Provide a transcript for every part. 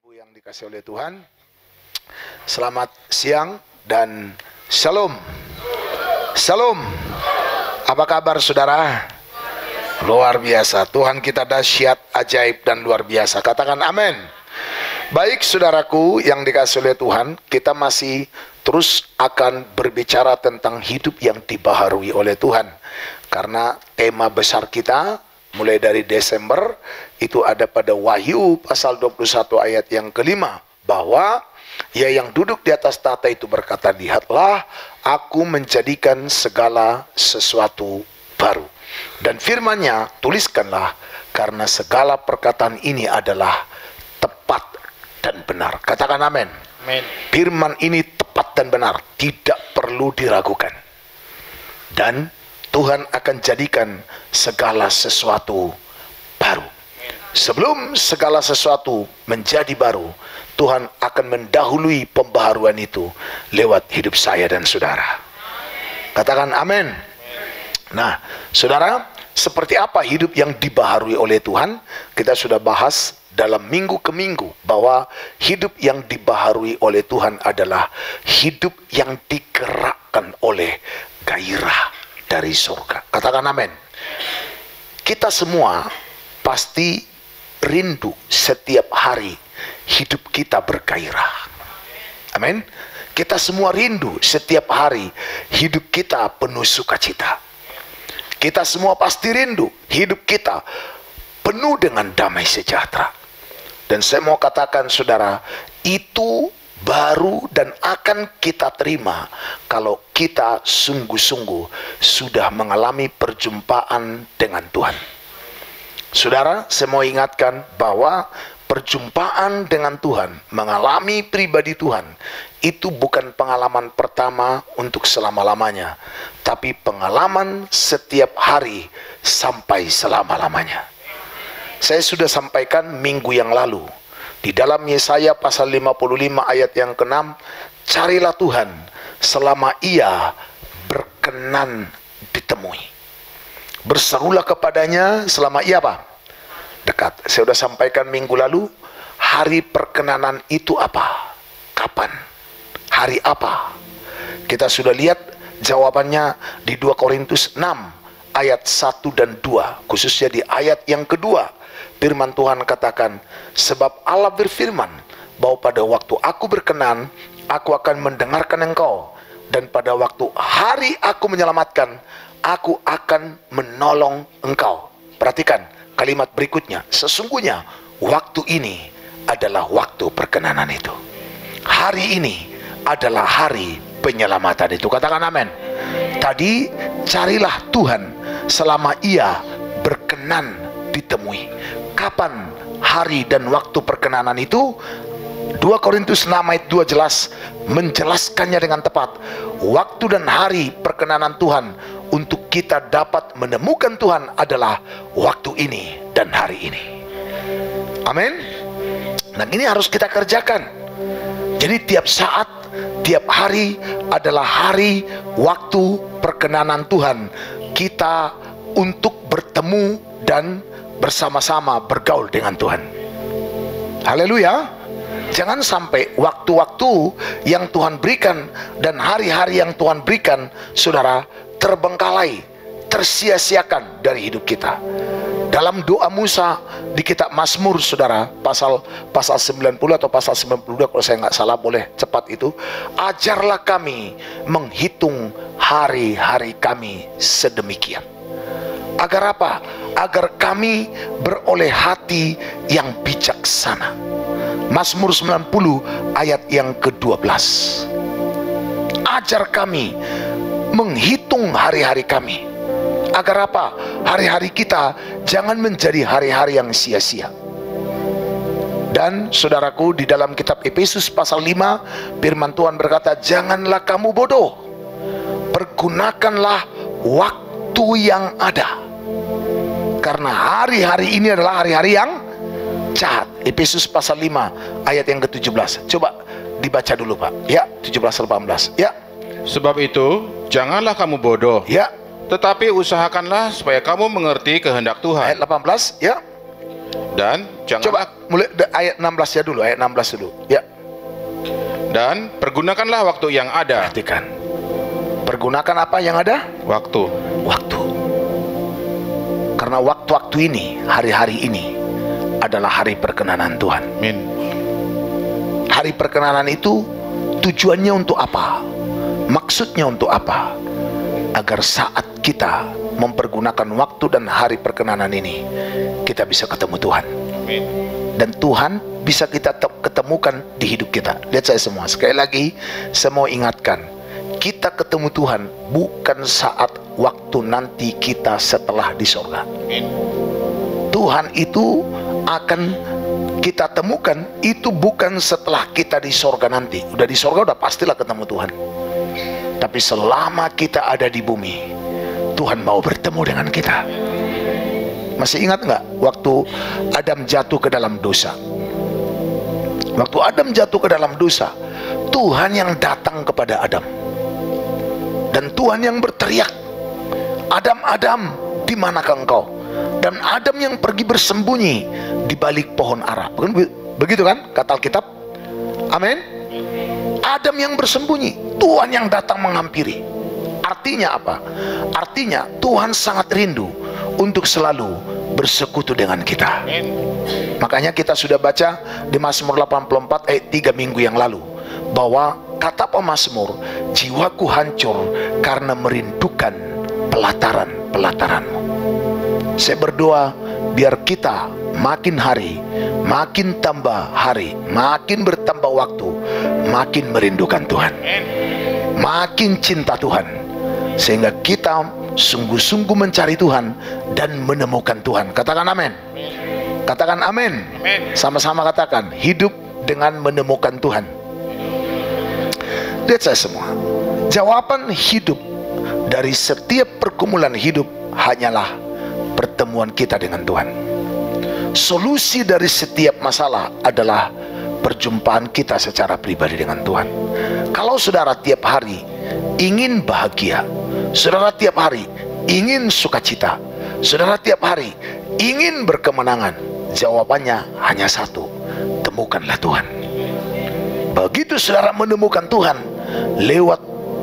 Yang dikasih oleh Tuhan, selamat siang dan shalom. Shalom. Apa kabar saudara? Luar biasa. Tuhan kita dahsyat, ajaib dan luar biasa. Katakan amin. Baik saudaraku yang dikasih oleh Tuhan, kita masih terus akan berbicara tentang hidup yang dibaharui oleh Tuhan. Karena tema besar kita mulai dari Desember itu ada pada Wahyu pasal 21 ayat yang kelima, bahwa ya yang duduk di atas tahta itu berkata, lihatlah aku menjadikan segala sesuatu baru. Dan firman-Nya, tuliskanlah, karena segala perkataan ini adalah tepat dan benar. Katakan amin. Amin. Firman ini tepat dan benar, tidak perlu diragukan. Dan Tuhan akan jadikan segala sesuatu baru. Sebelum segala sesuatu menjadi baru, Tuhan akan mendahului pembaharuan itu lewat hidup saya dan saudara. Katakan amin. Nah, saudara, seperti apa hidup yang dibaharui oleh Tuhan? Kita sudah bahas dalam minggu ke minggu bahwa hidup yang dibaharui oleh Tuhan adalah hidup yang digerakkan oleh gairah dari surga. Katakan amin. Kita semua pasti rindu setiap hari hidup kita bergairah. Amin. Kita semua rindu setiap hari hidup kita penuh sukacita. Kita semua pasti rindu hidup kita penuh dengan damai sejahtera. Dan saya mau katakan saudara, itu baru dan akan kita terima kalau kita sungguh-sungguh sudah mengalami perjumpaan dengan Tuhan. Saudara, saya mau ingatkan bahwa perjumpaan dengan Tuhan, mengalami pribadi Tuhan, itu bukan pengalaman pertama untuk selama-lamanya, tapi pengalaman setiap hari sampai selama-lamanya. Saya sudah sampaikan minggu yang lalu, di dalam Yesaya pasal 55 ayat yang ke-6, carilah Tuhan selama ia berkenan ditemui. Berserulah kepadanya selama ia apa? Dekat. Saya sudah sampaikan minggu lalu, hari perkenanan itu apa? Kapan? Hari apa? Kita sudah lihat jawabannya di 2 Korintus 6 ayat 1 dan 2, khususnya di ayat yang kedua. Firman Tuhan katakan, sebab Allah berfirman bahwa pada waktu aku berkenan, aku akan mendengarkan engkau, dan pada waktu hari aku menyelamatkan, aku akan menolong engkau. Perhatikan kalimat berikutnya, sesungguhnya waktu ini adalah waktu perkenanan itu. Hari ini adalah hari penyelamatan itu. Katakan amin. Tadi carilah Tuhan selama ia berkenan ditemui. Kapan hari dan waktu perkenanan itu? 2 Korintus 6 ayat 2 jelas menjelaskannya dengan tepat. Waktu dan hari perkenanan Tuhan untuk kita dapat menemukan Tuhan adalah waktu ini dan hari ini. Amin. Nah, ini harus kita kerjakan. Jadi tiap saat, tiap hari adalah hari waktu perkenanan Tuhan kita untuk bertemu dan bersama-sama bergaul dengan Tuhan. Haleluya. Jangan sampai waktu-waktu yang Tuhan berikan dan hari-hari yang Tuhan berikan, saudara, terbengkalai, tersia-siakan dari hidup kita. Dalam doa Musa di kitab Mazmur, saudara, pasal 90 atau pasal 92 kalau saya nggak salah, boleh cepat itu, ajarlah kami menghitung hari-hari kami sedemikian. Agar apa? Agar kami beroleh hati yang bijaksana. Mazmur 90 ayat yang ke-12. Ajar kami menghitung hari-hari kami. Agar apa? Hari-hari kita jangan menjadi hari-hari yang sia-sia. Dan saudaraku, di dalam kitab Efesus pasal 5, firman Tuhan berkata, janganlah kamu bodoh, pergunakanlah waktu yang ada, karena hari-hari ini adalah hari-hari yang jahat. Efesus pasal 5 ayat yang ke-17. Coba dibaca dulu Pak. Ya, 17-18. Ya. Sebab itu, janganlah kamu bodoh. Ya. Tetapi usahakanlah supaya kamu mengerti kehendak Tuhan. Ayat 18. Ya. Dan Coba janganlah mulai ayat 16 ya dulu, ayat 16 dulu. Ya, dan pergunakanlah waktu yang ada. perhatikan. Pergunakan apa yang ada? Waktu. Waktu. Karena waktu-waktu ini, hari-hari ini adalah hari perkenanan Tuhan. Amin. Hari perkenanan itu tujuannya untuk apa? Maksudnya untuk apa? Agar saat kita mempergunakan waktu dan hari perkenanan ini, kita bisa ketemu Tuhan. Amin. Dan Tuhan bisa kita ketemukan di hidup kita. Lihat saya semua, sekali lagi saya mau ingatkan, kita ketemu Tuhan bukan saat waktu nanti kita setelah di sorga. Amin. Tuhan itu akan kita temukan itu bukan setelah kita di sorga nanti. Udah di sorga udah pastilah ketemu Tuhan. Tapi selama kita ada di bumi, Tuhan mau bertemu dengan kita. Masih ingat nggak waktu Adam jatuh ke dalam dosa? Waktu Adam jatuh ke dalam dosa, Tuhan yang datang kepada Adam. Dan Tuhan yang berteriak, "Adam, Adam, di manakah engkau?" Dan Adam yang pergi bersembunyi di balik pohon ara. Bukan begitu kan kata Alkitab? Amin. Adam yang bersembunyi, Tuhan yang datang menghampiri. Artinya apa? Artinya Tuhan sangat rindu untuk selalu bersekutu dengan kita. Makanya kita sudah baca di Mazmur 84 ayat 3 minggu yang lalu, bahwa kata pemazmur, jiwaku hancur karena merindukan pelataran-pelataranmu. Saya berdoa biar kita makin hari, makin tambah hari, makin bertambah waktu, makin merindukan Tuhan, makin cinta Tuhan, sehingga kita sungguh-sungguh mencari Tuhan dan menemukan Tuhan. Katakan amin. Katakan amin. Sama-sama katakan, hidup dengan menemukan Tuhan. Lihat saya semua, jawaban hidup dari setiap pergumulan hidup hanyalah pertemuan kita dengan Tuhan. Solusi dari setiap masalah adalah perjumpaan kita secara pribadi dengan Tuhan. Kalau saudara tiap hari ingin bahagia, saudara tiap hari ingin sukacita, saudara tiap hari ingin berkemenangan, jawabannya hanya satu: temukanlah Tuhan. Begitu saudara menemukan Tuhan lewat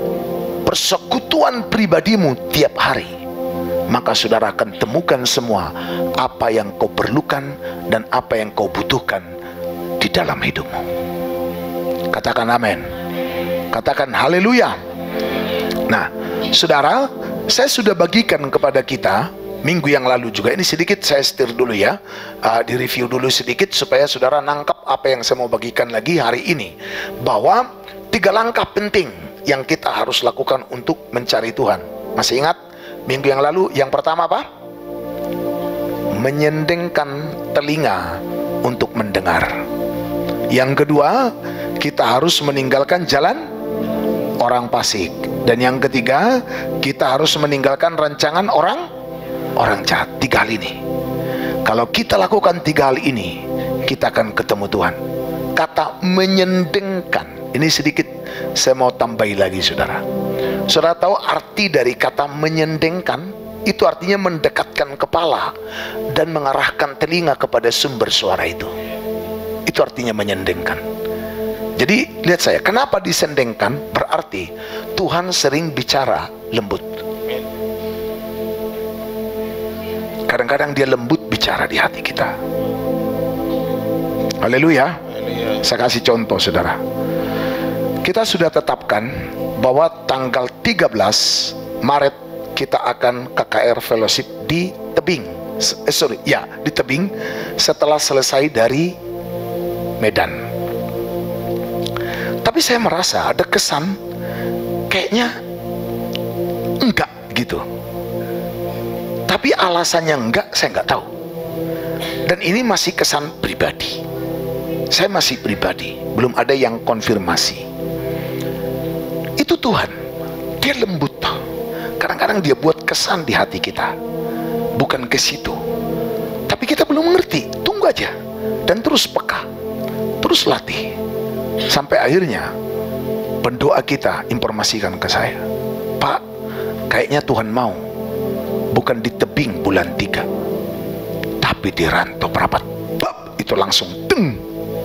persekutuan pribadimu tiap hari, maka saudara akan temukan semua apa yang kau perlukan dan apa yang kau butuhkan di dalam hidupmu. Katakan amin. Katakan haleluya. Nah, saudara, saya sudah bagikan kepada kita minggu yang lalu juga. Ini sedikit saya setir dulu ya, di review dulu sedikit supaya saudara nangkap apa yang saya mau bagikan lagi hari ini. Bahwa 3 langkah penting yang kita harus lakukan untuk mencari Tuhan. Masih ingat minggu yang lalu? Yang pertama apa? Menyendengkan telinga untuk mendengar. Yang kedua, kita harus meninggalkan jalan orang fasik. Dan yang ketiga, kita harus meninggalkan rancangan orang jahat. 3 hal ini, kalau kita lakukan 3 hal ini, kita akan ketemu Tuhan. Kata menyendengkan ini sedikit saya mau tambahi lagi, saudara. Saudara tahu arti dari kata menyendengkan? Itu artinya mendekatkan kepala dan mengarahkan telinga kepada sumber suara itu. Itu artinya menyendengkan. Jadi lihat saya, kenapa disendengkan? Berarti Tuhan sering bicara lembut. Kadang-kadang dia lembut bicara di hati kita. Haleluya. Saya kasih contoh, saudara. Kita sudah tetapkan bahwa tanggal 13 Maret kita akan KKR Fellowship di Tebing. Di Tebing setelah selesai dari Medan. Tapi saya merasa ada kesan kayaknya enggak gitu. Tapi alasannya enggak, saya enggak tahu. Dan ini masih kesan pribadi. Saya masih pribadi, belum ada yang konfirmasi. Itu Tuhan, dia lembut. Kadang-kadang dia buat kesan di hati kita, bukan ke situ. Tapi kita belum mengerti. Tunggu aja dan terus peka, terus latih, sampai akhirnya pendoa kita informasikan ke saya, Pak, kayaknya Tuhan mau bukan di Tebing bulan 3, tapi bitiran toprapat, itu langsung deng.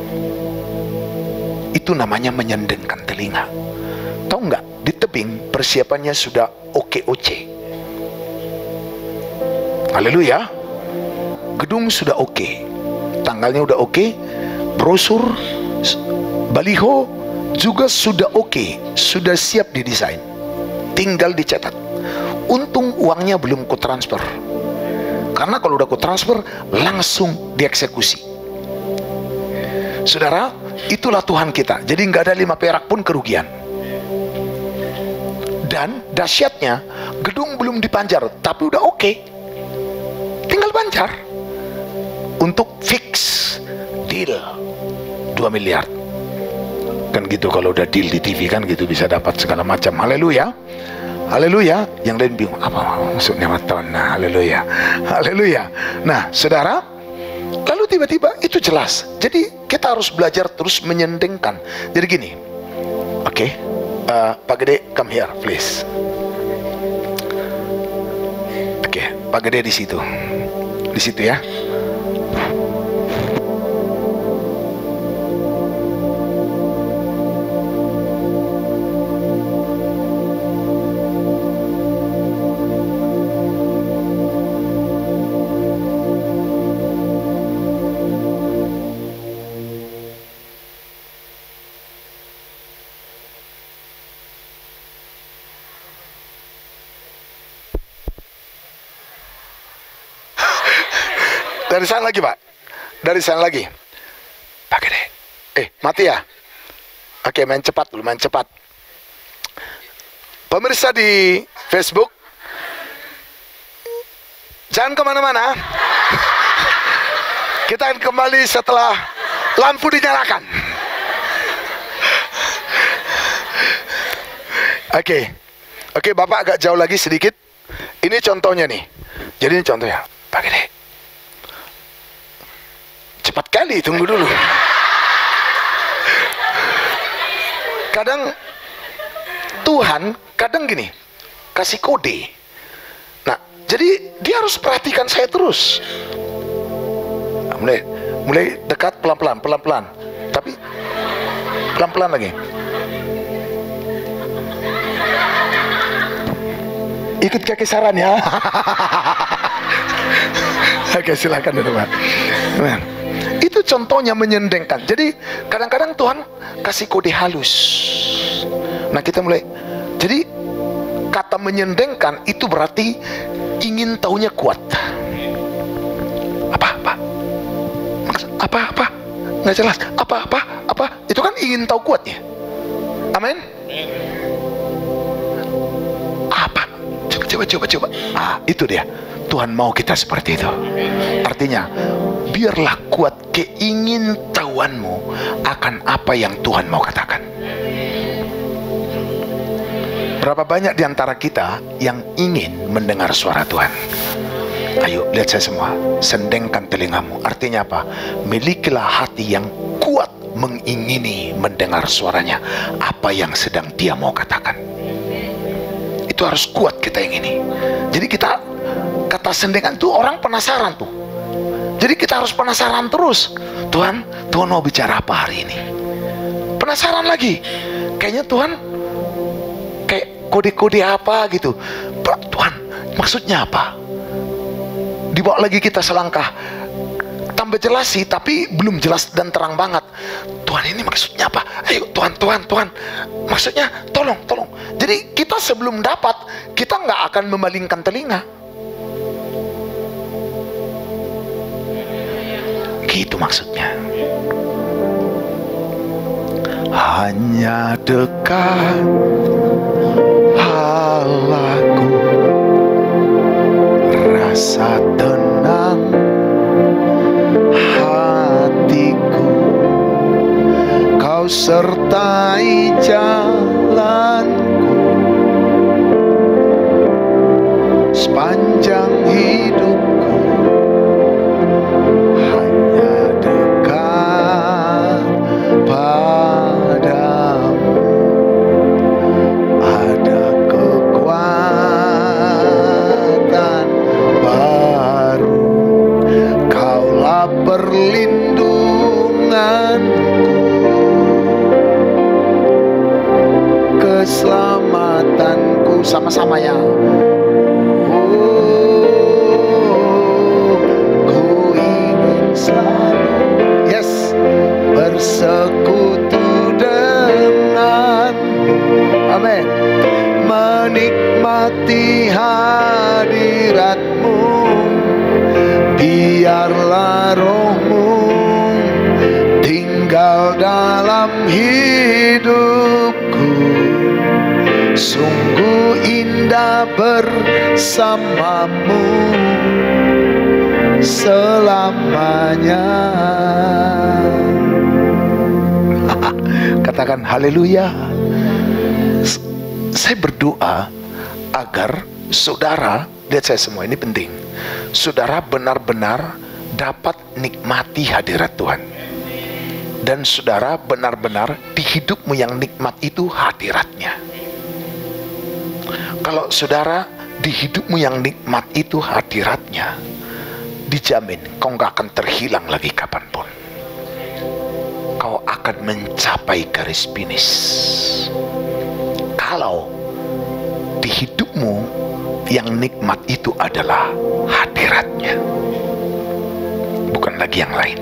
Itu namanya menyendengkan telinga. Tahu nggak, di tebing persiapannya sudah oke. Haleluya. Gedung sudah oke, tanggalnya udah oke, brosur, baliho juga sudah oke, sudah siap didesain, tinggal dicatat. Untung uangnya belum kutransfer, karena kalau udah kutransfer langsung dieksekusi. Saudara, itulah Tuhan kita. Jadi nggak ada 5 perak pun kerugian. Dan dahsyatnya, gedung belum dipanjar, tapi udah oke, tinggal panjar. Untuk fix deal 2 miliar. Kan gitu, kalau udah deal di TV kan gitu, bisa dapat segala macam. Haleluya. Haleluya. Yang lain bingung, apa maksudnya maton? Nah, haleluya. Haleluya. Nah, saudara, lalu tiba-tiba itu jelas. Jadi kita harus belajar terus menyendengkan. Jadi gini, oke, Pak Gede, come here please. Oke, Pak Gede di situ ya. Dari sana lagi, Pak. Dari sana lagi. Pak Gede. Mati ya? Oke, main cepat dulu, main cepat. Pemirsa di Facebook, jangan kemana-mana. Kita akan kembali setelah lampu dinyalakan. Oke, Bapak agak jauh lagi sedikit. Ini contohnya nih. Jadi ini contohnya. Pak Gede, cepat kali, tunggu dulu. Kadang Tuhan gini, kasih kode. Nah, jadi dia harus perhatikan saya terus. Nah, mulai dekat, pelan-pelan, tapi pelan-pelan lagi. Ikut kaki saran ya. Oke, silakan teman-teman. Itu contohnya menyendengkan. Jadi kadang-kadang Tuhan kasih kode halus. Nah, kita mulai. Jadi kata menyendengkan itu berarti ingin taunya kuat. Apa? Nggak jelas. Apa? Itu kan ingin tahu kuatnya. Amin. Apa? Coba. Itu dia. Tuhan mau kita seperti itu. Artinya, biarlah kuat keingintahuanmu akan apa yang Tuhan mau katakan. Berapa banyak di antara kita yang ingin mendengar suara Tuhan? Ayo, lihat saya semua. Sendengkan telingamu. Artinya apa? Milikilah hati yang kuat mengingini mendengar suaranya. Apa yang sedang Dia mau katakan. Itu harus kuat kita ingini. Jadi kata sendengkan itu orang penasaran tuh. Jadi kita harus penasaran terus. Tuhan mau bicara apa hari ini? Penasaran lagi. Kayaknya Tuhan kayak kode-kode apa gitu. Tuhan, maksudnya apa? Dibawa lagi kita selangkah. Tambah jelas sih, tapi belum jelas dan terang banget. Tuhan, ini maksudnya apa? Ayo Tuhan. Maksudnya tolong. Jadi kita sebelum dapat, kita nggak akan memalingkan telinga. Gitu maksudnya. Hanya dekat Allahku, rasa tenang hatiku, Kau sertai jalanku sepanjang hidupku. Hanya dekat padamu ada kekuatan baru. Kau keselamatanku. Sama-sama ya. Ku ingin selalu, yes, bersekutu dengan, amin, menikmati hadirat-Mu. Biarlah Roh-Mu tinggal dalam hidupku. Sungguh indah bersama-Mu selamanya. Katakan haleluya. Saya berdoa agar saudara, lihat saya semua, ini penting, saudara benar-benar dapat nikmati hadirat Tuhan. Dan saudara benar-benar di hidupmu yang nikmat itu hadiratnya. Kalau saudara di hidupmu yang nikmat itu hadiratnya, dijamin kau gak akan terhilang lagi kapanpun. Kau akan mencapai garis finish. Kalau di hidupmu yang nikmat itu adalah hadiratnya, bukan lagi yang lain.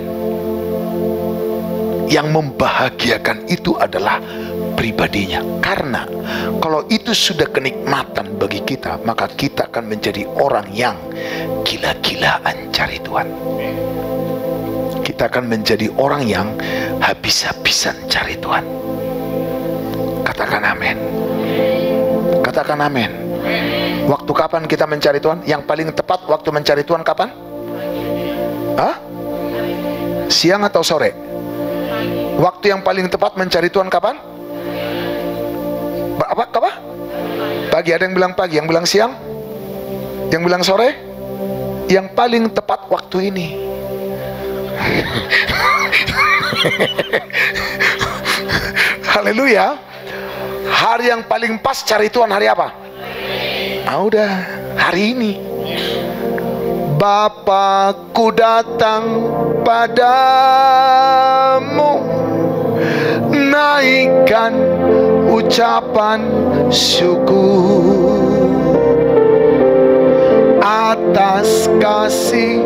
Yang membahagiakan itu adalah pribadinya. Karena kalau itu sudah kenikmatan bagi kita, maka kita akan menjadi orang yang gila-gilaan cari Tuhan. Kita akan menjadi orang yang habis-habisan cari Tuhan. Katakan amin. Katakan amin. Waktu kapan kita mencari Tuhan? Yang paling tepat waktu mencari Tuhan kapan? Hah? Siang atau sore? Waktu yang paling tepat mencari Tuhan kapan? Apa? Pagi. Ada yang bilang pagi, yang bilang siang, yang bilang sore. Yang paling tepat waktu ini. Haleluya. Hari yang paling pas cari Tuhan hari apa? Udah, hari ini. Bapa-Ku datang padamu, naikkan ucapan syukur atas kasih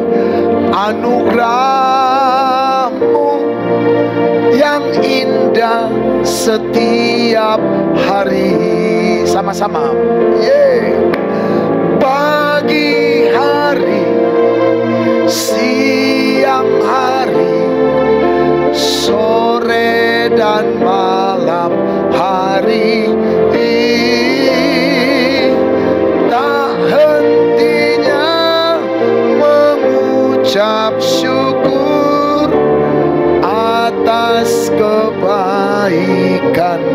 anugerah-Mu yang indah setiap hari. Sama-sama. Pagi hari, siang hari, sore dan malam hari, tak hentinya mengucap syukur atas kebaikan.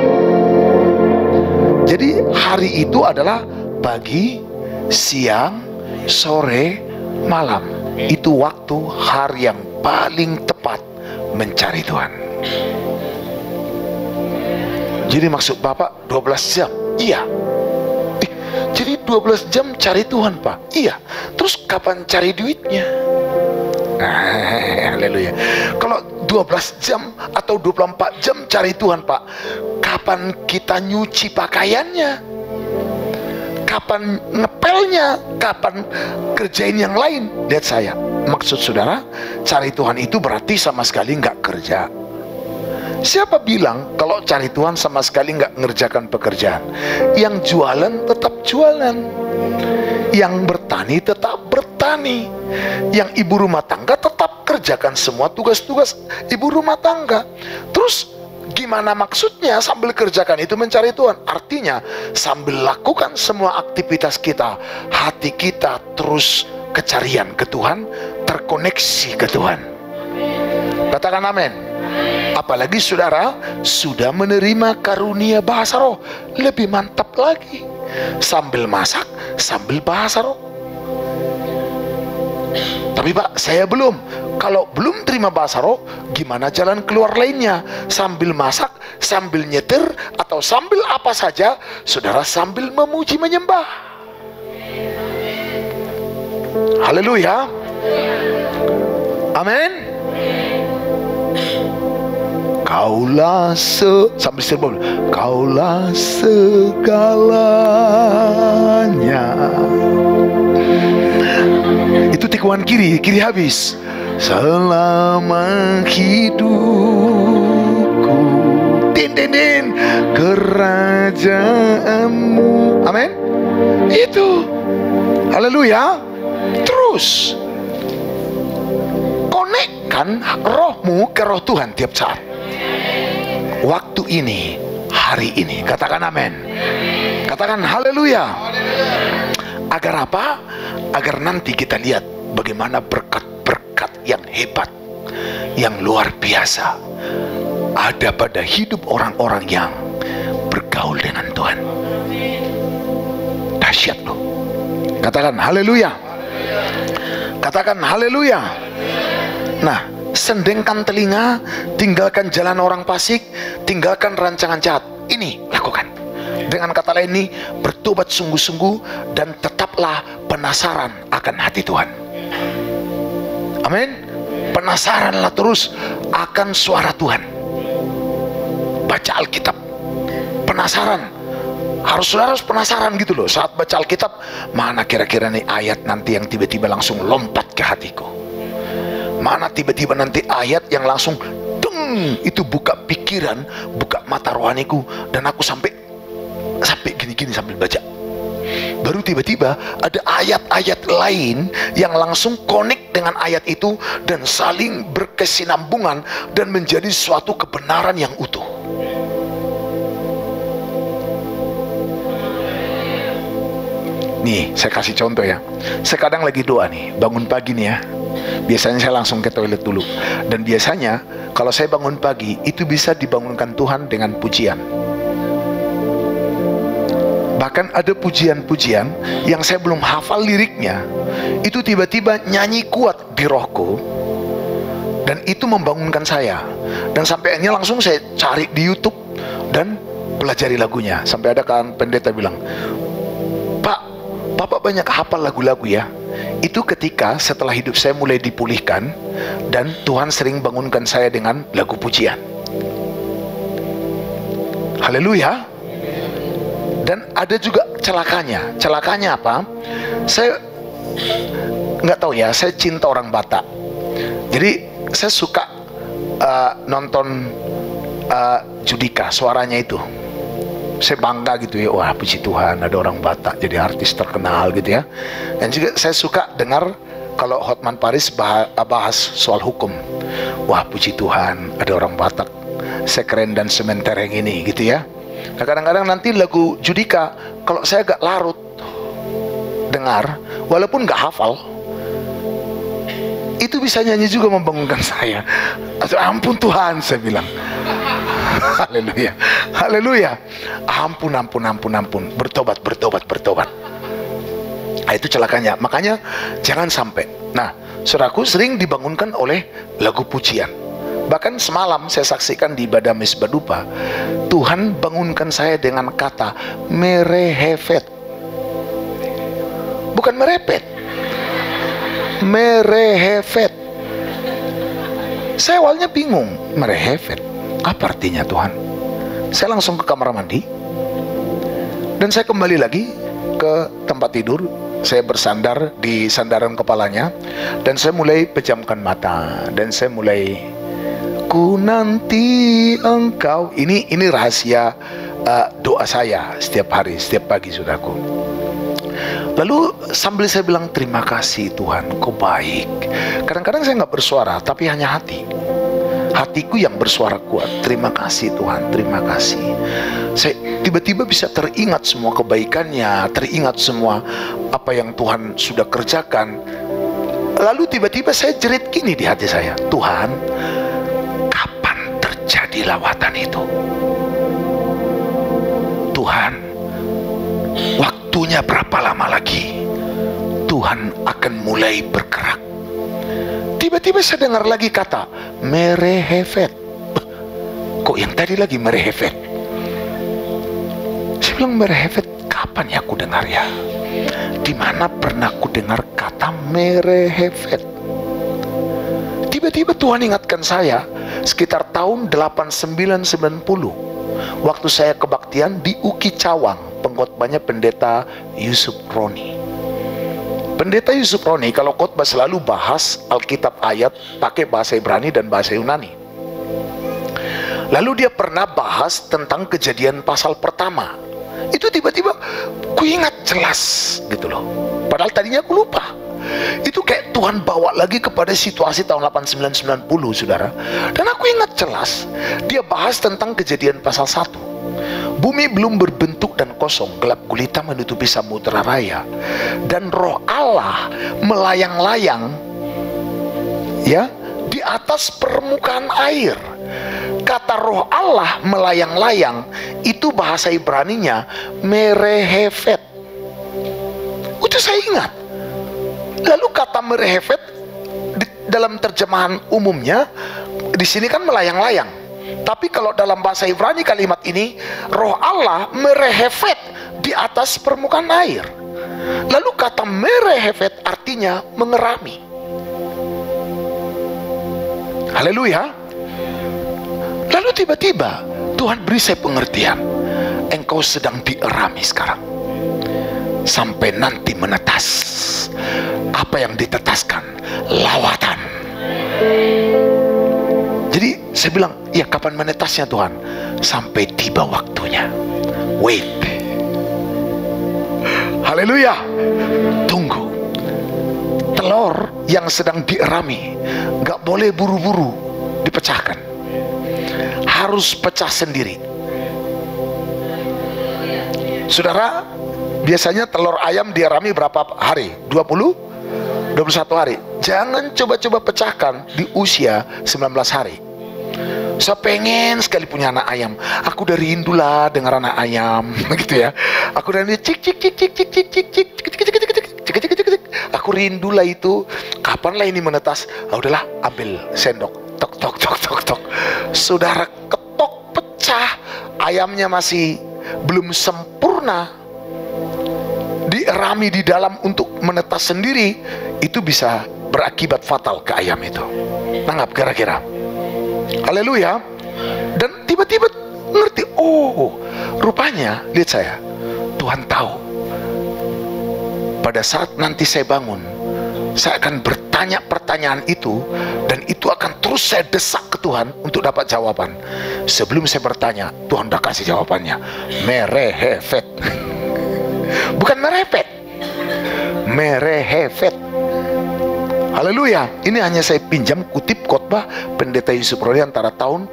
Jadi hari itu adalah pagi, siang, sore, malam. Itu waktu hari yang paling tepat mencari Tuhan. Jadi maksud Bapak 12 jam? Iya. Jadi 12 jam cari Tuhan, Pak? Iya. Terus kapan cari duitnya? Haleluya. Kalau 12 jam atau 24 jam cari Tuhan, Pak, kapan kita nyuci pakaiannya? Kapan ngepelnya? Kapan kerjain yang lain? Lihat saya, maksud saudara, cari Tuhan itu berarti sama sekali nggak kerja. Siapa bilang kalau cari Tuhan sama sekali nggak ngerjakan pekerjaan? Yang jualan tetap jualan, yang bertani tetap bertani, yang ibu rumah tangga tetap kerjakan semua tugas-tugas ibu rumah tangga. Terus gimana maksudnya sambil kerjakan itu mencari Tuhan? Artinya sambil lakukan semua aktivitas kita, hati kita terus kecarian ke Tuhan, terkoneksi ke Tuhan. Katakan amin. Apalagi saudara sudah menerima karunia bahasa roh, lebih mantap lagi. Sambil masak, sambil bahasa roh. Tapi Pak, saya belum. Kalau belum terima bahasa roh, gimana jalan keluar lainnya? Sambil masak, sambil nyetir, atau sambil apa saja, saudara sambil memuji menyembah. Haleluya. Amin. Kaulah sambil serba, Kaulah segalanya. Itu tikuan kiri habis. Selama hidupku, din kerajaanmu. Amin. Itu. Haleluya. Terus konekkan rohmu ke roh Tuhan tiap saat. Waktu ini, hari ini. Katakan amin. Katakan haleluya. Agar apa? Agar nanti kita lihat bagaimana berkat-berkat yang hebat, yang luar biasa ada pada hidup orang-orang yang bergaul dengan Tuhan. Dahsyat loh. Katakan haleluya. Katakan haleluya. Nah, sendengkan telinga, tinggalkan jalan orang fasik, tinggalkan rancangan jahat. Ini lakukan. Dengan kata lain ini, bertobat sungguh-sungguh dan tetaplah penasaran akan hati Tuhan. Amin. Penasaranlah terus akan suara Tuhan. Baca Alkitab. Penasaran. Saudara harus penasaran gitu loh. Saat baca Alkitab, mana kira-kira nih ayat nanti yang tiba-tiba langsung lompat ke hatiku. Mana tiba-tiba nanti ayat yang langsung deng, itu buka pikiran, buka mata rohaniku, dan aku sampai gini-gini sambil baca. Baru tiba-tiba ada ayat-ayat lain yang langsung connect dengan ayat itu dan saling berkesinambungan dan menjadi suatu kebenaran yang utuh. Nih, saya kasih contoh ya. Saya kadang lagi doa nih, bangun pagi nih ya. Biasanya saya langsung ke toilet dulu. Dan biasanya kalau saya bangun pagi, itu bisa dibangunkan Tuhan dengan pujian. Bahkan ada pujian-pujian yang saya belum hafal liriknya, itu tiba-tiba nyanyi kuat di rohku, dan itu membangunkan saya. Dan sampai akhirnya langsung saya cari di YouTube dan pelajari lagunya. Sampai ada kan pendeta bilang, "Pak, Bapak banyak hafal lagu-lagu ya." Itu ketika setelah hidup saya mulai dipulihkan dan Tuhan sering bangunkan saya dengan lagu pujian. Haleluya. Dan ada juga celakanya. Celakanya apa? Saya nggak tahu ya, saya cinta orang Batak. Jadi saya suka nonton Judika, suaranya itu. Saya bangga gitu ya, wah puji Tuhan ada orang Batak jadi artis terkenal gitu ya. Dan juga saya suka dengar kalau Hotman Paris bahas soal hukum. Wah puji Tuhan ada orang Batak sekeren dan sementereng ini gitu ya. Nah kadang-kadang nanti lagu Judika, kalau saya agak larut dengar, walaupun gak hafal, itu bisa nyanyi juga membangunkan saya. Ampun Tuhan, saya bilang. Haleluya, haleluya. Ampun. Bertobat. Nah, itu celakanya. Makanya jangan sampai. Nah, saudaraku sering dibangunkan oleh lagu pujian. Bahkan semalam saya saksikan di ibadah Misbah Dupa, Tuhan bangunkan saya dengan kata merehefet. Bukan merepet, merehefet. Saya awalnya bingung, merehefet apa artinya Tuhan? Saya langsung ke kamar mandi dan saya kembali lagi ke tempat tidur. Saya bersandar di sandaran kepalanya dan saya mulai pejamkan mata dan saya mulai, ku nanti engkau. Ini rahasia doa saya setiap hari, setiap pagi, saudaraku. Lalu sambil saya bilang terima kasih Tuhan, kau baik. Kadang-kadang saya nggak bersuara, tapi hanya hatiku yang bersuara kuat. Terima kasih Tuhan, terima kasih. Saya tiba-tiba bisa teringat semua kebaikannya, teringat semua apa yang Tuhan sudah kerjakan. Lalu tiba-tiba saya jerit gini di hati saya, Tuhan, kapan terjadi lawatan itu? Tuhan, waktunya berapa lama lagi Tuhan akan mulai bergerak? Tiba-tiba saya dengar lagi kata merehefet. Kok yang tadi lagi merehefet? Saya bilang merehefet, kapan ya aku dengar ya? Di mana pernah aku dengar kata merehefet? Tiba-tiba Tuhan ingatkan saya, sekitar tahun 8990, waktu saya kebaktian di Uki Cawang, pengkhotbahnya pendeta Yusuf Roni. Pendeta Yusuf Roni kalau khotbah selalu bahas Alkitab ayat pakai bahasa Ibrani dan bahasa Yunani. Lalu dia pernah bahas tentang Kejadian pasal pertama. Itu tiba-tiba ku ingat jelas gitu loh. Padahal tadinya aku lupa. Itu kayak Tuhan bawa lagi kepada situasi tahun 8990, saudara. Dan aku ingat jelas dia bahas tentang Kejadian pasal 1. Bumi belum berbentuk dan kosong, gelap gulita menutupi samudera raya, dan Roh Allah melayang-layang ya di atas permukaan air. Kata Roh Allah melayang-layang itu bahasa Ibraninya merehefet. Itu saya ingat. Lalu kata merehefet dalam terjemahan umumnya di sini kan melayang-layang. Tapi kalau dalam bahasa Ibrani kalimat ini, Roh Allah merehefet di atas permukaan air. Lalu kata merehefet artinya mengerami. Haleluya. Lalu tiba-tiba Tuhan beri saya pengertian, engkau sedang dierami sekarang sampai nanti menetas. Apa yang ditetaskan? Lawatan. Jadi saya bilang, ya kapan menetasnya Tuhan? Sampai tiba waktunya. Wait. Haleluya. Tunggu. Telur yang sedang dierami gak boleh buru-buru dipecahkan, harus pecah sendiri. Saudara, biasanya telur ayam dierami berapa hari? 21 hari. Jangan coba-coba pecahkan di usia 19 hari. Saya pengen sekali punya anak ayam. Aku udah rindu lah dengar anak ayam, gitu ya. Aku udah rindu cik cik cik cik cik cik cik cik cik cik cik. Aku rindu lah itu. Kapan lah ini menetas? Ah, udahlah, ambil sendok, tok tok tok tok tok. Saudara, ketok pecah. Ayamnya masih belum sempurna dierami di dalam untuk menetas sendiri, itu bisa berakibat fatal ke ayam itu. Nanggap kira-kira. Haleluya. Dan tiba-tiba ngerti, oh rupanya, lihat saya, Tuhan tahu pada saat nanti saya bangun, saya akan bertanya pertanyaan itu, dan itu akan terus saya desak ke Tuhan untuk dapat jawaban. Sebelum saya bertanya, Tuhan udah kasih jawabannya. Merehefet. Bukan merepet, merehefet. Haleluya. Ini hanya saya pinjam kutip khotbah pendeta Yusuf Roni antara tahun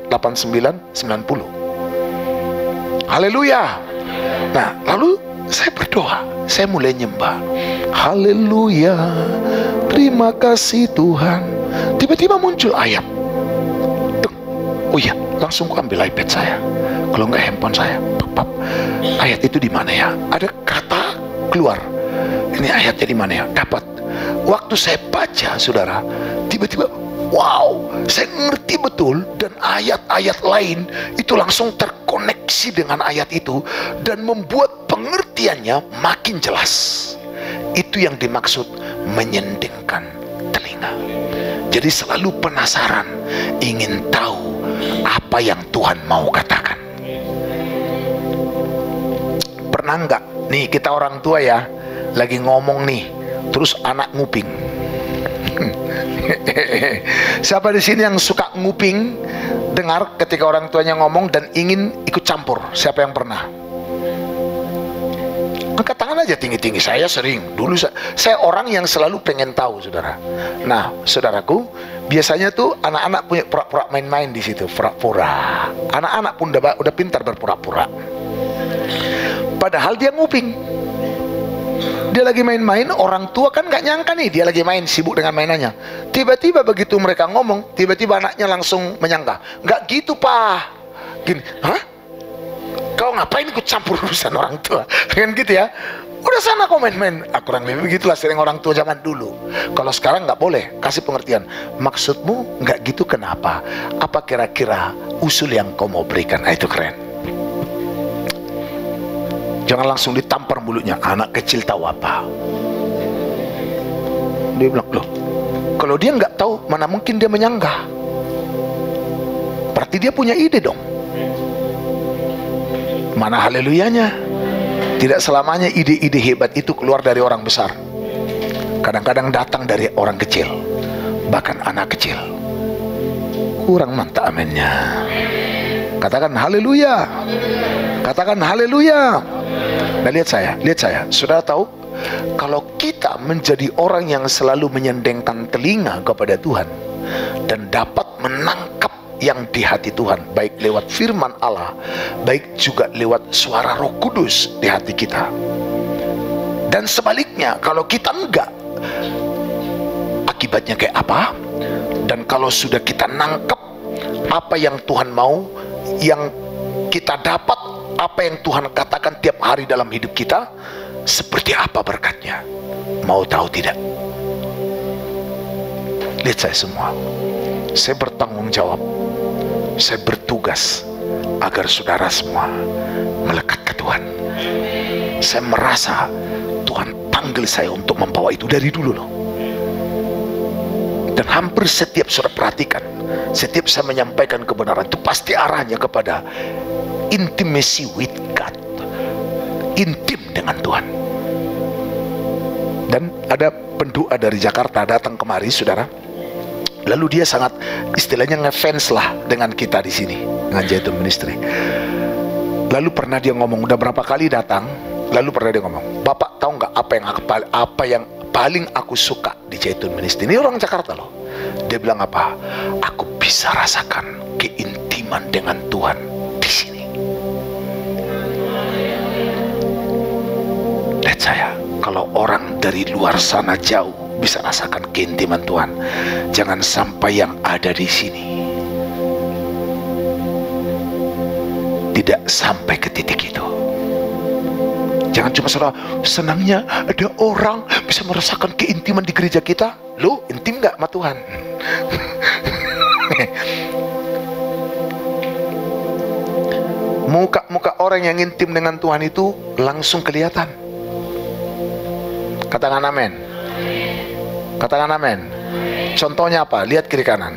89-90. Haleluya. Nah, lalu saya berdoa, saya mulai nyembah. Haleluya, terima kasih Tuhan. Tiba-tiba muncul ayat. Oh iya, langsung ku ambil iPad saya, kalau nggak handphone saya. Pap. Ayat itu di mana ya? Ada kata keluar. Ini ayatnya di mana ya? Dapat. Waktu saya baca, saudara, tiba-tiba wow, saya ngerti betul, dan ayat-ayat lain itu langsung terkoneksi dengan ayat itu dan membuat pengertiannya makin jelas. Itu yang dimaksud menyendingkan telinga. Jadi selalu penasaran, ingin tahu apa yang Tuhan mau katakan. Pernah nggak nih kita orang tua ya, lagi ngomong nih, terus anak nguping. Siapa di sini yang suka nguping, dengar ketika orang tuanya ngomong dan ingin ikut campur? Siapa yang pernah? Angkat tangan aja tinggi-tinggi. Saya sering. Dulu saya orang yang selalu pengen tahu, saudara. Nah, saudaraku, biasanya tuh anak-anak punya pura-pura main-main di situ, pura-pura. Anak-anak pun udah pintar berpura-pura. Padahal dia nguping. Dia lagi main-main, orang tua kan nggak nyangka nih dia lagi main, sibuk dengan mainannya. Tiba-tiba begitu mereka ngomong, tiba-tiba anaknya langsung menyangka, nggak gitu pak. Gini, hah? Kau ngapain ikut campur urusan orang tua? Kan gitu ya. Udah sana kau main-main. Kurang lebih begitulah sering orang tua zaman dulu. Kalau sekarang nggak boleh, kasih pengertian. Maksudmu nggak gitu kenapa? Apa kira-kira usul yang kau mau berikan? Itu keren. Jangan langsung ditampar mulutnya. Anak kecil tahu apa? Dia bilang, loh, kalau dia nggak tahu, mana mungkin dia menyanggah? Berarti dia punya ide dong. Mana haleluyanya? Tidak selamanya ide-ide hebat itu keluar dari orang besar. Kadang-kadang datang dari orang kecil, bahkan anak kecil. Kurang mantap amennya. Katakan haleluya. Katakan haleluya. Nah, lihat saya. Saudara tahu, kalau kita menjadi orang yang selalu menyendengkan telinga kepada Tuhan dan dapat menangkap yang di hati Tuhan, baik lewat firman Allah, baik juga lewat suara Roh Kudus di hati kita. Dan sebaliknya, kalau kita enggak, akibatnya kayak apa? Dan kalau sudah kita nangkep apa yang Tuhan mau, yang kita dapat, apa yang Tuhan katakan tiap hari dalam hidup kita, seperti apa berkatnya? Mau tahu tidak? Lihat saya semua. Saya bertanggung jawab. Saya bertugas agar saudara semua melekat ke Tuhan. Saya merasa Tuhan panggil saya untuk membawa itu dari dulu loh. Dan hampir setiap saudara perhatikan, setiap saya menyampaikan kebenaran itu pasti arahnya kepada intimacy with God, intim dengan Tuhan. Dan ada pendua dari Jakarta datang kemari, saudara. Lalu dia sangat istilahnya ngefans lah dengan kita di sini, dengan Zaitun Ministry. Lalu pernah dia ngomong, udah berapa kali datang, lalu pernah dia ngomong, Bapak tahu nggak apa yang paling aku suka di Zaitun Ministry? Ini orang Jakarta loh. Dia bilang apa? Aku bisa rasakan keintiman dengan Tuhan di sini. Lihat saya, kalau orang dari luar sana jauh bisa rasakan keintiman Tuhan, jangan sampai yang ada di sini tidak sampai ke titik itu. Jangan cuma saudara senangnya ada orang bisa merasakan keintiman di gereja kita. Lu intim gak sama Tuhan? Muka-muka orang yang intim dengan Tuhan itu langsung kelihatan. Katakan amin. Katakan amin. Contohnya apa? Lihat kiri kanan.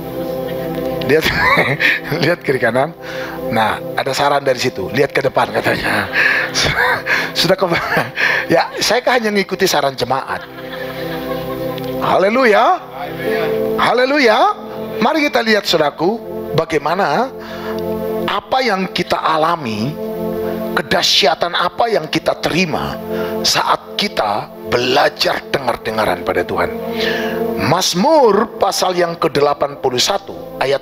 Lihat kiri kanan. Nah, ada saran dari situ. Lihat ke depan katanya. Sudah ya, saya kan hanya mengikuti saran jemaat. Haleluya. Haleluya. Mari kita lihat saudaraku, bagaimana apa yang kita alami, kedahsyatan apa yang kita terima saat kita belajar dengar-dengaran pada Tuhan. Mazmur pasal yang ke-81 ayat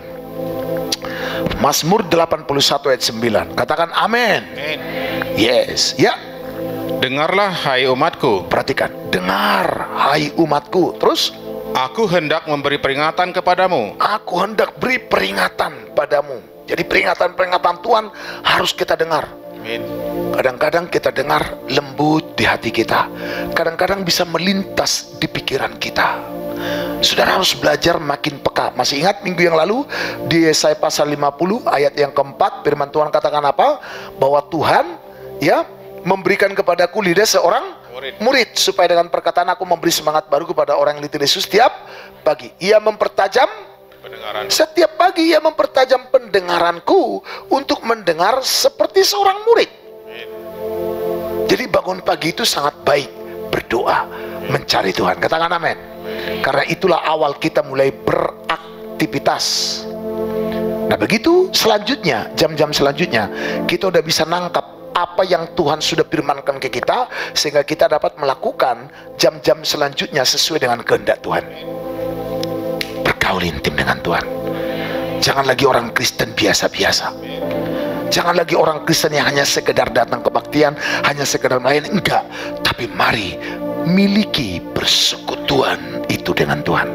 9. Mazmur 81 ayat 9. Katakan amin. Yes, ya. Dengarlah hai umatku. Perhatikan, dengar hai umatku. Terus, aku hendak memberi peringatan kepadamu. aku hendak beri peringatan padamu. Jadi peringatan-peringatan Tuhan harus kita dengar. Amin. Kadang-kadang kita dengar lembut di hati kita, kadang-kadang bisa melintas di pikiran kita. Saudara harus belajar makin peka. Masih ingat minggu yang lalu di Yesaya pasal 50 ayat yang keempat, firman Tuhan katakan apa? Bahwa Tuhan ya memberikan kepadaku lidah seorang murid, supaya dengan perkataan aku memberi semangat baru kepada orang yang litih lesu setiap pagi. Ia mempertajam pendengaran. Setiap pagi ia mempertajam pendengaranku untuk mendengar seperti seorang murid. Jadi bangun pagi itu sangat baik, berdoa, mencari Tuhan. Katakan amin. Karena itulah awal kita mulai beraktivitas. Nah begitu selanjutnya, jam-jam selanjutnya, kita udah bisa nangkap apa yang Tuhan sudah firmankan ke kita, sehingga kita dapat melakukan jam-jam selanjutnya sesuai dengan kehendak Tuhan. Bergaul intim dengan Tuhan. Jangan lagi orang Kristen biasa-biasa. Jangan lagi orang Kristen yang hanya sekedar datang kebaktian, hanya sekedar main, enggak. Tapi mari miliki persekutuan itu dengan Tuhan.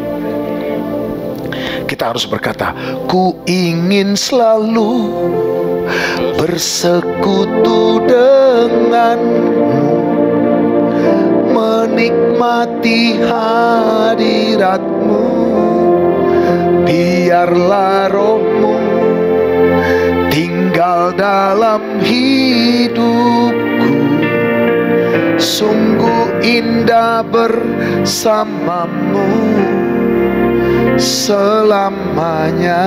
Kita harus berkata, ku ingin selalu bersekutu denganmu, menikmati hadiratmu. Biarlah rohmu tinggal dalam hidupku, sungguh indah bersamamu. selamanya.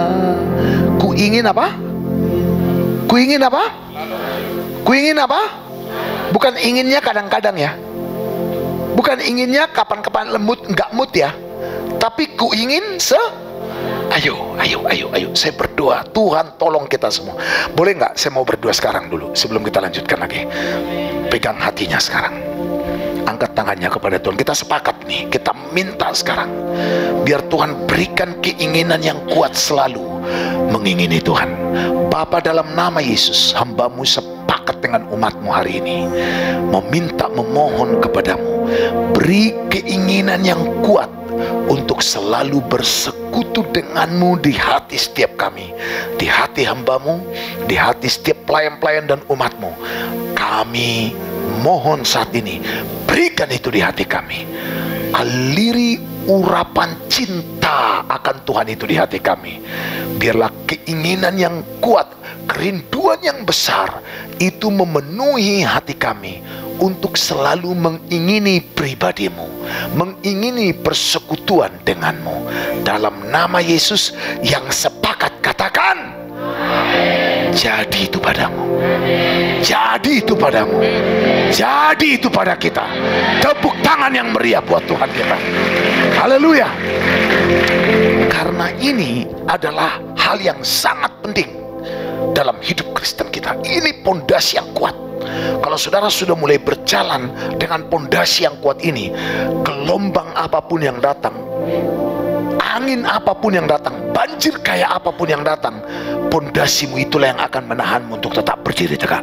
Ku ingin apa? Ku ingin apa? Ku ingin apa? Bukan inginnya kadang-kadang ya. Bukan inginnya kapan-kapan lemut, enggak mood ya. Tapi ku ingin ayo, saya berdoa, Tuhan tolong kita semua. Boleh nggak saya mau berdoa sekarang dulu sebelum kita lanjutkan lagi? Pegang hatinya sekarang, angkat tangannya kepada Tuhan. Kita sepakat nih, kita minta sekarang biar Tuhan berikan keinginan yang kuat selalu mengingini Tuhan. Bapa, dalam nama Yesus, hamba-Mu sepakat dengan umat-Mu hari ini, meminta, memohon kepadamu, beri keinginan yang kuat untuk selalu bersekutu dengan-Mu di hati setiap kami, di hati hamba-Mu, di hati setiap pelayan-pelayan dan umat-Mu. Kami mohon saat ini, berikan itu di hati kami. Aliri urapan cinta akan Tuhan itu di hati kami. Biarlah keinginan yang kuat, kerinduan yang besar itu memenuhi hati kami untuk selalu mengingini pribadi-Mu, mengingini persekutuan dengan-Mu. Dalam nama Yesus yang sepakat katakan, jadi itu padamu, jadi itu padamu, jadi itu pada kita. Tepuk tangan yang meriah buat Tuhan kita. Haleluya. Karena ini adalah hal yang sangat penting dalam hidup Kristen kita. Ini pondasi yang kuat. Kalau saudara sudah mulai berjalan dengan pondasi yang kuat ini, gelombang apapun yang datang, angin apapun yang datang, banjir kayak apapun yang datang, pondasimu itulah yang akan menahanmu untuk tetap berdiri tegak.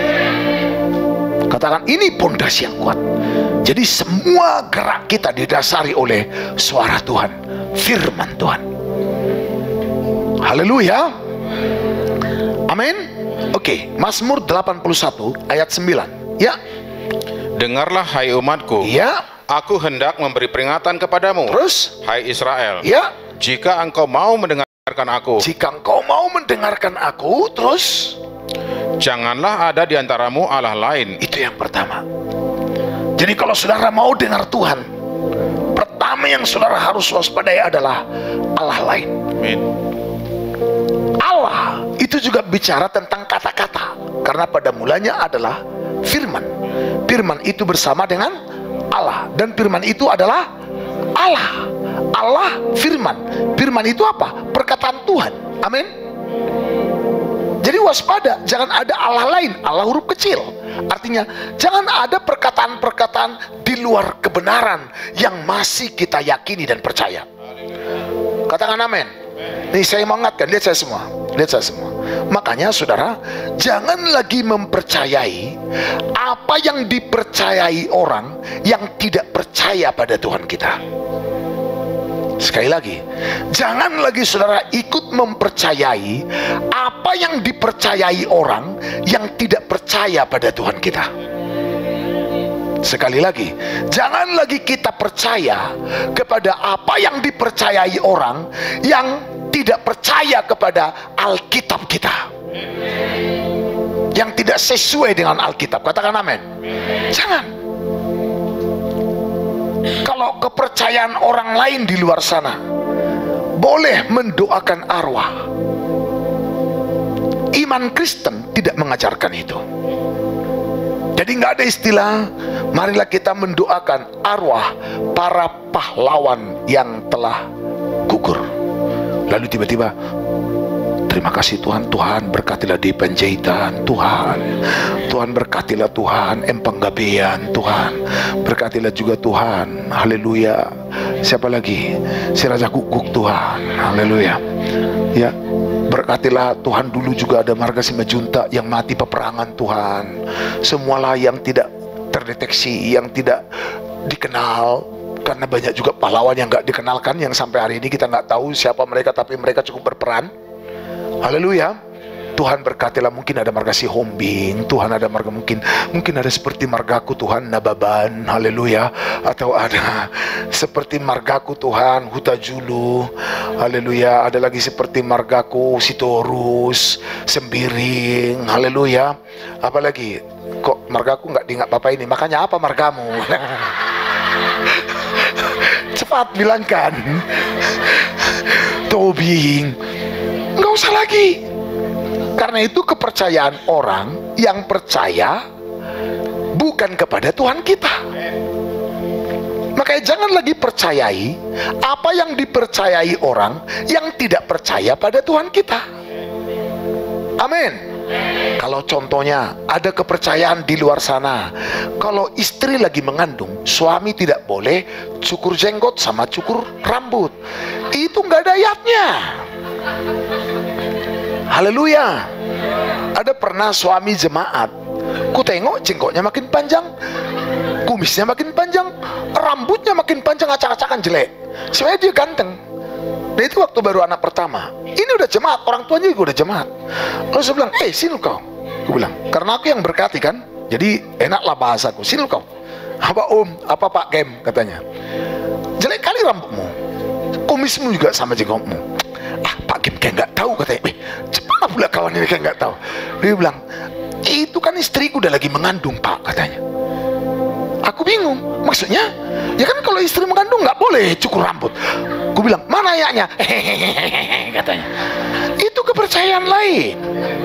Katakan, ini pondasi yang kuat. Jadi semua gerak kita didasari oleh suara Tuhan, firman Tuhan. Haleluya. Amin. Oke, Mazmur 81 ayat 9. Ya. Dengarlah hai umatku. Ya. Aku hendak memberi peringatan kepadamu. Terus, hai Israel. ya. Jika engkau mau mendengarkan aku. Jika engkau mau mendengarkan aku, terus Janganlah ada di antaramu Allah lain. itu yang pertama. Jadi kalau saudara mau dengar Tuhan, pertama yang saudara harus waspadai adalah Allah lain. Amin. Allah itu juga bicara tentang kata-kata, karena pada mulanya adalah firman. Firman itu bersama dengan Allah, dan firman itu adalah Allah. Allah firman. Firman itu apa? Perkataan Tuhan. Amin. Jadi waspada, jangan ada Allah lain, Allah huruf kecil. Artinya jangan ada perkataan-perkataan di luar kebenaran yang masih kita yakini dan percaya. Katakan amin. Nih saya mau ingatkan, lihat saya semua. Lihat saya semua. Makanya saudara, jangan lagi mempercayai apa yang dipercayai orang yang tidak percaya pada Tuhan kita. Sekali lagi, jangan lagi saudara ikut mempercayai apa yang dipercayai orang yang tidak percaya pada Tuhan kita. Sekali lagi, jangan lagi kita percaya kepada apa yang dipercayai orang yang tidak percaya kepada Alkitab kita, yang tidak sesuai dengan Alkitab. Katakan amin. Jangan. Kalau kepercayaan orang lain di luar sana boleh mendoakan arwah, iman Kristen tidak mengajarkan itu. Jadi nggak ada istilah marilah kita mendoakan arwah para pahlawan yang telah gugur. Lalu tiba-tiba, terima kasih Tuhan, Tuhan berkatilah di Panjaitan, Tuhan berkatilah Tuhan Empang Gabean, Tuhan berkatilah juga Tuhan, haleluya. Siapa lagi? Si Raja Guguk, Tuhan, haleluya. Ya, berkatilah Tuhan dulu juga ada Marga Simajunta yang mati peperangan, Tuhan. Semualah yang tidak terdeteksi, yang tidak dikenal. Karena banyak juga pahlawan yang nggak dikenalkan, yang sampai hari ini kita nggak tahu siapa mereka, tapi mereka cukup berperan. Haleluya. Tuhan berkatilah, mungkin ada Marga Si Hombing, Tuhan ada marga, mungkin ada seperti margaku Tuhan Nababan, haleluya. Atau ada seperti margaku Tuhan Huta Julu, haleluya. Ada lagi seperti margaku Sitorus, Sembiring, haleluya. Apalagi kok margaku nggak diingat Bapak ini, makanya apa margamu? cepat bilangkan. Tobing, nggak usah lagi. Karena itu kepercayaan orang yang percaya bukan kepada Tuhan kita. Makanya jangan lagi percayai apa yang dipercayai orang yang tidak percaya pada Tuhan kita. Amin. Kalau contohnya ada kepercayaan di luar sana, kalau istri lagi mengandung, suami tidak boleh cukur jenggot sama cukur rambut. Itu nggak ada ayatnya. Haleluya. Ada pernah suami jemaat, ku tengok jenggotnya makin panjang, kumisnya makin panjang, rambutnya makin panjang, acak-acakan jelek. Sebenarnya dia ganteng. Dan itu waktu baru anak pertama. Ini udah jemaat, orang tuanya juga udah jemaat. Lalu saya bilang, sini kau. Aku bilang, karena aku yang berkati kan, jadi enaklah bahasaku. Sini kau. Apa Om, apa Pak Gem, katanya. Jelek kali rambutmu, kumismu juga sama jenggotmu. Pak Gem kayak nggak tahu, katanya. Cepat pula kawan ini kayak nggak tahu. Dia bilang, itu kan istriku udah lagi mengandung Pak, katanya. Aku bingung, maksudnya ya kan kalau istri mengandung nggak boleh cukur rambut. Aku bilang, mana ayatnya? Hehehe, katanya. Itu kepercayaan lain.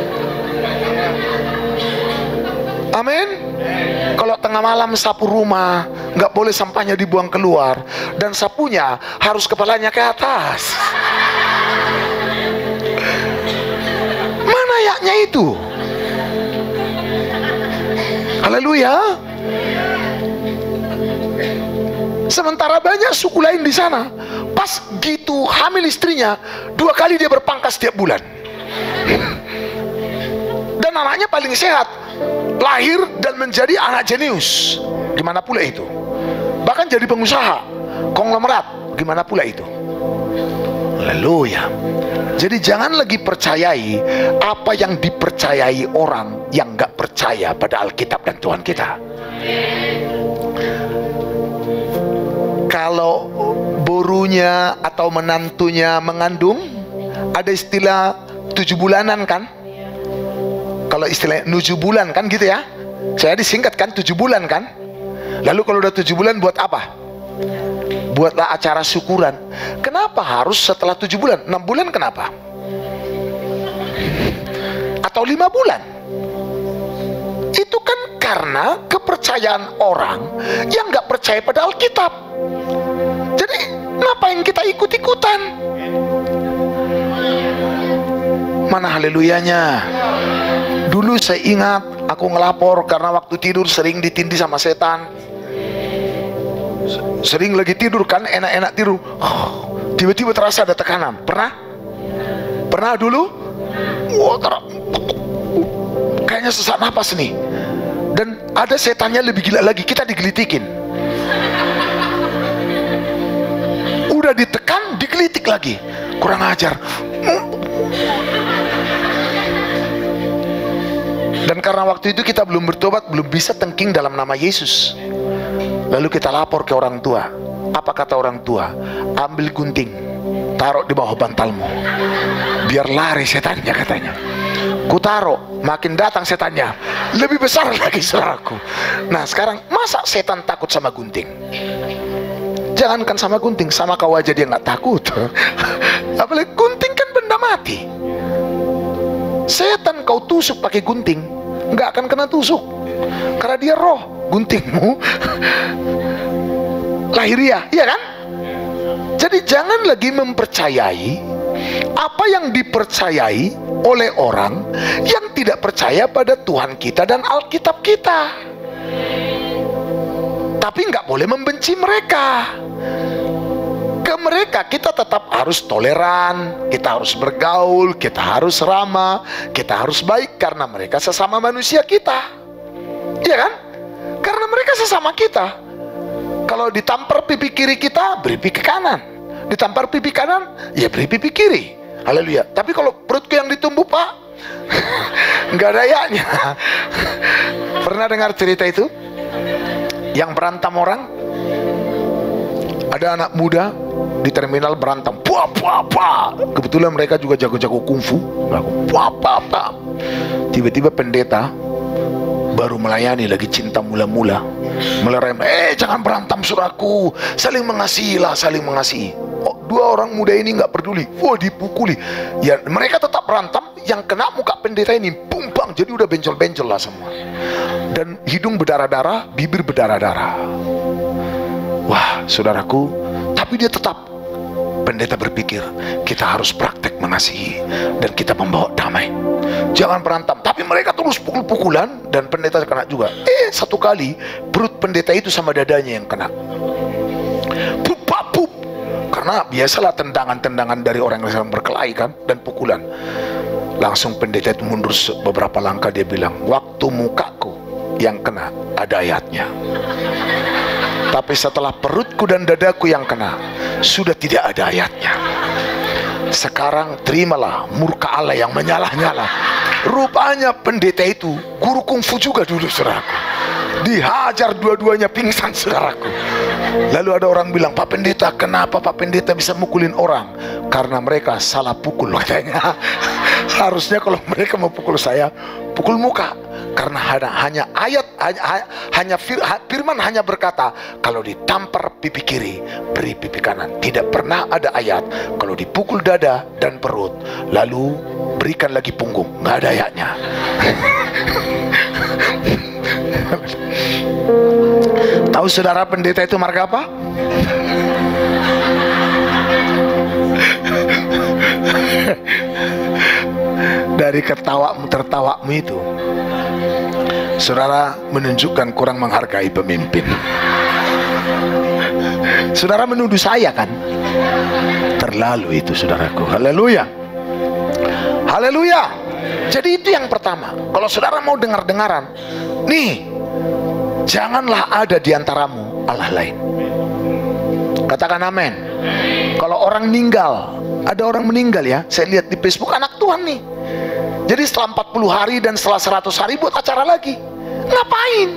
Amin. Kalau tengah malam sapu rumah, nggak boleh sampahnya dibuang keluar, dan sapunya harus kepalanya ke atas. Mana ayatnya itu? Haleluya. Sementara banyak suku lain di sana, pas gitu hamil istrinya, 2 kali dia berpangkas setiap bulan. Dan anaknya paling sehat, lahir dan menjadi anak jenius. Gimana pula itu? Bahkan jadi pengusaha konglomerat. Gimana pula itu? Haleluya. Jadi jangan lagi percayai apa yang dipercayai orang yang gak percaya pada Alkitab dan Tuhan kita. Kalau borunya atau menantunya mengandung, ada istilah 7 bulanan kan? Kalau istilah 7 bulan kan gitu ya? Saya disingkatkan 7 bulan kan? Lalu kalau udah 7 bulan buat apa? Buatlah acara syukuran. Kenapa harus setelah 7 bulan? 6 bulan kenapa? Atau 5 bulan? Itu kan karena kepercayaan orang yang gak percaya pada Alkitab. Jadi ngapain kita ikut-ikutan? Mana haleluyanya? Dulu saya ingat aku ngelapor karena waktu tidur sering ditindih sama setan. Sering lagi tidur kan, enak-enak tidur, tiba-tiba terasa ada tekanan. Pernah dulu? Kayaknya sesak napas nih. Dan ada setannya lebih gila lagi, kita digelitikin. Udah ditekan, digelitik lagi. Kurang ajar. Dan karena waktu itu kita belum bertobat, belum bisa tengking dalam nama Yesus. Lalu kita lapor ke orang tua. Apa kata orang tua? Ambil gunting, taruh di bawah bantalmu, biar lari setannya, katanya. Ku taruh, makin datang setannya, lebih besar lagi, saudaraku. Nah sekarang masa setan takut sama gunting? Jangankan sama gunting, sama kau aja dia nggak takut. Apalagi gunting kan benda mati. Setan kau tusuk pakai gunting, nggak akan kena tusuk, karena dia roh. Guntingmu lahiriah, iya kan? Jadi jangan lagi mempercayai apa yang dipercayai oleh orang yang tidak percaya pada Tuhan kita dan Alkitab kita. Tapi nggak boleh membenci mereka. Ke mereka kita tetap harus toleran, kita harus bergaul, kita harus ramah, kita harus baik, karena mereka sesama manusia kita, iya kan? Karena mereka sesama kita. Kalau ditampar pipi kiri kita, beri pipi kanan. Ditampar pipi kanan, ya beri pipi kiri. Haleluya. Tapi kalau perutku yang ditumbuh, Pak, nggak ada ayatnya. Pernah dengar cerita itu? Yang berantem orang? Ada anak muda di terminal berantem. Puah, puah, puah. Kebetulan mereka juga jago-jago kungfu. Puah, puah, puah. Tiba-tiba pendeta baru melayani, lagi cinta mula-mula, melerem, jangan berantem saudaraku, saling mengasihilah, saling mengasihi. Oh, dua orang muda ini nggak peduli, dipukuli. Ya mereka tetap berantem, yang kena muka pendeta ini, bumbang, jadi udah bencol-bencol lah semua. Dan hidung berdarah-darah, bibir berdarah-darah. Wah, saudaraku, tapi dia tetap. Pendeta berpikir, kita harus praktek mengasihi dan kita membawa damai. Jangan berantem. Tapi mereka terus pukul-pukulan dan pendeta kena juga. Satu kali perut pendeta itu sama dadanya yang kena. Pup. Karena biasalah tendangan-tendangan dari orang yang sedang berkelahi kan, dan pukulan. Langsung pendeta itu mundur beberapa langkah, dia bilang, waktu mukaku yang kena ada ayatnya. Tapi setelah perutku dan dadaku yang kena, sudah tidak ada ayatnya. Sekarang terimalah murka Allah yang menyala-nyala. Rupanya pendeta itu guru kungfu juga dulu, saudaraku. Dihajar dua-duanya pingsan, saudaraku. Lalu ada orang bilang, Pak Pendeta, kenapa Pak Pendeta bisa mukulin orang? Karena mereka salah pukul, katanya. Harusnya kalau mereka mau pukul saya, pukul muka. Karena hanya firman hanya berkata, kalau ditampar pipi kiri, beri pipi kanan. Tidak pernah ada ayat kalau dipukul dada dan perut, lalu berikan lagi punggung. Nggak ada ayatnya. Tahu saudara pendeta itu marga apa? Dari tertawamu itu, saudara menunjukkan kurang menghargai pemimpin. Saudara menuduh saya kan? Terlalu itu, saudaraku. Haleluya. Haleluya. Jadi itu yang pertama. Kalau saudara mau dengar-dengaran, nih, janganlah ada di antaramu Allah lain. Katakan amin. Kalau orang meninggal, ada orang meninggal ya, saya lihat di Facebook, anak Tuhan nih. Jadi setelah 40 hari dan setelah 100 hari buat acara lagi. Ngapain?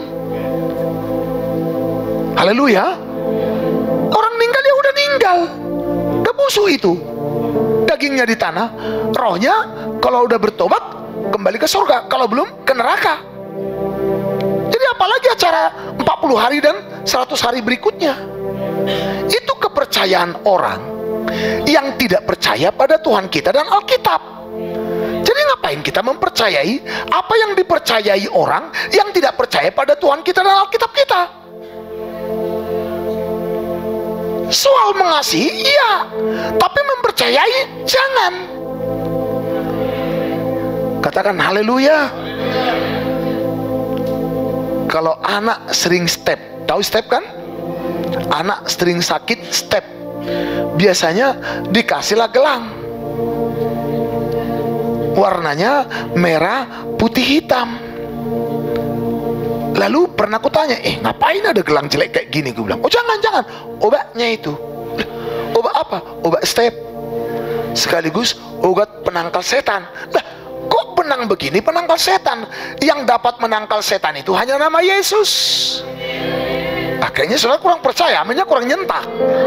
Haleluya. Orang meninggal ya udah meninggal, udah busuk itu, dagingnya di tanah. Rohnya kalau udah bertobat kembali ke surga, kalau belum ke neraka. Jadi apalagi acara 40 hari dan 100 hari berikutnya. Itu kepercayaan orang yang tidak percaya pada Tuhan kita dan Alkitab. Jadi ngapain kita mempercayai apa yang dipercayai orang yang tidak percaya pada Tuhan kita dan Alkitab kita? Soal mengasihi, iya, tapi mempercayai, jangan. Katakan haleluya. Kalau anak sering step, tahu step kan? Anak sering sakit step, biasanya dikasihlah gelang. Warnanya merah, putih, hitam. Lalu pernah aku tanya, ngapain ada gelang jelek kayak gini? Gue bilang, oh jangan, obatnya itu. Obat apa? Obat step. Sekaligus obat penangkal setan. Lah, kok benang begini penangkal setan? Yang dapat menangkal setan itu hanya nama Yesus. Kayaknya saudara kurang percaya, namanya kurang nyentak.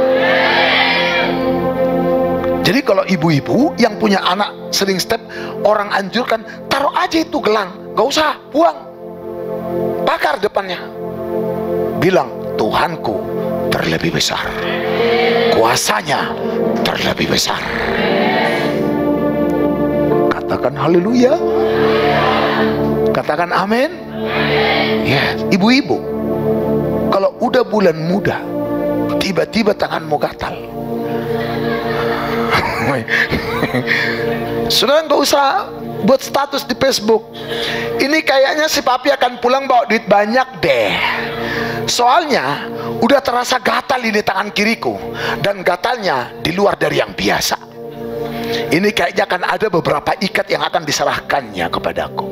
Jadi kalau ibu-ibu yang punya anak sering step, orang anjurkan, taruh aja itu gelang, gak usah, buang, bakar depannya. Bilang, Tuhanku terlebih besar, kuasanya terlebih besar. Katakan haleluya. Katakan amin. Ya, ibu-ibu, kalau udah bulan muda, tiba-tiba tanganmu gatal, saudara nggak usah buat status di Facebook, ini kayaknya si papi akan pulang bawa duit banyak deh. Soalnya udah terasa gatal ini tangan kiriku, dan gatalnya di luar dari yang biasa. Ini kayaknya akan ada beberapa ikat yang akan diserahkannya kepadaku.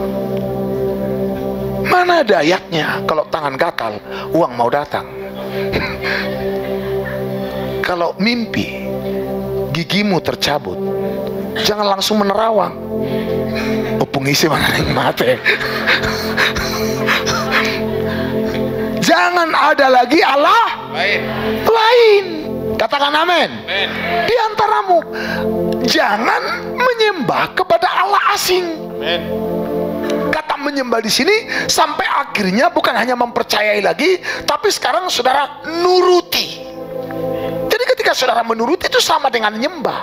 Mana ada ayatnya kalau tangan gatal uang mau datang? Kalau mimpi gigimu tercabut, jangan langsung menerawang. Pengisi mana yang mati. Jangan ada lagi Allah lain. Katakan amin. Di antaramu, jangan menyembah kepada Allah asing. Kata menyembah di sini sampai akhirnya bukan hanya mempercayai lagi, tapi sekarang saudara nuruti. Jadi ketika saudara menuruti itu sama dengan nyembah.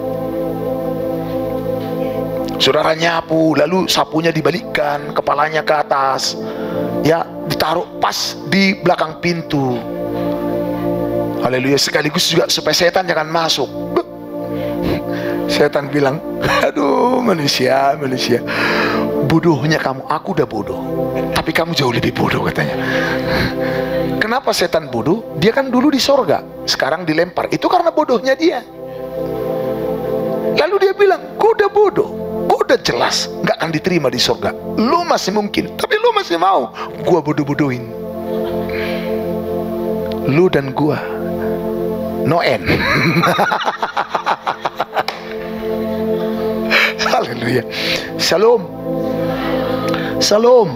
Saudara nyapu, lalu sapunya dibalikkan, kepalanya ke atas, ya, ditaruh pas di belakang pintu. Haleluya. Sekaligus juga supaya setan jangan masuk. Setan bilang, aduh manusia, bodohnya kamu. Aku udah bodoh, tapi kamu jauh lebih bodoh, katanya. Kenapa setan bodoh? Dia kan dulu di sorga, sekarang dilempar. Itu karena bodohnya dia. Lalu dia bilang, gua udah bodoh, gua udah jelas gak akan diterima di sorga. Lu masih mungkin, tapi lu masih mau gua bodoh-bodohin. Lu dan gua no end. Haleluya. Shalom. Shalom.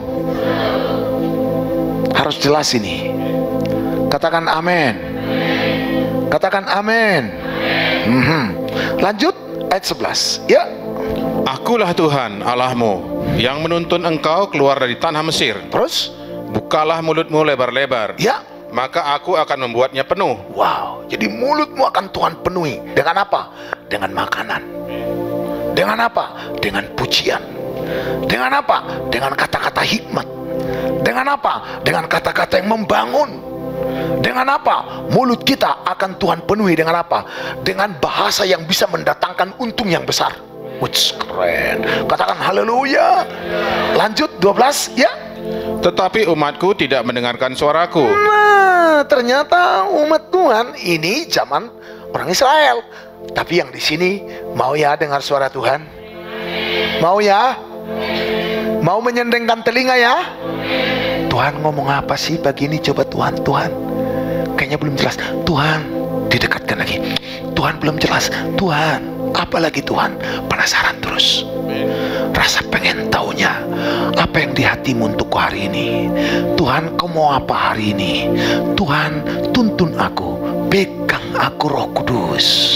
Harus jelas ini. Katakan amin. Katakan amin. Lanjut ayat 11. Ya. Akulah Tuhan Allahmu yang menuntun engkau keluar dari tanah Mesir. Terus? Bukalah mulutmu lebar-lebar. Ya. Maka aku akan membuatnya penuh. Wow. Jadi mulutmu akan Tuhan penuhi. Dengan apa? Dengan makanan. Dengan apa? Dengan pujian. Dengan apa? Dengan kata-kata hikmat. Dengan apa? Dengan kata-kata yang membangun. Dengan apa? Mulut kita akan Tuhan penuhi dengan apa? Dengan bahasa yang bisa mendatangkan untung yang besar. Wih, keren. Katakan haleluya. Lanjut 12, ya. Tetapi umatku tidak mendengarkan suaraku. Nah, ternyata umat Tuhan ini zaman orang Israel. Tapi yang di sini mau ya dengar suara Tuhan? Mau ya? Mau menyendengkan telinga ya? Tuhan ngomong apa sih pagi ini? Coba Tuhan. Kayaknya belum jelas. Tuhan, didekatkan lagi. Tuhan belum jelas. Tuhan, apa lagi Tuhan? Penasaran terus. Rasa pengen taunya apa yang di hatimu untuk hari ini. Tuhan, kau mau apa hari ini? Tuhan, tuntun aku, pegang aku Roh Kudus.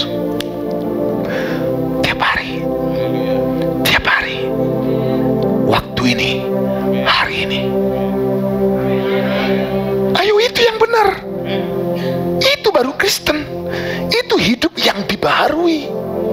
Tiap hari, waktu ini, hari ini. Ayo, itu yang benar. Itu baru Kristen. Itu hidup yang dibaharui.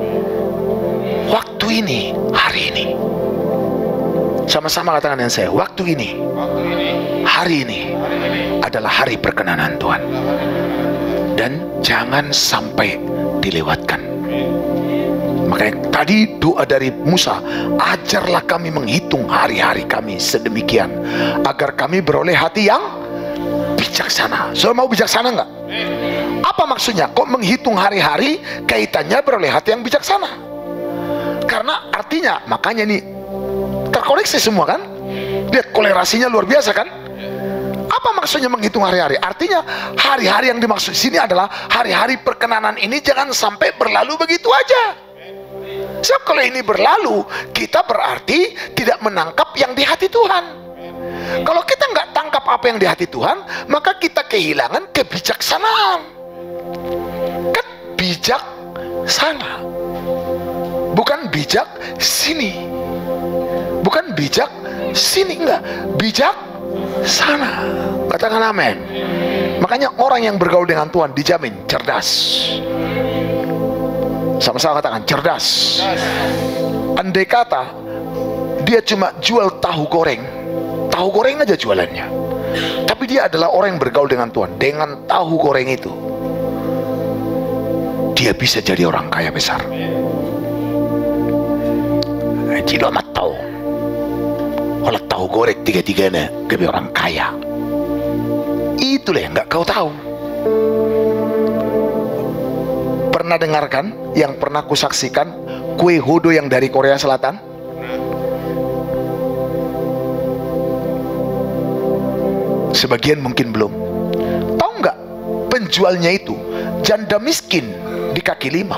Waktu ini, hari ini. Sama-sama katakan dengan saya, waktu ini, hari ini adalah hari perkenanan Tuhan. Dan jangan sampai dilewatkan. Makanya tadi doa dari Musa, ajarlah kami menghitung hari-hari kami sedemikian, agar kami beroleh hati yang bijaksana. Saudara mau bijaksana nggak? Apa maksudnya? Kok menghitung hari-hari kaitannya beroleh hati yang bijaksana? Karena artinya, makanya nih terkoneksi semua kan? Lihat kolerasinya luar biasa kan? Apa maksudnya menghitung hari-hari? Artinya hari-hari yang dimaksud sini adalah hari-hari perkenanan ini jangan sampai berlalu begitu aja. Sebab kalau ini berlalu, kita berarti tidak menangkap yang di hati Tuhan. Kalau kita nggak tangkap apa yang di hati Tuhan, maka kita kehilangan kebijaksanaan. Kan bijak sana, bukan bijak sini. Bukan bijak sini, enggak. Bijak sana. Katakan amin. Makanya orang yang bergaul dengan Tuhan dijamin cerdas. Sama-sama katakan cerdas. Andai kata dia cuma jual tahu goreng aja jualannya, tapi dia adalah orang yang bergaul dengan Tuhan. Dengan tahu goreng itu dia bisa jadi orang kaya besar. Jadi amat tahu. Kalau tahu goreng tiga-tiganya lebih orang kaya. Itulah yang nggak kau tahu. Pernah dengarkan yang pernah kusaksikan kue hodo yang dari Korea Selatan? Sebagian mungkin belum. Tahu nggak penjualnya itu janda miskin di kaki lima.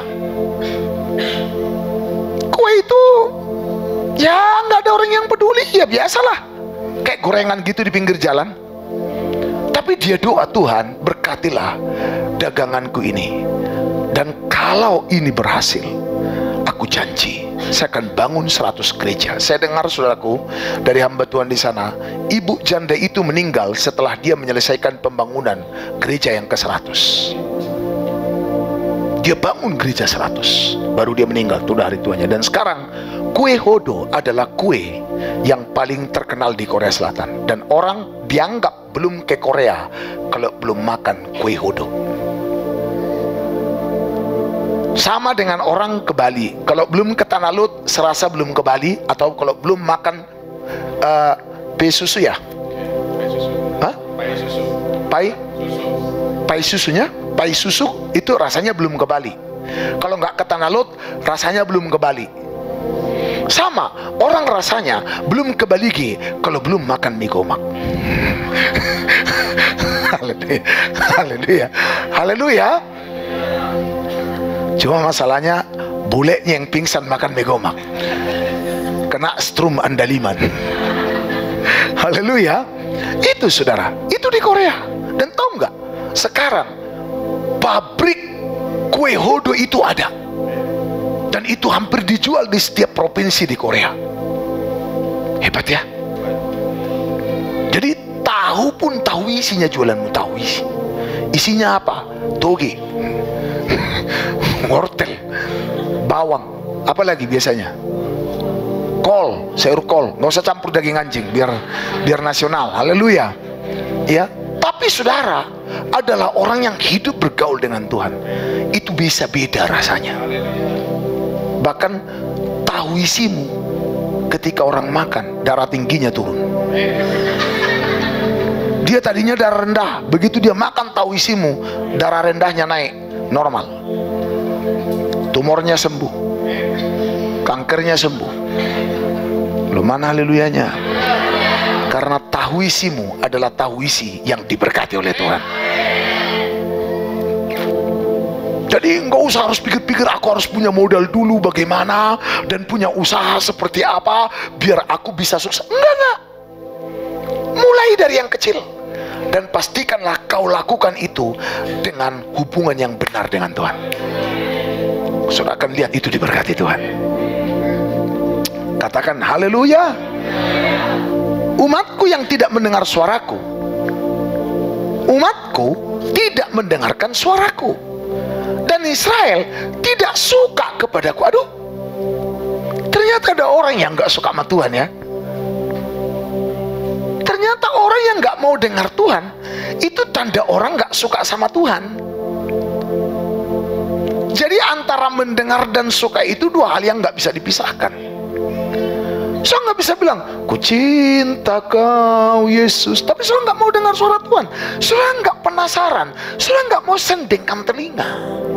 Kue itu ya nggak ada orang yang peduli, ya biasalah, kayak gorengan gitu di pinggir jalan. Tapi dia doa, Tuhan berkatilah daganganku ini, dan kalau ini berhasil, aku janji saya akan bangun 100 gereja. Saya dengar, saudaraku, dari hamba Tuhan di sana, ibu janda itu meninggal setelah dia menyelesaikan pembangunan gereja yang ke-100. Dia bangun gereja 100, baru dia meninggal, itu udah hari tuanya. Dan sekarang kue hodo adalah kue yang paling terkenal di Korea Selatan, dan orang dianggap belum ke Korea kalau belum makan kue hodo. Sama dengan orang ke Bali, kalau belum ke Tanah Lot serasa belum ke Bali, atau kalau belum makan pai susu ya? Hah? Pai susunya? Pai susu itu rasanya belum ke Bali. Kalau nggak ke Tanah Lot rasanya belum ke Bali. Sama, orang rasanya belum ke Baligi kalau belum makan mie gomak. Haleluya, haleluya, haleluya. Cuma masalahnya bulenya yang pingsan makan mie gomak, kena strum andaliman. Haleluya. Itu saudara, itu di Korea. Dan tahu nggak, sekarang pabrik kue hodo itu ada, dan itu hampir dijual di setiap provinsi di Korea. Hebat ya. Jadi tahu pun tahu isinya, jualanmu tahu isi. Isinya apa? Toge, wortel, bawang, apa lagi biasanya? Kol, sayur kol. Nggak usah campur daging anjing, biar nasional. Haleluya. Ya. Tapi saudara adalah orang yang hidup bergaul dengan Tuhan, itu bisa beda rasanya. Bahkan tahu isimu, ketika orang makan darah tingginya turun. Dia tadinya darah rendah, begitu dia makan tahu isimu, darah rendahnya naik normal, tumornya sembuh, kankernya sembuh. Belum mana haleluyanya? Karena tahu isimu adalah tahu isi yang diberkati oleh Tuhan. Jadi nggak usah harus pikir-pikir aku harus punya modal dulu bagaimana, dan punya usaha seperti apa biar aku bisa sukses. Enggak. Mulai dari yang kecil, dan pastikanlah kau lakukan itu dengan hubungan yang benar dengan Tuhan. Saudara akan lihat itu diberkati Tuhan. Katakan haleluya. Umatku yang tidak mendengar suaraku, umatku tidak mendengarkan suaraku, dan Israel tidak suka kepadaku. Aduh, ternyata ada orang yang gak suka sama Tuhan ya. Ternyata orang yang gak mau dengar Tuhan itu tanda orang gak suka sama Tuhan. Jadi antara mendengar dan suka itu dua hal yang gak bisa dipisahkan. Saya nggak bisa bilang, ku cinta kau Yesus, tapi saya nggak mau dengar suara Tuhan. Saya nggak penasaran, saya nggak mau sendingkan telinga.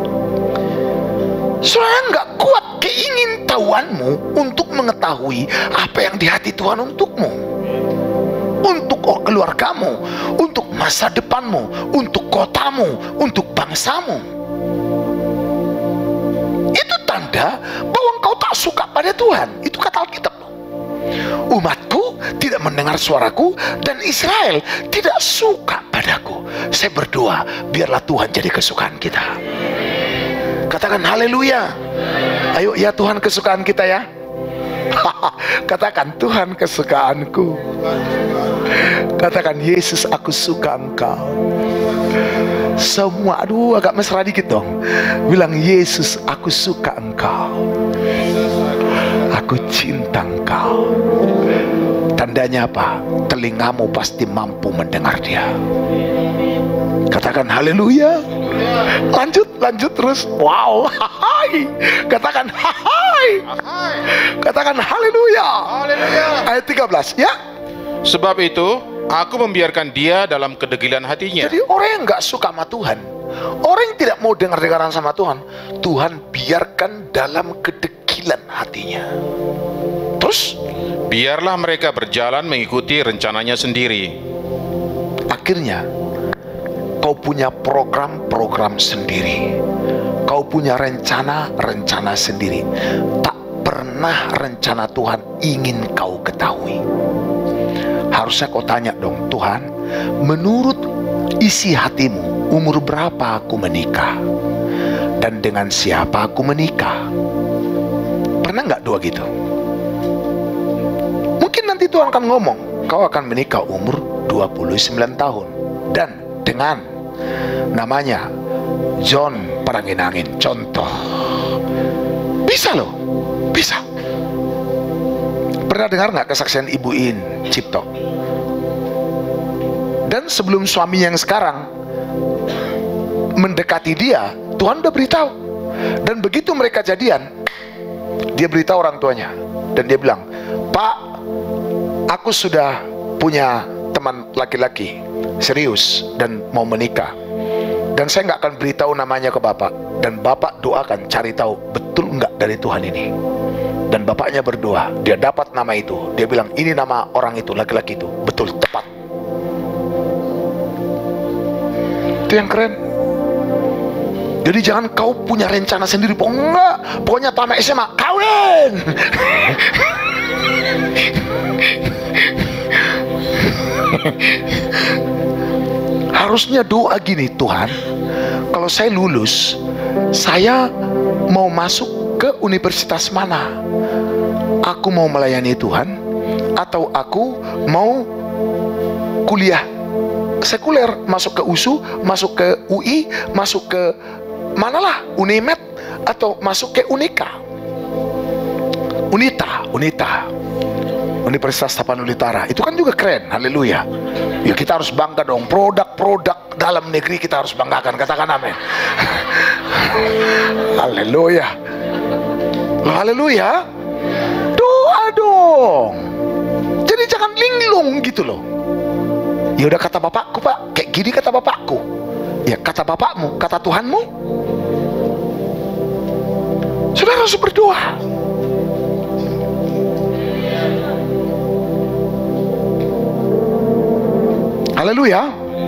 Saya nggak kuat keingintahuanmu untuk mengetahui apa yang di hati Tuhan untukmu, untuk keluargamu, untuk masa depanmu, untuk kotamu, untuk bangsamu. Itu tanda bahwa engkau tak suka pada Tuhan. Itu kata Alkitab. Umatku tidak mendengar suaraku, dan Israel tidak suka padaku. Saya berdoa biarlah Tuhan jadi kesukaan kita. Katakan haleluya. Ayo ya, Tuhan kesukaan kita ya. Katakan Tuhan kesukaanku. Katakan Yesus aku suka engkau. Semua, aduh agak mesra dikit dong. Bilang Yesus aku suka engkau, aku cinta engkau. Tandanya apa? Telingamu pasti mampu mendengar dia. Katakan haleluya. Lanjut terus. Wow. Katakan katakan haleluya. Ayat 13 ya. Sebab itu aku membiarkan dia dalam kedegilan hatinya. Jadi orang yang gak suka sama Tuhan, orang yang tidak mau dengar-dengaran sama Tuhan, Tuhan biarkan dalam kedegilan hatinya. Terus biarlah mereka berjalan mengikuti rencananya sendiri. Akhirnya kau punya program-program sendiri, kau punya rencana-rencana sendiri. Tak pernah rencana Tuhan ingin kau ketahui. Harusnya kau tanya dong, Tuhan, menurut isi hatimu, umur berapa aku menikah? Dan dengan siapa aku menikah? Pernah Pernah nggak doa gitu? Mungkin nanti Tuhan akan ngomong, kau akan menikah umur 29 tahun dan dengan namanya John Parangin-angin. Contoh. Bisa loh, bisa. Pernah dengar nggak kesaksian Ibu In Cipto? Dan sebelum suaminya yang sekarang mendekati dia, Tuhan udah beritahu. Dan begitu mereka jadian, dia beritahu orang tuanya. Dan dia bilang, Pak, aku sudah punya teman laki-laki serius dan mau menikah. Dan saya nggak akan beritahu namanya ke Bapak. Dan Bapak doakan, cari tahu betul nggak dari Tuhan ini. Dan bapaknya berdoa, dia dapat nama itu. Dia bilang, ini nama orang itu, laki-laki itu. Betul, tepat. Itu yang keren. Jadi jangan kau punya rencana sendiri. Pokoknya tamat SMA, kawin. Harusnya doa gini, Tuhan, kalau saya lulus, saya mau masuk ke universitas mana? Aku mau melayani Tuhan, atau aku mau kuliah sekuler, masuk ke USU, masuk ke UI, masuk ke manalah, Unimed, atau masuk ke Unita, Universitas Tapanuli Utara. Itu kan juga keren, haleluya. Ya kita harus bangga dong, produk-produk dalam negeri kita harus banggakan, katakan amin. Haleluya. Loh, haleluya. Doa dong. Jadi jangan linglung gitu loh. Ya udah kata bapakku, Pak, kayak gini kata bapakku. Ya kata bapakmu, kata Tuhanmu. Saudara harus berdoa. Haleluya.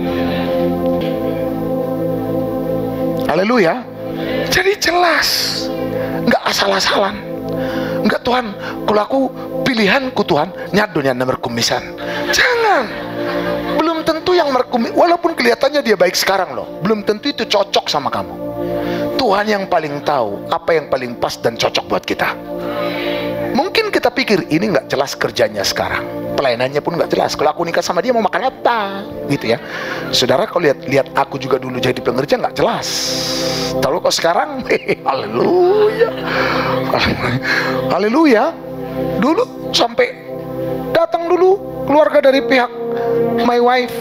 Haleluya. Jadi jelas, nggak asal-asalan. Nggak, Tuhan, kalau aku pilihanku Tuhan nyadonya nomor kumisan. Jangan. Belum tentu yang merkumis, walaupun kelihatannya dia baik sekarang loh, belum tentu itu cocok sama kamu. Tuhan yang paling tahu apa yang paling pas dan cocok buat kita. Mungkin kita pikir ini nggak jelas kerjanya sekarang, pelayanannya pun nggak jelas. Kalau aku nikah sama dia mau makan apa, gitu ya. Saudara, kalau lihat aku juga dulu jadi pengerja nggak jelas. Tahu kok sekarang, haleluya, haleluya. Dulu sampai datang dulu keluarga dari pihak my wife.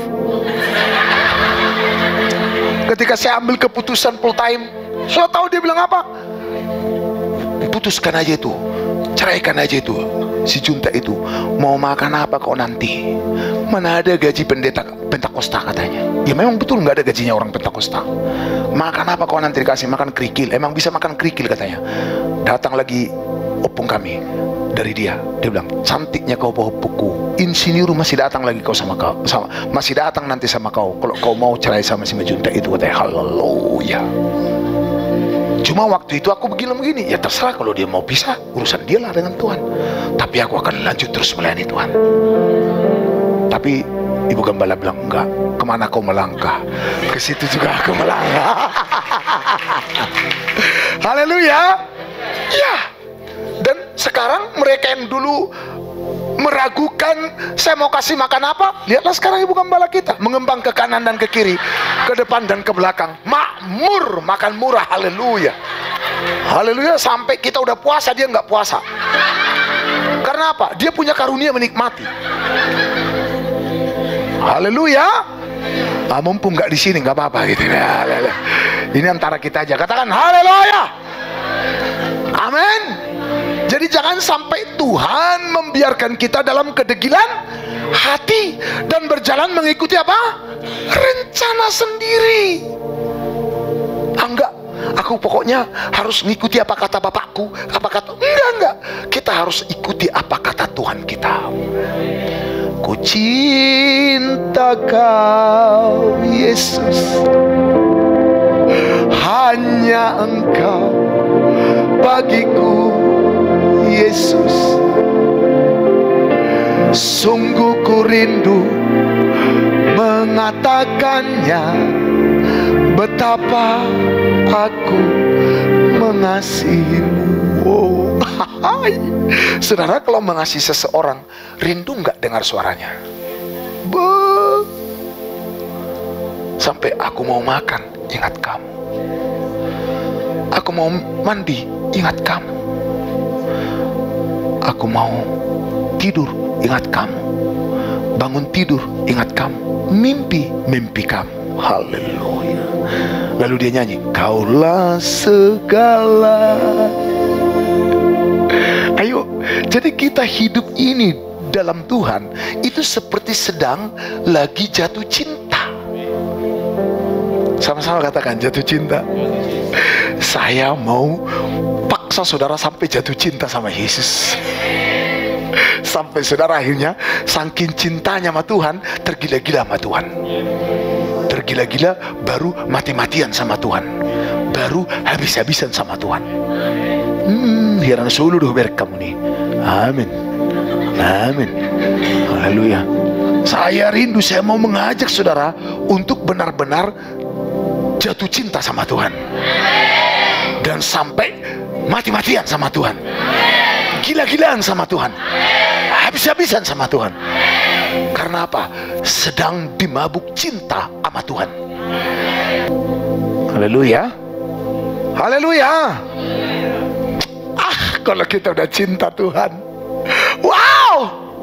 Ketika saya ambil keputusan full time, saya tahu dia bilang apa? Putuskan aja itu, ceraikan aja itu si Junta itu. Mau makan apa kok nanti? Mana ada gaji pendeta Pentakosta katanya. Ya memang betul nggak ada gajinya orang Pentakosta. Makan apa kok nanti? Dikasih makan kerikil. Emang bisa makan kerikil katanya. Datang lagi opung kami dari dia bilang, cantiknya kau bawa buku, insinyur masih datang lagi kau sama kau, masih datang nanti sama kau kalau kau mau cerai sama si Majunta itu, katanya. Haleluya. Cuma waktu itu aku begini, ya terserah, kalau dia mau pisah urusan dia lah dengan Tuhan, tapi aku akan lanjut terus melayani Tuhan. Tapi Ibu Gembala bilang, enggak, kemana kau melangkah, ke situ juga aku melangkah. Haleluya. Ya. Dan sekarang mereka yang dulu meragukan saya mau kasih makan apa, lihatlah sekarang Ibu Gembala kita mengembang ke kanan dan ke kiri, ke depan dan ke belakang, makmur, makan murah. Haleluya. Haleluya. Sampai kita udah puasa dia nggak puasa. Karena apa? Dia punya karunia menikmati. Haleluya. Mumpung nggak di sini nggak apa-apa gitu. Ini antara kita aja, katakan haleluya. Amin. Jadi jangan sampai Tuhan membiarkan kita dalam kedegilan hati dan berjalan mengikuti apa? Rencana sendiri. Enggak, aku pokoknya harus ngikuti apa kata bapakku, apa kata, enggak. Kita harus ikuti apa kata Tuhan kita. Ku cinta kau Yesus, hanya Engkau bagiku Yesus. Sungguh ku rindu mengatakannya, betapa aku mengasihimu. Oh. Hai, saudara, kalau mengasihi seseorang, rindu nggak dengar suaranya? Sampai aku mau makan, ingat kamu. Aku mau mandi, ingat kamu. Aku mau tidur, ingat kamu. Bangun tidur, ingat kamu. Mimpi, mimpi kamu. Haleluya. Lalu dia nyanyi, kaulah segala. Ayo, jadi kita hidup ini dalam Tuhan itu seperti sedang lagi jatuh cinta. Sama-sama katakan, jatuh cinta. Saya mau paksa saudara sampai jatuh cinta sama Yesus. Sampai saudara akhirnya saking cintanya sama Tuhan, tergila-gila sama Tuhan. Tergila-gila, baru mati-matian sama Tuhan, baru habis-habisan sama Tuhan. Hirang seluruh berkat kamu nih. Amin. Amin. Haleluya. Saya rindu, saya mau mengajak saudara untuk benar-benar jatuh cinta sama Tuhan. Dan sampai mati-matian sama Tuhan. Gila-gilaan sama Tuhan. Habis-habisan sama Tuhan. Karena apa? Sedang dimabuk cinta sama Tuhan. Haleluya. Haleluya. Kalau kita udah cinta Tuhan, wow,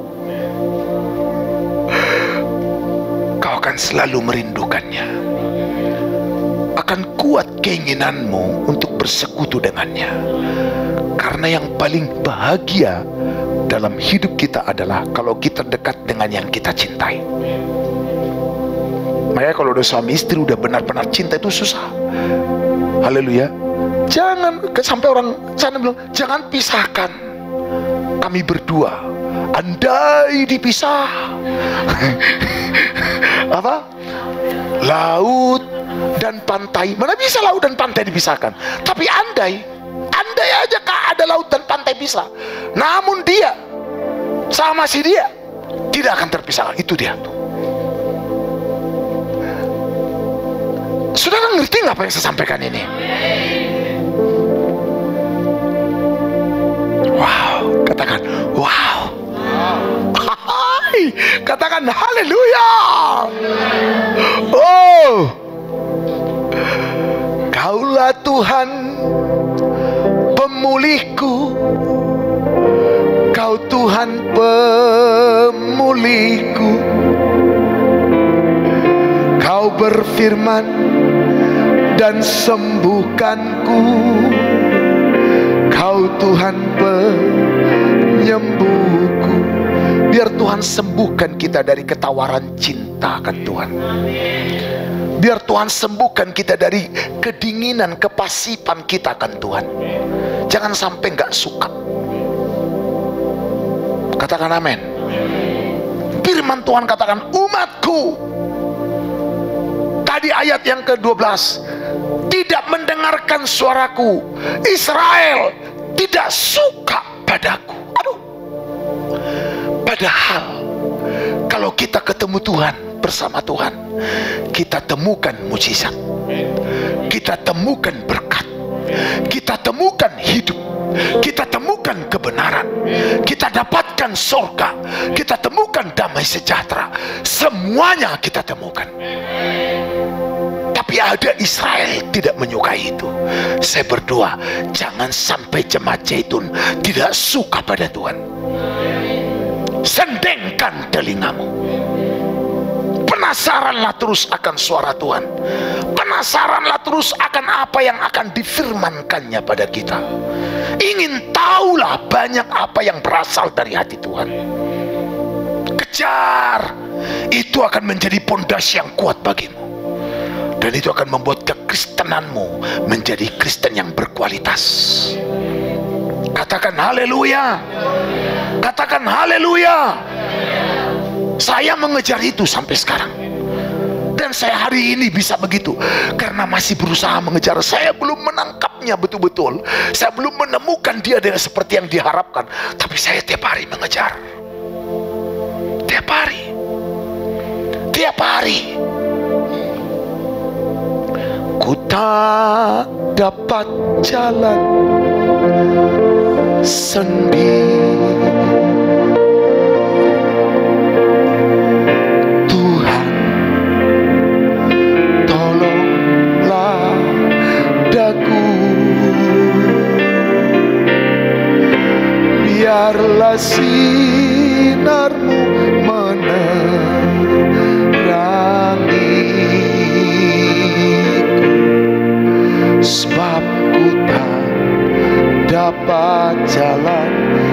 kau akan selalu merindukannya. Akan kuat keinginanmu untuk bersekutu dengannya. Karena yang paling bahagia dalam hidup kita adalah kalau kita dekat dengan yang kita cintai. Makanya kalau udah suami istri udah benar-benar cinta itu susah. Haleluya. Jangan sampai orang sana bilang, jangan pisahkan kami berdua. Andai dipisah, apa? Laut dan pantai, mana bisa laut dan pantai dipisahkan? Tapi andai aja kak ada laut dan pantai bisa, namun dia sama si dia tidak akan terpisahkan. Itu dia tuh. Saudara ngerti nggak apa yang saya sampaikan ini? Wow, katakan wow. Hai, katakan haleluya. Oh, kaulah Tuhan pemulihku, kau Tuhan pemulihku. Kau berfirman dan sembuhkanku, kau Tuhan penyembuhku. Biar Tuhan sembuhkan kita dari ketawaran cinta akan Tuhan. Biar Tuhan sembuhkan kita dari kedinginan, kepasipan kita akan Tuhan. Jangan sampai nggak suka. Katakan amin. Firman Tuhan katakan, umatku, tadi ayat yang ke-12, tidak mendengarkan suaraku. Israel tidak suka padaku. Aduh. Padahal kalau kita ketemu Tuhan, bersama Tuhan, kita temukan mujizat, kita temukan berkat, kita temukan hidup, kita temukan kebenaran, kita dapatkan surga, kita temukan damai sejahtera. Semuanya kita temukan. Tapi ada Israel tidak menyukai itu. Saya berdoa, jangan sampai jemaat Zaitun tidak suka pada Tuhan. Sendengkan telingamu. Penasaranlah terus akan suara Tuhan. Penasaranlah terus akan apa yang akan difirmankannya pada kita. Ingin tahulah banyak apa yang berasal dari hati Tuhan. Kejar. Itu akan menjadi pondasi yang kuat bagimu. Dan itu akan membuat kekristenanmu menjadi Kristen yang berkualitas. Katakan haleluya. Katakan haleluya. Saya mengejar itu sampai sekarang. Dan saya hari ini bisa begitu karena masih berusaha mengejar. Saya belum menangkapnya betul-betul. Saya belum menemukan dia dengan seperti yang diharapkan. Tapi saya tiap hari mengejar. Tiap hari. Tiap hari. Ku tak dapat jalan sendiri. Tuhan, tolonglah daku, biarlah sinarmu menerangiku, sebab ku tak dapat jalan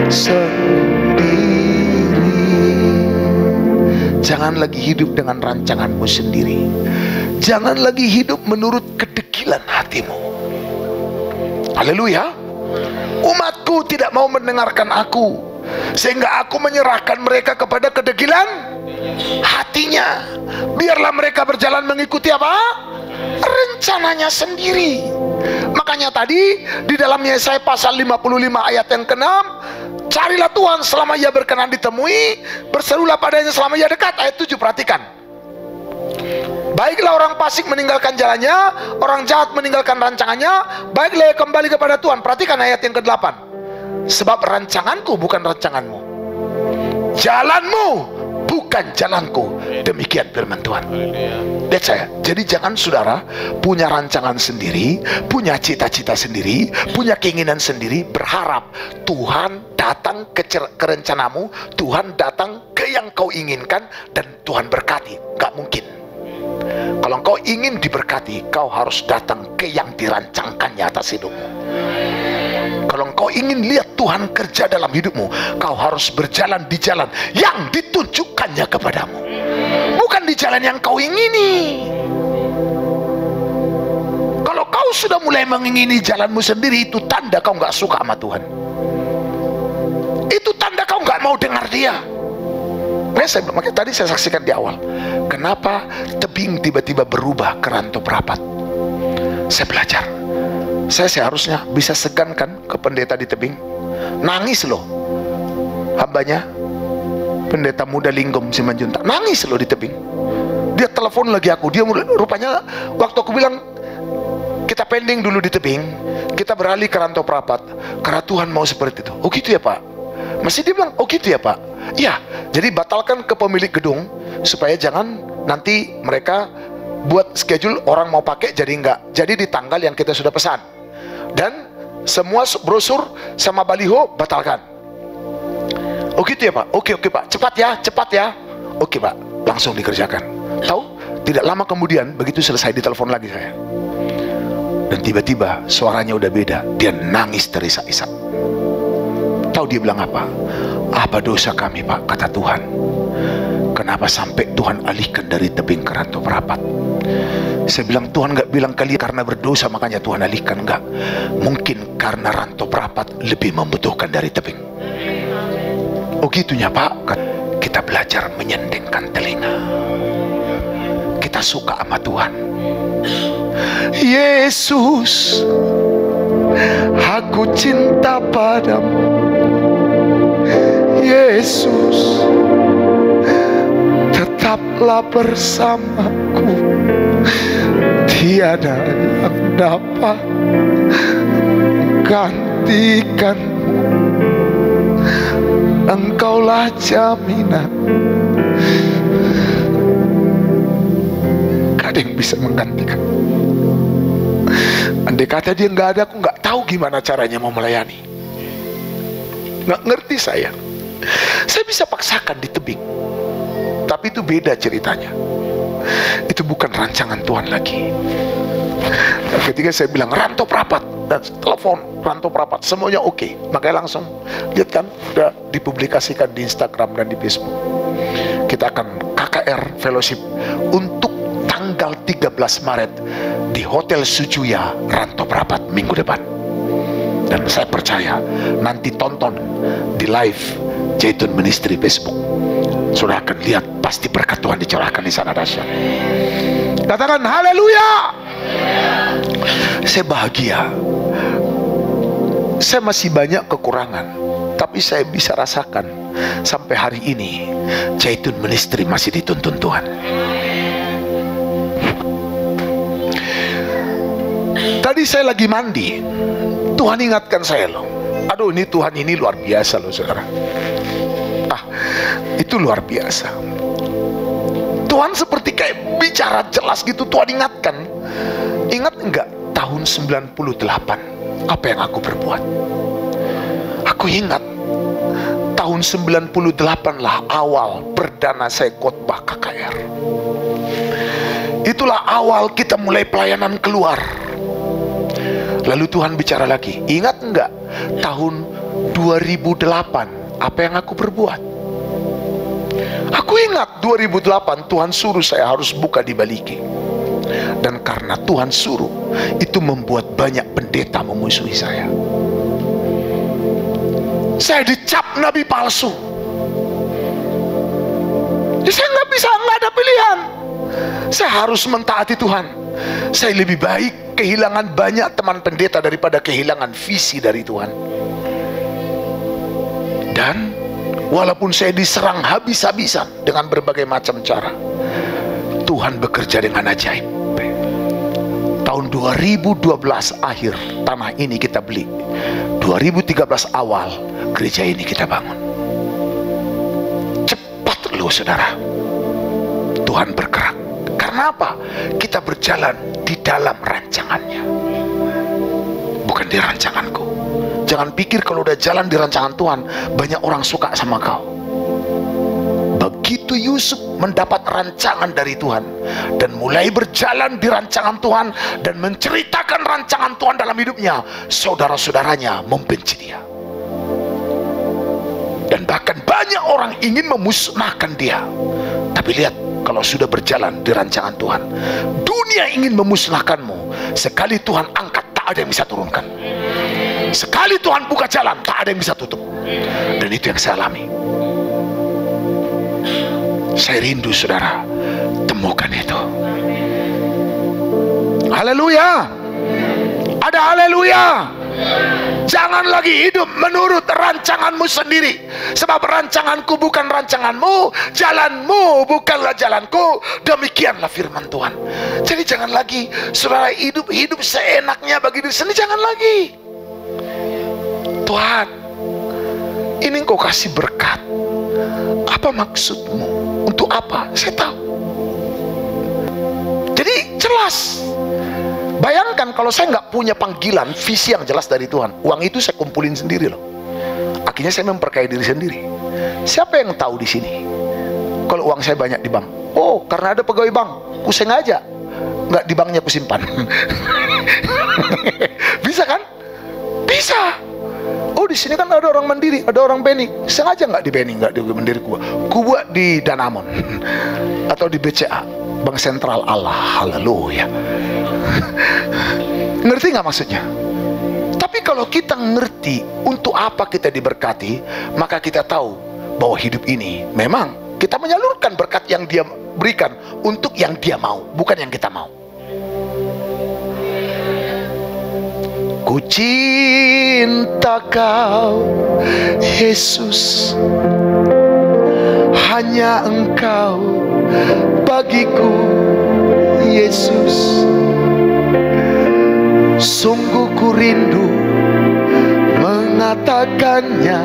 sendiri. Jangan lagi hidup dengan rancanganmu sendiri. Jangan lagi hidup menurut kedegilan hatimu. Haleluya. Umatku tidak mau mendengarkan aku, sehingga aku menyerahkan mereka kepada kedegilan hatinya. Biarlah mereka berjalan mengikuti apa? Rencananya sendiri. Makanya tadi di dalam Yesaya pasal 55 ayat yang ke-6, carilah Tuhan selama ia berkenan ditemui, berserulah padanya selama ia dekat. Ayat 7, perhatikan. Baiklah orang fasik meninggalkan jalannya, orang jahat meninggalkan rancangannya, baiklah ia kembali kepada Tuhan. Perhatikan ayat yang ke-8. Sebab rancanganku bukan rancanganmu, jalanmu bukan jalanku. Demikian firman Tuhan. Lihat saya. Jadi jangan saudara punya rancangan sendiri, punya cita-cita sendiri, punya keinginan sendiri, berharap Tuhan datang ke rencanamu, Tuhan datang ke yang kau inginkan, dan Tuhan berkati. Gak mungkin. Kalau kau ingin diberkati, kau harus datang ke yang dirancangkannya atas hidupmu. Kalau engkau ingin lihat Tuhan kerja dalam hidupmu, kau harus berjalan di jalan yang ditunjukkannya kepadamu, bukan di jalan yang kau ingini. Kalau kau sudah mulai mengingini jalanmu sendiri, itu tanda kau nggak suka sama Tuhan. Itu tanda kau nggak mau dengar Dia. Makanya tadi saya saksikan di awal, kenapa tebing tiba-tiba berubah ke rantau perapat. Saya belajar. Saya seharusnya bisa segankan ke pendeta di tebing. Nangis loh hambanya, pendeta muda Linggom Simanjuntak, nangis loh di tebing. Dia telepon lagi aku. Dia rupanya waktu aku bilang kita pending dulu di tebing, kita beralih ke rantau perapat karena Tuhan mau seperti itu. Oh gitu ya Pak? Masih dia bilang, oh gitu ya Pak? Iya. Jadi batalkan ke pemilik gedung supaya jangan nanti mereka buat schedule orang mau pakai jadi enggak. Jadi di tanggal yang kita sudah pesan. Dan semua brosur sama baliho batalkan. Oh gitu ya Pak? Oke Pak, cepat ya. Oke Pak, langsung dikerjakan. Tahu? Tidak lama kemudian begitu selesai ditelepon lagi saya. Dan tiba-tiba suaranya udah beda. Dia nangis terisak-isak. Tahu dia bilang apa? Apa dosa kami Pak, kata Tuhan. Kenapa sampai Tuhan alihkan dari tebing ke rantau perapat? Saya bilang, Tuhan nggak bilang kalian karena berdosa makanya Tuhan alihkan. Enggak. Mungkin karena rantau perapat lebih membutuhkan dari tebing. Oh gitunya Pak. Kita belajar menyendengkan telinga. Kita suka sama Tuhan. Yesus, aku cinta padamu. Yesus, tetaplah bersamaku. Tiada yang dapat gantikanmu. Engkaulah jaminan. Gak ada yang bisa menggantikan. Andai kata dia nggak ada, aku nggak tahu gimana caranya mau melayani. Nggak ngerti saya. Saya bisa paksakan di tebing, tapi itu beda ceritanya. Itu bukan rancangan Tuhan lagi. Dan ketika saya bilang rantau perapat, dan telepon rantau perapat, semuanya oke. Makanya langsung lihat kan, udah dipublikasikan di Instagram dan di Facebook. Kita akan KKR Fellowship untuk tanggal 13 Maret di Hotel Sujuya Rantau Perapat minggu depan. Dan saya percaya nanti tonton di live Zaitun Ministry Facebook, sudah akan lihat pasti berkat Tuhan dicurahkan di sana dahsyat. Katakan haleluya. Saya bahagia. Saya masih banyak kekurangan, tapi saya bisa rasakan sampai hari ini Zaitun Ministry masih dituntun Tuhan. Tadi saya lagi mandi, Tuhan ingatkan saya loh, Aduh, ini Tuhan ini luar biasa loh saudara. Itu luar biasa. Tuhan seperti kayak bicara jelas gitu. Tuhan ingatkan. Ingat enggak tahun 98 apa yang aku berbuat? Aku ingat tahun 98 lah awal perdana saya khotbah KKR. Itulah awal kita mulai pelayanan keluar. Lalu Tuhan bicara lagi, ingat enggak tahun 2008 apa yang aku berbuat? Aku ingat 2008 Tuhan suruh saya harus buka di Baliki. Dan karena Tuhan suruh, itu membuat banyak pendeta memusuhi saya. Saya dicap nabi palsu. Saya nggak ada pilihan. Saya harus mentaati Tuhan. Saya lebih baik kehilangan banyak teman pendeta daripada kehilangan visi dari Tuhan. Dan walaupun saya diserang habis-habisan dengan berbagai macam cara, Tuhan bekerja dengan ajaib. Tahun 2012 akhir tanah ini kita beli. 2013 awal gereja ini kita bangun. Cepat loh saudara. Tuhan bergerak. Karena apa? Kita berjalan di dalam rancangannya, bukan di rancanganku. Jangan pikir kalau udah jalan di rancangan Tuhan banyak orang suka sama kau. Begitu Yusuf mendapat rancangan dari Tuhan dan mulai berjalan di rancangan Tuhan dan menceritakan rancangan Tuhan dalam hidupnya, saudara-saudaranya membenci dia. Dan bahkan banyak orang ingin memusnahkan dia. Tapi lihat, kalau sudah berjalan di rancangan Tuhan, dunia ingin memusnahkanmu, sekali Tuhan angkat tak ada yang bisa turunkan. Sekali Tuhan buka jalan tak ada yang bisa tutup. Dan itu yang saya alami. Saya rindu saudara temukan itu. Haleluya. Ada haleluya. Jangan lagi hidup menurut rancanganmu sendiri. Sebab rancanganku bukan rancanganmu, jalanmu bukanlah jalanku. Demikianlah firman Tuhan. Jadi jangan lagi saudara hidup seenaknya bagi diri sendiri. Jangan lagi. Tuhan, ini Engkau kasih berkat. Apa maksudmu? Untuk apa? Saya tahu. Jadi jelas. Bayangkan kalau saya nggak punya panggilan, visi yang jelas dari Tuhan, uang itu saya kumpulin sendiri loh. Akhirnya saya memperkaya diri sendiri. Siapa yang tahu di sini kalau uang saya banyak di bank? Oh, karena ada pegawai bank, ku sengaja nggak di banknya ku simpan. Bisa kan? Bisa. Oh, di sini kan ada orang Mandiri, ada orang BNI. Sengaja nggak di BNI, nggak di Mandiri, ku buat di Danamon atau di BCA, Bank Sentral Allah. Haleluya. Ngerti nggak maksudnya? Tapi kalau kita ngerti untuk apa kita diberkati, maka kita tahu bahwa hidup ini memang kita menyalurkan berkat yang Dia berikan untuk yang Dia mau, bukan yang kita mau. Ku cinta Kau, Yesus, hanya Engkau bagiku, Yesus. Sungguh ku rindu mengatakannya,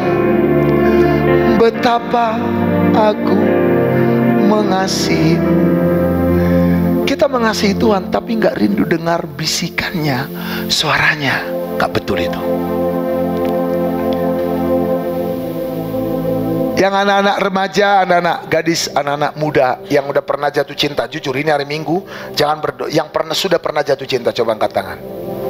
betapa aku mengasihi. Kita mengasihi Tuhan tapi nggak rindu dengar bisikannya, suaranya. Nggak betul itu. Yang anak-anak remaja, anak-anak gadis, anak-anak muda yang udah pernah jatuh cinta, jujur ini hari Minggu, jangan berdoa. Yang sudah pernah jatuh cinta, coba angkat tangan.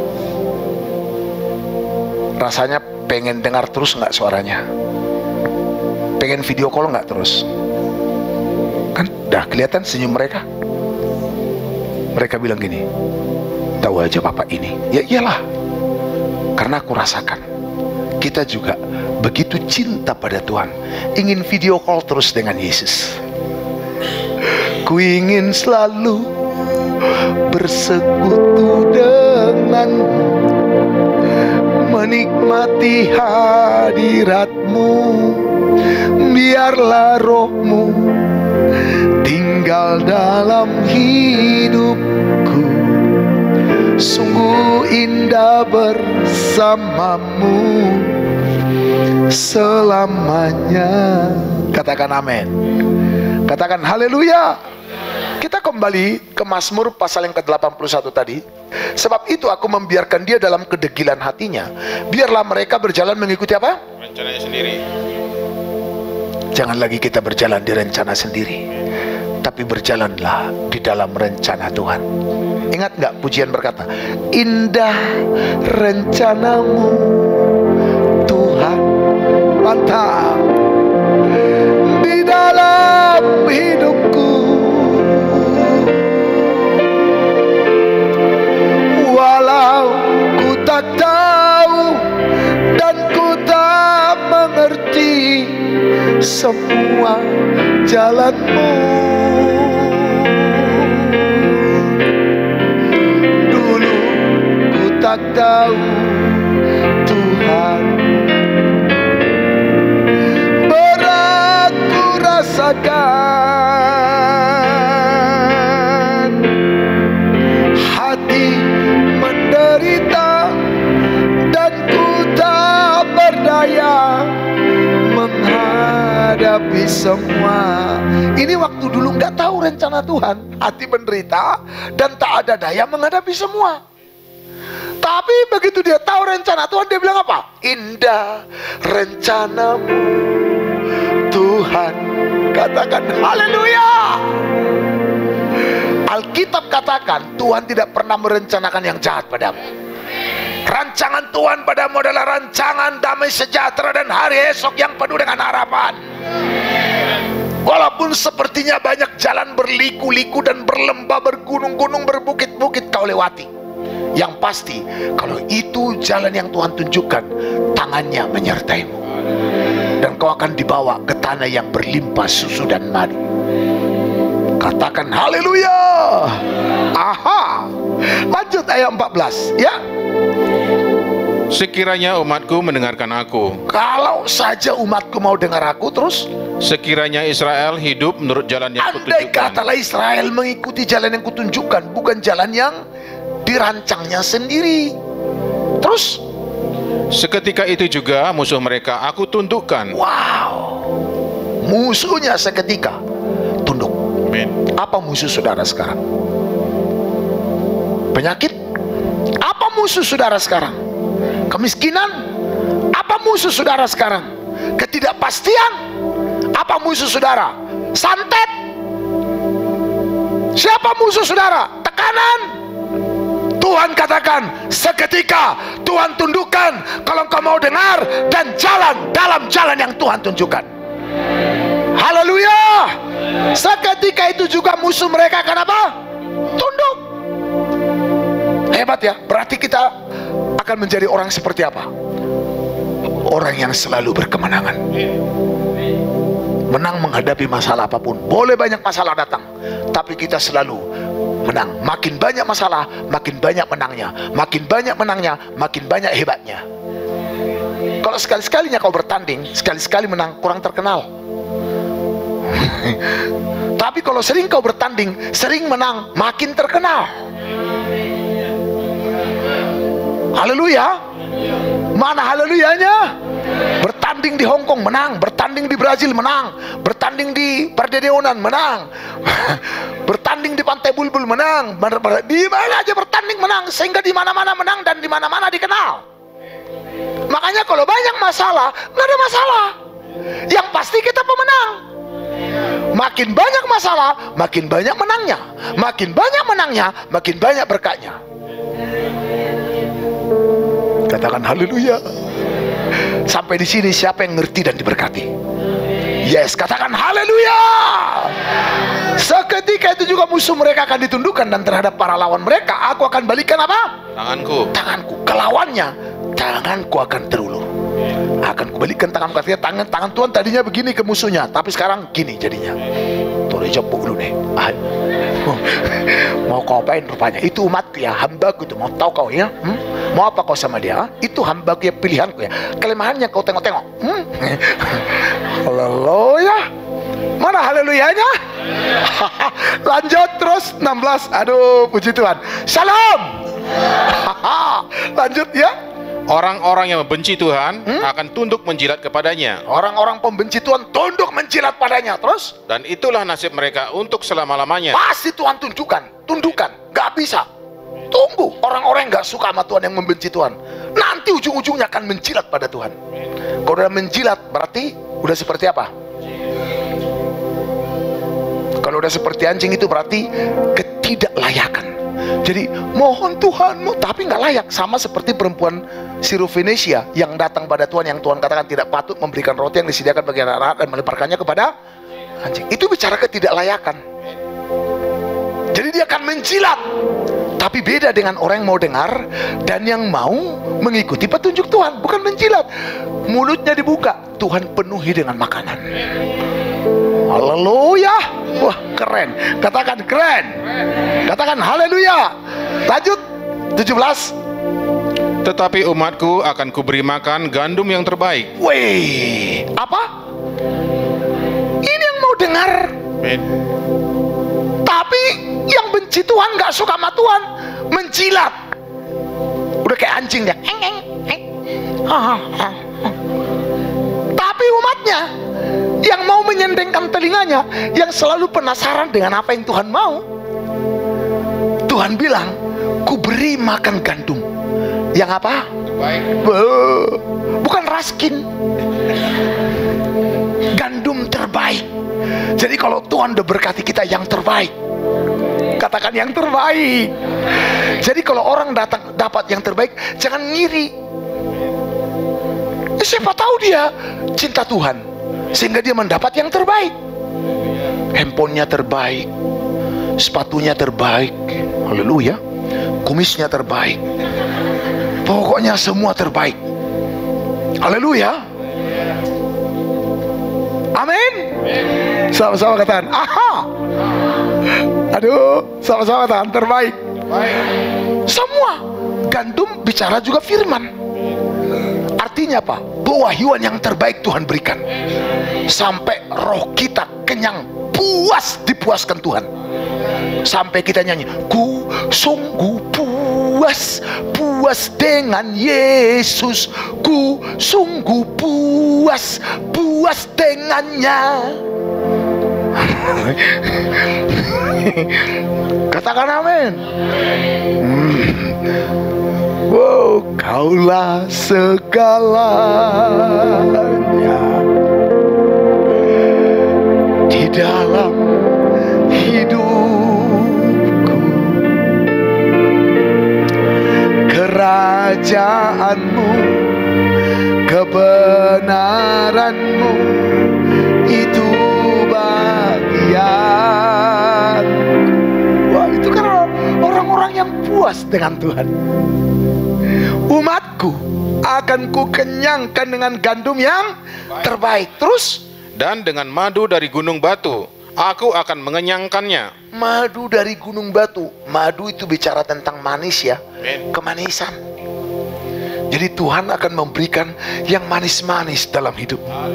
Rasanya pengen dengar terus nggak suaranya? Pengen video call nggak terus? Kan dah kelihatan senyum mereka. Mereka bilang gini, tahu aja Bapak ini. Ya iyalah, karena aku rasakan kita juga begitu cinta pada Tuhan, ingin video call terus dengan Yesus. Ku ingin selalu bersekutu denganmu, menikmati hadiratmu. Biarlah rohmu tinggal dalam hidupku. Sungguh indah bersamamu. selamanya. Katakan amin. Katakan haleluya. Kita kembali ke Mazmur pasal yang ke-81 tadi. Sebab itu aku membiarkan dia dalam kedegilan hatinya. Biarlah mereka berjalan mengikuti apa? Rencananya sendiri. Jangan lagi kita berjalan di rencana sendiri, tapi berjalanlah di dalam rencana Tuhan. Ingat nggak pujian berkata, indah rencanamu Tuhan, mantap, di dalam hidupku. Walau ku tak tahu dan ku tak mengerti semua jalanmu, dulu ku tak tahu Tuhan, berat ku rasakan, hati menderita dan ku tak berdaya menghadapi semua. Ini waktu dulu nggak tahu rencana Tuhan, hati menderita dan tak ada daya menghadapi semua. Tapi begitu dia tahu rencana Tuhan, dia bilang apa? Indah rencanamu Tuhan. Katakan haleluya. Alkitab katakan Tuhan tidak pernah merencanakan yang jahat padamu. Rancangan Tuhan padamu adalah rancangan damai sejahtera dan hari esok yang penuh dengan harapan. Walaupun sepertinya banyak jalan berliku-liku dan berlembah, bergunung-gunung, berbukit-bukit kau lewati, yang pasti kalau itu jalan yang Tuhan tunjukkan, tangannya menyertaimu dan kau akan dibawa ke tanah yang berlimpah susu dan madu. Katakan haleluya. Aha. Lanjut ayat 14 ya. Sekiranya umatku mendengarkan aku. Kalau saja umatku mau dengar aku, terus sekiranya Israel hidup menurut jalan yang andai kutunjukkan. katalah Israel mengikuti jalan yang kutunjukkan, bukan jalan yang dirancangnya sendiri. Terus seketika itu juga musuh mereka aku tundukkan. wow, musuhnya seketika tunduk. Amin. Apa musuh saudara sekarang? Penyakit? Apa musuh saudara sekarang? Kemiskinan? Apa musuh saudara sekarang? Ketidakpastian? Apa musuh saudara? Santet? Siapa musuh saudara? Tekanan? Tuhan katakan seketika Tuhan tundukkan kalau engkau mau dengar dan jalan dalam jalan yang Tuhan tunjukkan. Haleluya. Seketika itu juga musuh mereka akan apa? Tunduk. Hebat ya. Berarti kita akan menjadi orang seperti apa? Orang yang selalu berkemenangan, menang menghadapi masalah apapun. Boleh banyak masalah datang, tapi kita selalu menang. Makin banyak masalah, makin banyak menangnya. Makin banyak menangnya, makin banyak hebatnya. Kalau sekali-sekalinya kau bertanding, sekali-sekali menang, kurang terkenal. Tapi kalau sering kau bertanding, sering menang, makin terkenal. Haleluya. Mana haleluyanya? Bertanding di Hong Kong menang, bertanding di Brazil menang, bertanding di Pardedeonan menang, bertanding di Pantai Bulbul menang, di mana aja bertanding menang, sehingga di mana-mana menang dan di mana-mana dikenal. Makanya kalau banyak masalah, nggak ada masalah. Yang pasti kita pemenang. Makin banyak masalah, makin banyak menangnya. Makin banyak menangnya, makin banyak berkatnya. Katakan haleluya. Sampai di sini siapa yang ngerti dan diberkati? Yes, katakan haleluya. Seketika itu juga musuh mereka akan ditundukkan, dan terhadap para lawan mereka aku akan balikan apa? Tanganku. Tanganku. Kelawannya tanganku akan terulur. Akan kubalikan tanganku. Artinya tangan Tuhan tadinya begini ke musuhnya, tapi sekarang gini jadinya. Tuh jemput dulu nih. Mau kau apain rupanya? Itu umatku ya, hambaku itu. Mau tahu kau ya? Mau apa kau sama dia? Itu hambaku ya, pilihanku ya. Kelemahannya kau tengok-tengok. Haleluya. Mana haleluyanya? Lanjut terus 16. Aduh, puji Tuhan. Shalom. Lanjut ya. Orang-orang yang membenci Tuhan akan tunduk menjilat kepadanya. Orang-orang pembenci Tuhan tunduk menjilat padanya. Terus? Dan itulah nasib mereka untuk selama-lamanya. Pasti Tuhan tundukkan. Gak bisa. Tunggu. Orang-orang yang gak suka sama Tuhan, yang membenci Tuhan, nanti ujung-ujungnya akan menjilat pada Tuhan. Kalau udah menjilat, berarti udah seperti apa? Kalau udah seperti anjing, itu berarti ketidaklayakan. Jadi mohon Tuhan, tapi nggak layak. Sama seperti perempuan Sirofenesia yang datang pada Tuhan, yang Tuhan katakan tidak patut memberikan roti yang disediakan bagi anak-anak dan melemparkannya kepada anjing. Itu bicara ketidaklayakan. Jadi dia akan menjilat. Tapi beda dengan orang yang mau dengar dan yang mau mengikuti petunjuk Tuhan. Bukan menjilat, mulutnya dibuka, Tuhan penuhi dengan makanan. Haleluya. Wah, keren. Katakan keren. Katakan haleluya. Lanjut 17. Tetapi umatku akan kuberi makan gandum yang terbaik. Wih, apa? Ini yang mau dengar. Amin. Tapi yang benci Tuhan, gak suka sama Tuhan, menjilat. Udah kayak anjing ya. Tapi umatnya yang mau menyendengkan telinganya, yang selalu penasaran dengan apa yang Tuhan mau, Tuhan bilang, ku beri makan gandum yang apa? Baik. Bukan raskin, gandum terbaik. Jadi kalau Tuhan udah berkati kita yang terbaik, katakan yang terbaik. Jadi kalau orang datang dapat yang terbaik, jangan ngiri. Siapa tahu dia cinta Tuhan sehingga dia mendapat yang terbaik. Handphonenya terbaik, sepatunya terbaik, haleluya, kumisnya terbaik, pokoknya semua terbaik, haleluya, amin. Sama-sama katakan aha. Aduh, sama-sama katakan terbaik. Semua gandum bicara juga firman. Artinya apa? Pewahyuan yang terbaik Tuhan berikan sampai roh kita kenyang, puas, dipuaskan Tuhan. Sampai kita nyanyi, ku sungguh puas, puas dengan Yesus, ku sungguh puas, puas dengannya. Katakan amin. Wow, kaulah segalanya di dalam hidupku. Kerajaanmu, kebenaranmu, itu bagian. Wah, itu kan orang-orang yang puas dengan Tuhan. Umatku akan ku kenyangkan dengan gandum yang terbaik. Terus, dan dengan madu dari gunung batu aku akan mengenyangkannya. madu dari gunung batu. Madu itu bicara tentang manis ya, kemanisan. Jadi Tuhan akan memberikan yang manis-manis dalam hidup.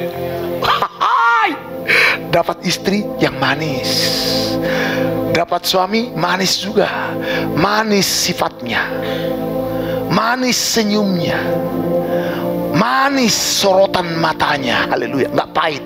Dapat istri yang manis, dapat suami manis juga, manis sifatnya, manis senyumnya, manis sorotan matanya, haleluya, nggak pahit.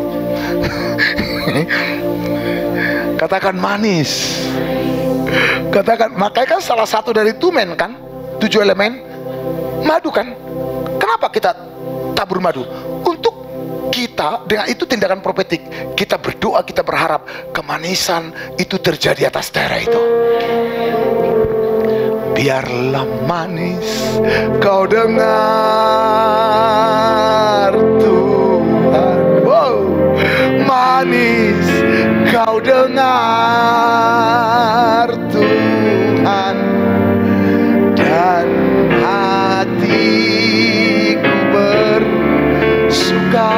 Katakan manis. Katakan, makanya kan salah satu dari tumen kan, 7 elemen, madu kan. Kenapa kita tabur madu? Untuk kita, dengan itu tindakan profetik, kita berdoa, kita berharap kemanisan itu terjadi atas daerah itu. Biarlah manis kau dengar Tuhan. Wow. Manis kau dengar Tuhan, dan hatiku bersuka.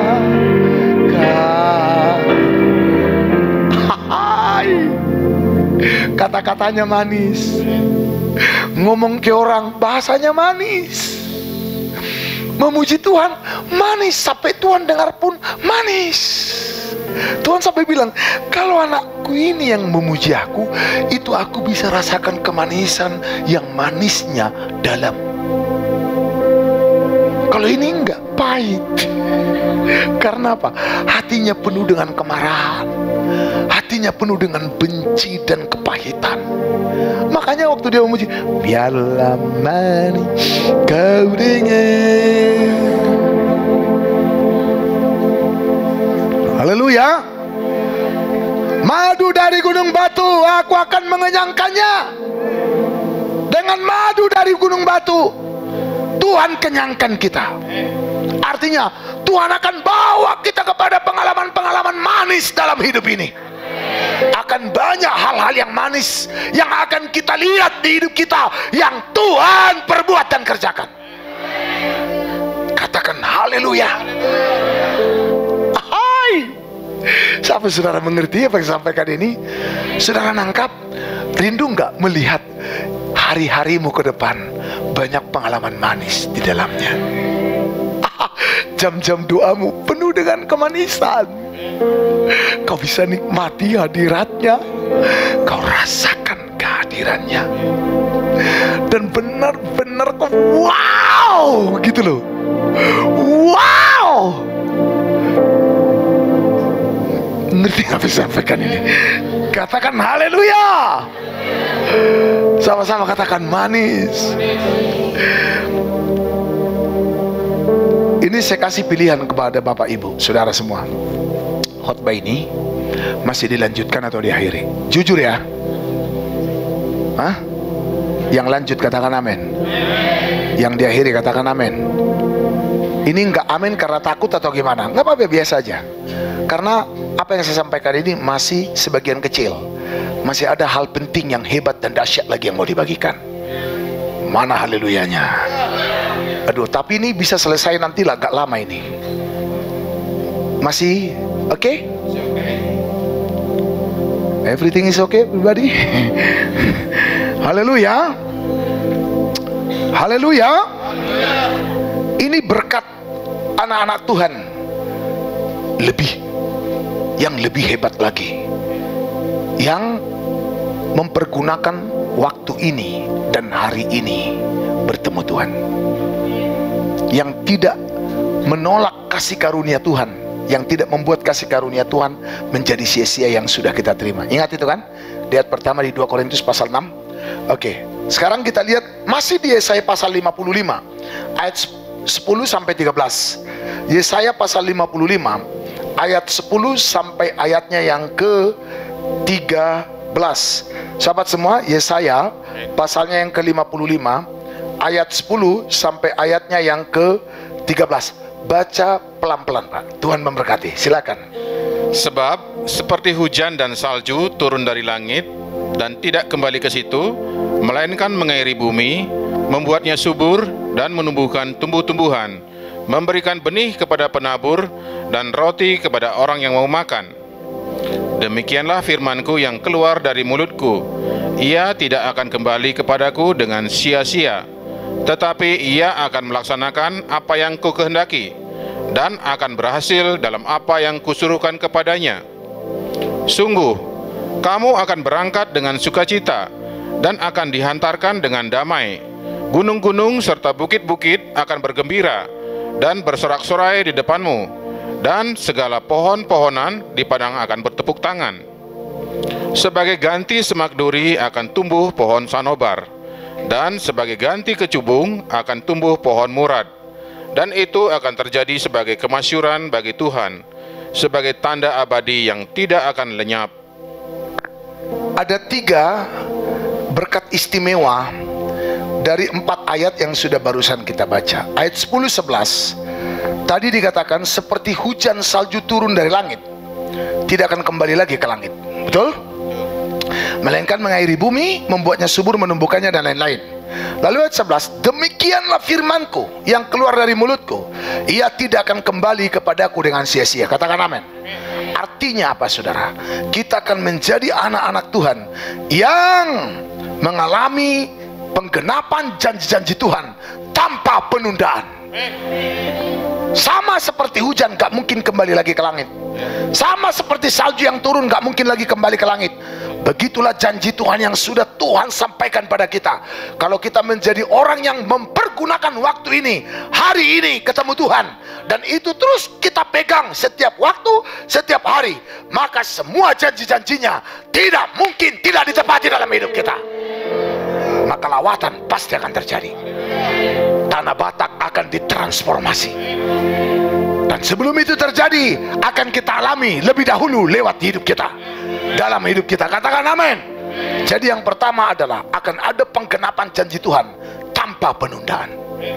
Kata-katanya manis, ngomong ke orang bahasanya manis, memuji Tuhan manis, sampai Tuhan dengar pun manis. Tuhan sampai bilang, kalau anakku ini yang memuji aku, itu aku bisa rasakan kemanisan yang manisnya dalam. Kalau ini enggak, pahit. Karena apa? Hatinya penuh dengan kemarahan, hatinya penuh dengan benci dan kepahitan. Makanya waktu dia memuji, biarlah manis kau dengar. Haleluya. Madu dari gunung batu, aku akan mengenyangkannya. Dengan madu dari gunung batu, Tuhan kenyangkan kita. Artinya Tuhan akan bawa kita kepada pengalaman-pengalaman manis dalam hidup ini. Akan banyak hal-hal yang manis yang akan kita lihat di hidup kita, yang Tuhan perbuat dan kerjakan. Katakan haleluya. Hai. Sampai saudara mengerti apa yang saya sampaikan ini? Saudara nangkap? Rindu nggak melihat hari-harimu ke depan banyak pengalaman manis di dalamnya? Jam-jam doamu penuh dengan kemanisan. Kau bisa nikmati hadiratnya, kau rasakan kehadirannya, dan benar-benar kau wow gitu loh. Wow. Ngerti apa yang saya sampaikan ini? Katakan haleluya. Sama-sama katakan manis. Ini saya kasih pilihan kepada Bapak Ibu, saudara semua. Khotbah ini masih dilanjutkan atau diakhiri? Jujur ya. Hah? Yang lanjut katakan amin. Yang diakhiri katakan amin. Ini enggak amin karena takut atau gimana? Enggak apa-apa, biasa aja. Karena apa yang saya sampaikan ini masih sebagian kecil. Masih ada hal penting yang hebat dan dahsyat lagi yang mau dibagikan. Mana haleluyanya? Aduh, tapi ini bisa selesai nanti lah, gak lama ini. Masih oke? Okay? Everything is okay, everybody? Haleluya. Haleluya. Ini berkat anak-anak Tuhan yang lebih hebat lagi, yang mempergunakan waktu ini dan hari ini bertemu Tuhan, yang tidak menolak kasih karunia Tuhan, yang tidak membuat kasih karunia Tuhan menjadi sia-sia yang sudah kita terima. Ingat itu kan? Lihat pertama di 2 Korintus pasal 6. Oke, sekarang kita lihat masih di Yesaya pasal 55 ayat 10 sampai 13. Yesaya pasal 55 ayat 10 sampai ayatnya yang ke-13. Sahabat semua, Yesaya pasalnya yang ke-55 ayat 10 sampai ayatnya yang ke-13. Baca pelan-pelan, Pak. Tuhan memberkati. Silakan. Sebab seperti hujan dan salju turun dari langit dan tidak kembali ke situ, melainkan mengairi bumi, membuatnya subur dan menumbuhkan tumbuh-tumbuhan, memberikan benih kepada penabur dan roti kepada orang yang mau makan. Demikianlah firmanku yang keluar dari mulutku. Ia tidak akan kembali kepadaku dengan sia-sia, tetapi ia akan melaksanakan apa yang kukehendaki dan akan berhasil dalam apa yang kusuruhkan kepadanya. Sungguh, kamu akan berangkat dengan sukacita dan akan dihantarkan dengan damai. Gunung-gunung serta bukit-bukit akan bergembira dan bersorak-sorai di depanmu, dan segala pohon-pohonan di padang akan bertepuk tangan. Sebagai ganti semak duri akan tumbuh pohon sanobar, dan sebagai ganti kecubung akan tumbuh pohon murad. Dan itu akan terjadi sebagai kemasyuran bagi Tuhan, sebagai tanda abadi yang tidak akan lenyap. Ada 3 berkat istimewa dari 4 ayat yang sudah barusan kita baca. Ayat 10-11 tadi dikatakan seperti hujan salju turun dari langit, tidak akan kembali lagi ke langit. Betul? Melainkan mengairi bumi, membuatnya subur, menumbuhkannya, dan lain-lain. Lalu ayat 11, demikianlah firmanku yang keluar dari mulutku, ia tidak akan kembali kepadaku dengan sia-sia. Katakan amin. Artinya apa, saudara? Kita akan menjadi anak-anak Tuhan yang mengalami penggenapan janji-janji Tuhan tanpa penundaan. Sama seperti hujan gak mungkin kembali lagi ke langit, sama seperti salju yang turun gak mungkin lagi kembali ke langit. Begitulah janji Tuhan yang sudah Tuhan sampaikan pada kita. Kalau kita menjadi orang yang mempergunakan waktu ini, hari ini ketemu Tuhan, dan itu terus kita pegang setiap waktu, setiap hari, maka semua janji-janjinya tidak mungkin tidak ditepati dalam hidup kita. Maka lawatan pasti akan terjadi. Tanah Batak akan ditransformasi. Dan sebelum itu terjadi, akan kita alami lebih dahulu lewat hidup kita, dalam hidup kita. Katakan amin. Jadi yang pertama adalah akan ada penggenapan janji Tuhan tanpa penundaan.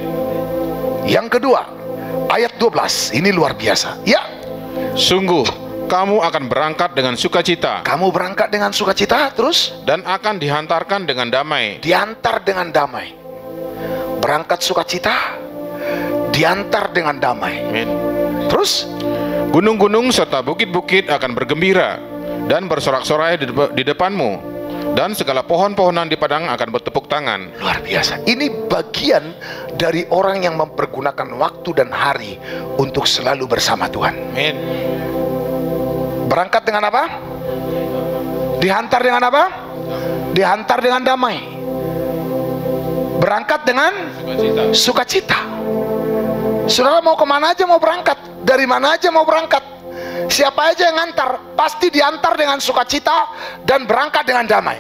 Yang kedua, ayat 12, ini luar biasa. Ya, Sungguh kamu akan berangkat dengan sukacita, kamu berangkat dengan sukacita, terus dan akan dihantarkan dengan damai. diantar dengan damai. Berangkat sukacita, diantar dengan damai. Amin. Terus Gunung-gunung serta bukit-bukit akan bergembira dan bersorak-sorai di depanmu, dan segala pohon-pohonan di padang akan bertepuk tangan. luar biasa. Ini bagian dari orang yang mempergunakan waktu dan hari untuk selalu bersama Tuhan. Amin. Berangkat dengan apa? Dihantar dengan apa? Dihantar dengan damai. Berangkat dengan sukacita. Saudara mau kemana aja mau berangkat, dari mana aja mau berangkat, siapa aja yang ngantar, pasti diantar dengan sukacita dan berangkat dengan damai.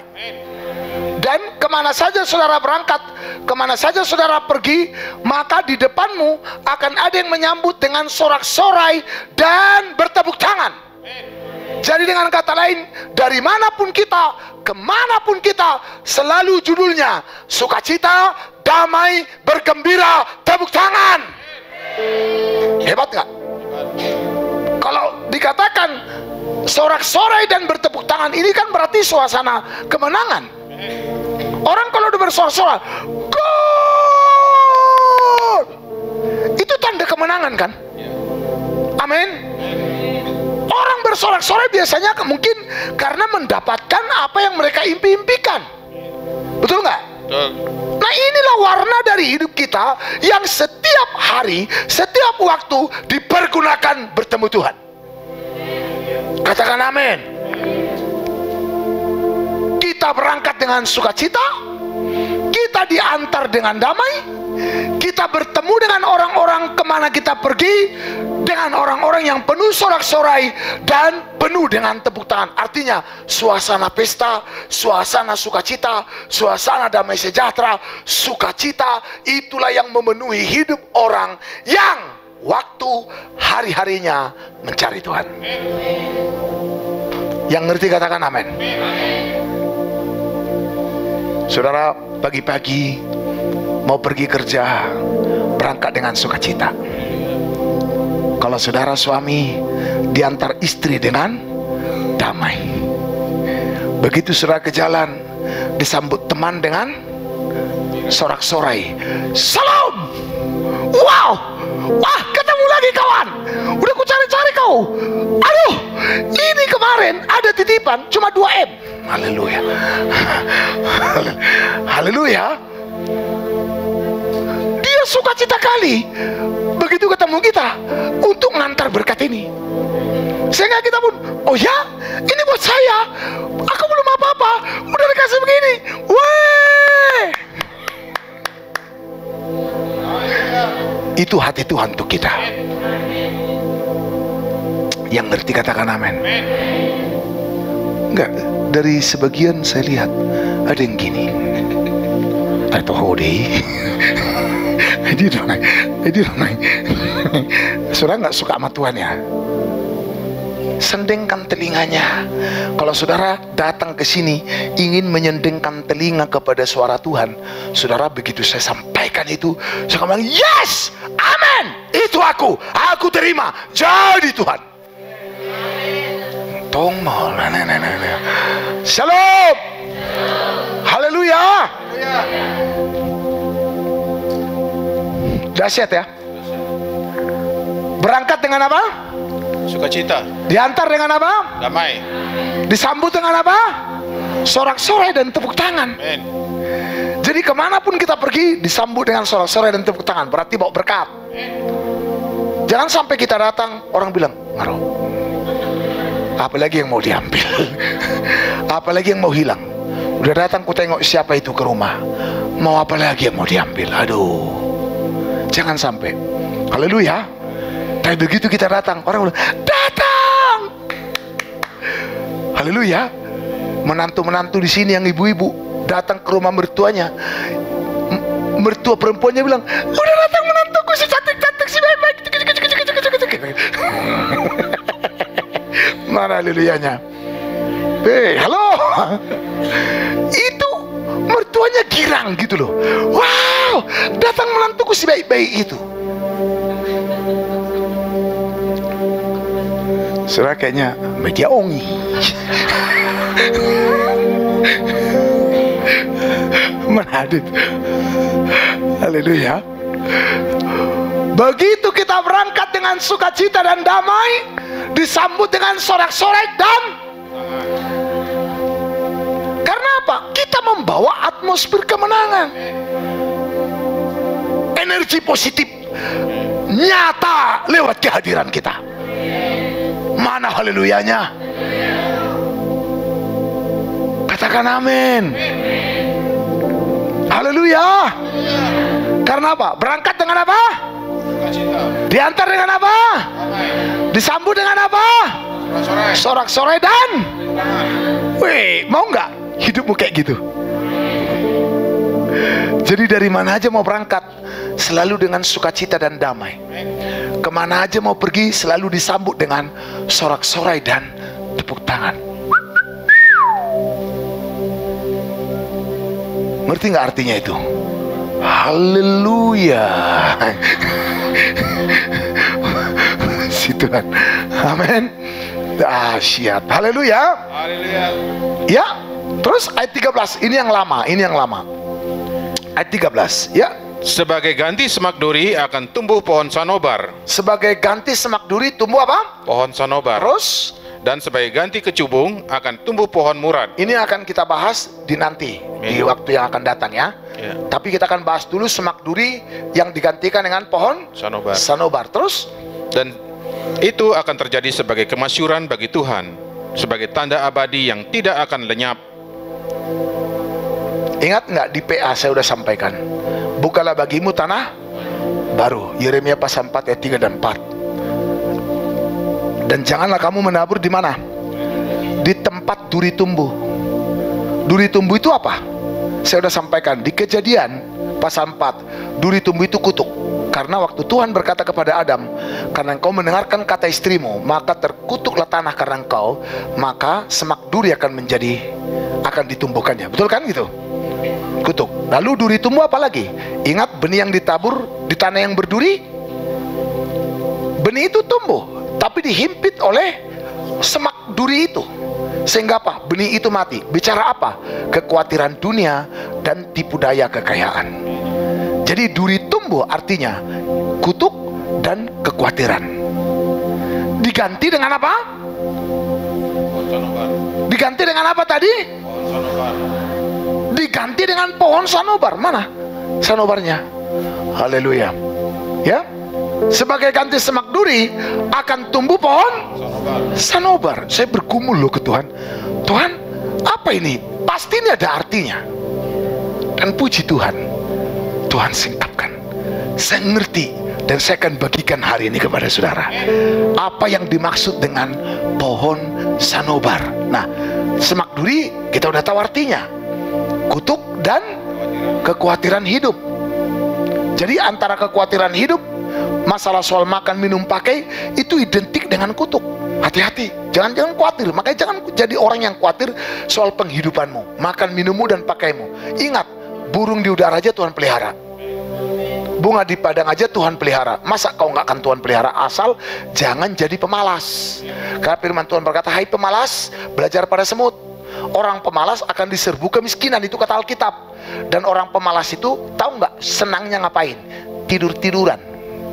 Dan kemana saja saudara berangkat, kemana saja saudara pergi, maka di depanmu akan ada yang menyambut dengan sorak-sorai dan bertepuk tangan. Jadi dengan kata lain, dari manapun kita, kemanapun kita, selalu judulnya sukacita, damai, bergembira, tepuk tangan. Hebat gak? Kalau dikatakan sorak-sorai dan bertepuk tangan, ini kan berarti suasana kemenangan. Orang kalau udah bersorak-sorai, gol, itu tanda kemenangan kan? Amin. Orang bersorak-sorai biasanya mungkin karena mendapatkan apa yang mereka impi-impikan. Betul nggak? Nah, inilah warna dari hidup kita yang setiap hari, setiap waktu dipergunakan bertemu Tuhan. Katakan amin. Kita berangkat dengan sukacita, kita diantar dengan damai, kita bertemu dengan orang-orang kemana kita pergi, dengan orang-orang yang penuh sorak-sorai dan penuh dengan tepuk tangan. Artinya suasana pesta, suasana sukacita, suasana damai sejahtera, sukacita, itulah yang memenuhi hidup orang yang waktu hari-harinya mencari Tuhan. Yang ngerti katakan amin. Saudara, pagi-pagi mau pergi kerja, berangkat dengan sukacita. Kalau saudara suami, diantar istri dengan damai. Begitu saudara ke jalan, disambut teman dengan sorak-sorai. Salam. Wow, wah, ketemu lagi kawan. Udah ku cari-cari kau. Aduh, ini kemarin ada titipan cuma 2M. Haleluya. Haleluya. Dia sukacita kali begitu ketemu kita untuk ngantar berkat ini, sehingga kita pun, oh ya, ini buat saya, aku belum apa-apa, udah dikasih begini. Weh, itu hati Tuhan untuk kita. Yang ngerti katakan amin. Enggak, dari sebagian saya lihat ada yang gini, atau hodi. Saudara nggak suka sama Tuhan ya? Sendengkan telinganya. Kalau saudara datang ke sini ingin menyendengkan telinga kepada suara Tuhan, saudara, begitu saya sampaikan itu, saya bilang yes, amin, itu aku terima, jadi Tuhan. Tongmol, shalom, haleluya. Dahsyat ya. Berangkat dengan apa? Sukacita. Diantar dengan apa? Damai. Disambut dengan apa? Sorak-sorai dan tepuk tangan. Amin. Jadi kemanapun kita pergi, disambut dengan sorak-sorai dan tepuk tangan. Berarti bawa berkat. Jangan sampai kita datang, orang bilang, ngaruh, Apalagi yang mau diambil. Apalagi yang mau hilang. Udah datang ku tengok siapa itu ke rumah, mau apa lagi yang mau diambil? Aduh, jangan sampai. Haleluya. Tapi begitu kita datang, orang bilang, datang. Haleluya. Menantu-menantu di sini yang ibu-ibu datang ke rumah mertuanya, mertua perempuannya bilang, udah datang menantuku si cantik-cantik, si baik-baik. Mana haleluyanya? Halo. Itu mertuanya girang gitu loh. Wow, datang menantuku si baik-baik itu. Saudara kayaknya media ongi. Menadut. Haleluya. Begitu kita berangkat dengan sukacita dan damai, disambut dengan sorak-sorai dan karena apa? Kita membawa atmosfer kemenangan, energi positif nyata lewat kehadiran kita. Mana haleluyanya? Katakan amin. Haleluya. Karena apa? Berangkat dengan apa? Diantar dengan apa? Disambut dengan apa? Sorak-sorai dan weh, mau nggak hidupmu kayak gitu? Jadi dari mana aja mau berangkat, selalu dengan sukacita dan damai. Kemana aja mau pergi, selalu disambut dengan sorak-sorai dan tepuk tangan. Ngerti nggak artinya itu? Haleluya. Si Tuhan. Amin. Dahsyat. Haleluya. Haleluya. Ya. Terus ayat 13. Ini yang lama. Ini yang lama. Ayat 13. Ya. Sebagai ganti semak duri akan tumbuh pohon sanobar. Sebagai ganti semak duri tumbuh apa? Pohon sanobar. Terus. Dan sebagai ganti kecubung akan tumbuh pohon murad. Ini akan kita bahas di nanti, di waktu yang akan datang ya. Tapi kita akan bahas dulu semak duri yang digantikan dengan pohon sanobar. Sanobar. Terus. Dan itu akan terjadi sebagai kemasyuran bagi Tuhan, sebagai tanda abadi yang tidak akan lenyap. Ingat nggak di PA saya udah sampaikan, bukalah bagimu tanah baru. Yeremia pasal 4 ayat 3 dan 4. Dan janganlah kamu menabur di mana? Di tempat duri tumbuh. Duri tumbuh itu apa? Saya sudah sampaikan di Kejadian pasal 4. Duri tumbuh itu kutuk. Karena waktu Tuhan berkata kepada Adam, karena engkau mendengarkan kata istrimu, maka terkutuklah tanah karena engkau, maka semak duri akan ditumbuhkannya. Betul kan gitu? Kutuk. Lalu duri tumbuh apa lagi? Ingat benih yang ditabur di tanah yang berduri? Benih itu tumbuh, tapi dihimpit oleh semak duri itu. Sehingga apa? Benih itu mati. Bicara apa? Kekhawatiran dunia dan tipu daya kekayaan. Jadi duri tumbuh artinya kutuk dan kekhawatiran. Diganti dengan apa? Diganti dengan apa tadi? Diganti dengan pohon sanobar. Mana sanobarnya? Haleluya. Ya. Sebagai ganti semak duri akan tumbuh pohon sanobar. Saya bergumul loh ke Tuhan. Tuhan, apa ini? Pasti ini ada artinya. Dan puji Tuhan, Tuhan singkapkan. Saya ngerti dan saya akan bagikan hari ini kepada saudara apa yang dimaksud dengan pohon sanobar. Nah, semak duri kita udah tahu artinya, kutuk dan kekhawatiran hidup. Jadi antara kekhawatiran hidup, masalah soal makan, minum, pakai, itu identik dengan kutuk. Hati-hati, jangan khawatir. Makanya jangan jadi orang yang khawatir soal penghidupanmu, makan, minummu, dan pakaimu. Ingat, burung di udara aja Tuhan pelihara, bunga di padang aja Tuhan pelihara. Masa kau nggak akan Tuhan pelihara? Asal jangan jadi pemalas. Karena firman Tuhan berkata, hai pemalas, belajar pada semut. Orang pemalas akan diserbu kemiskinan, itu kata Alkitab. Dan orang pemalas itu tahu nggak senangnya ngapain? Tidur-tiduran.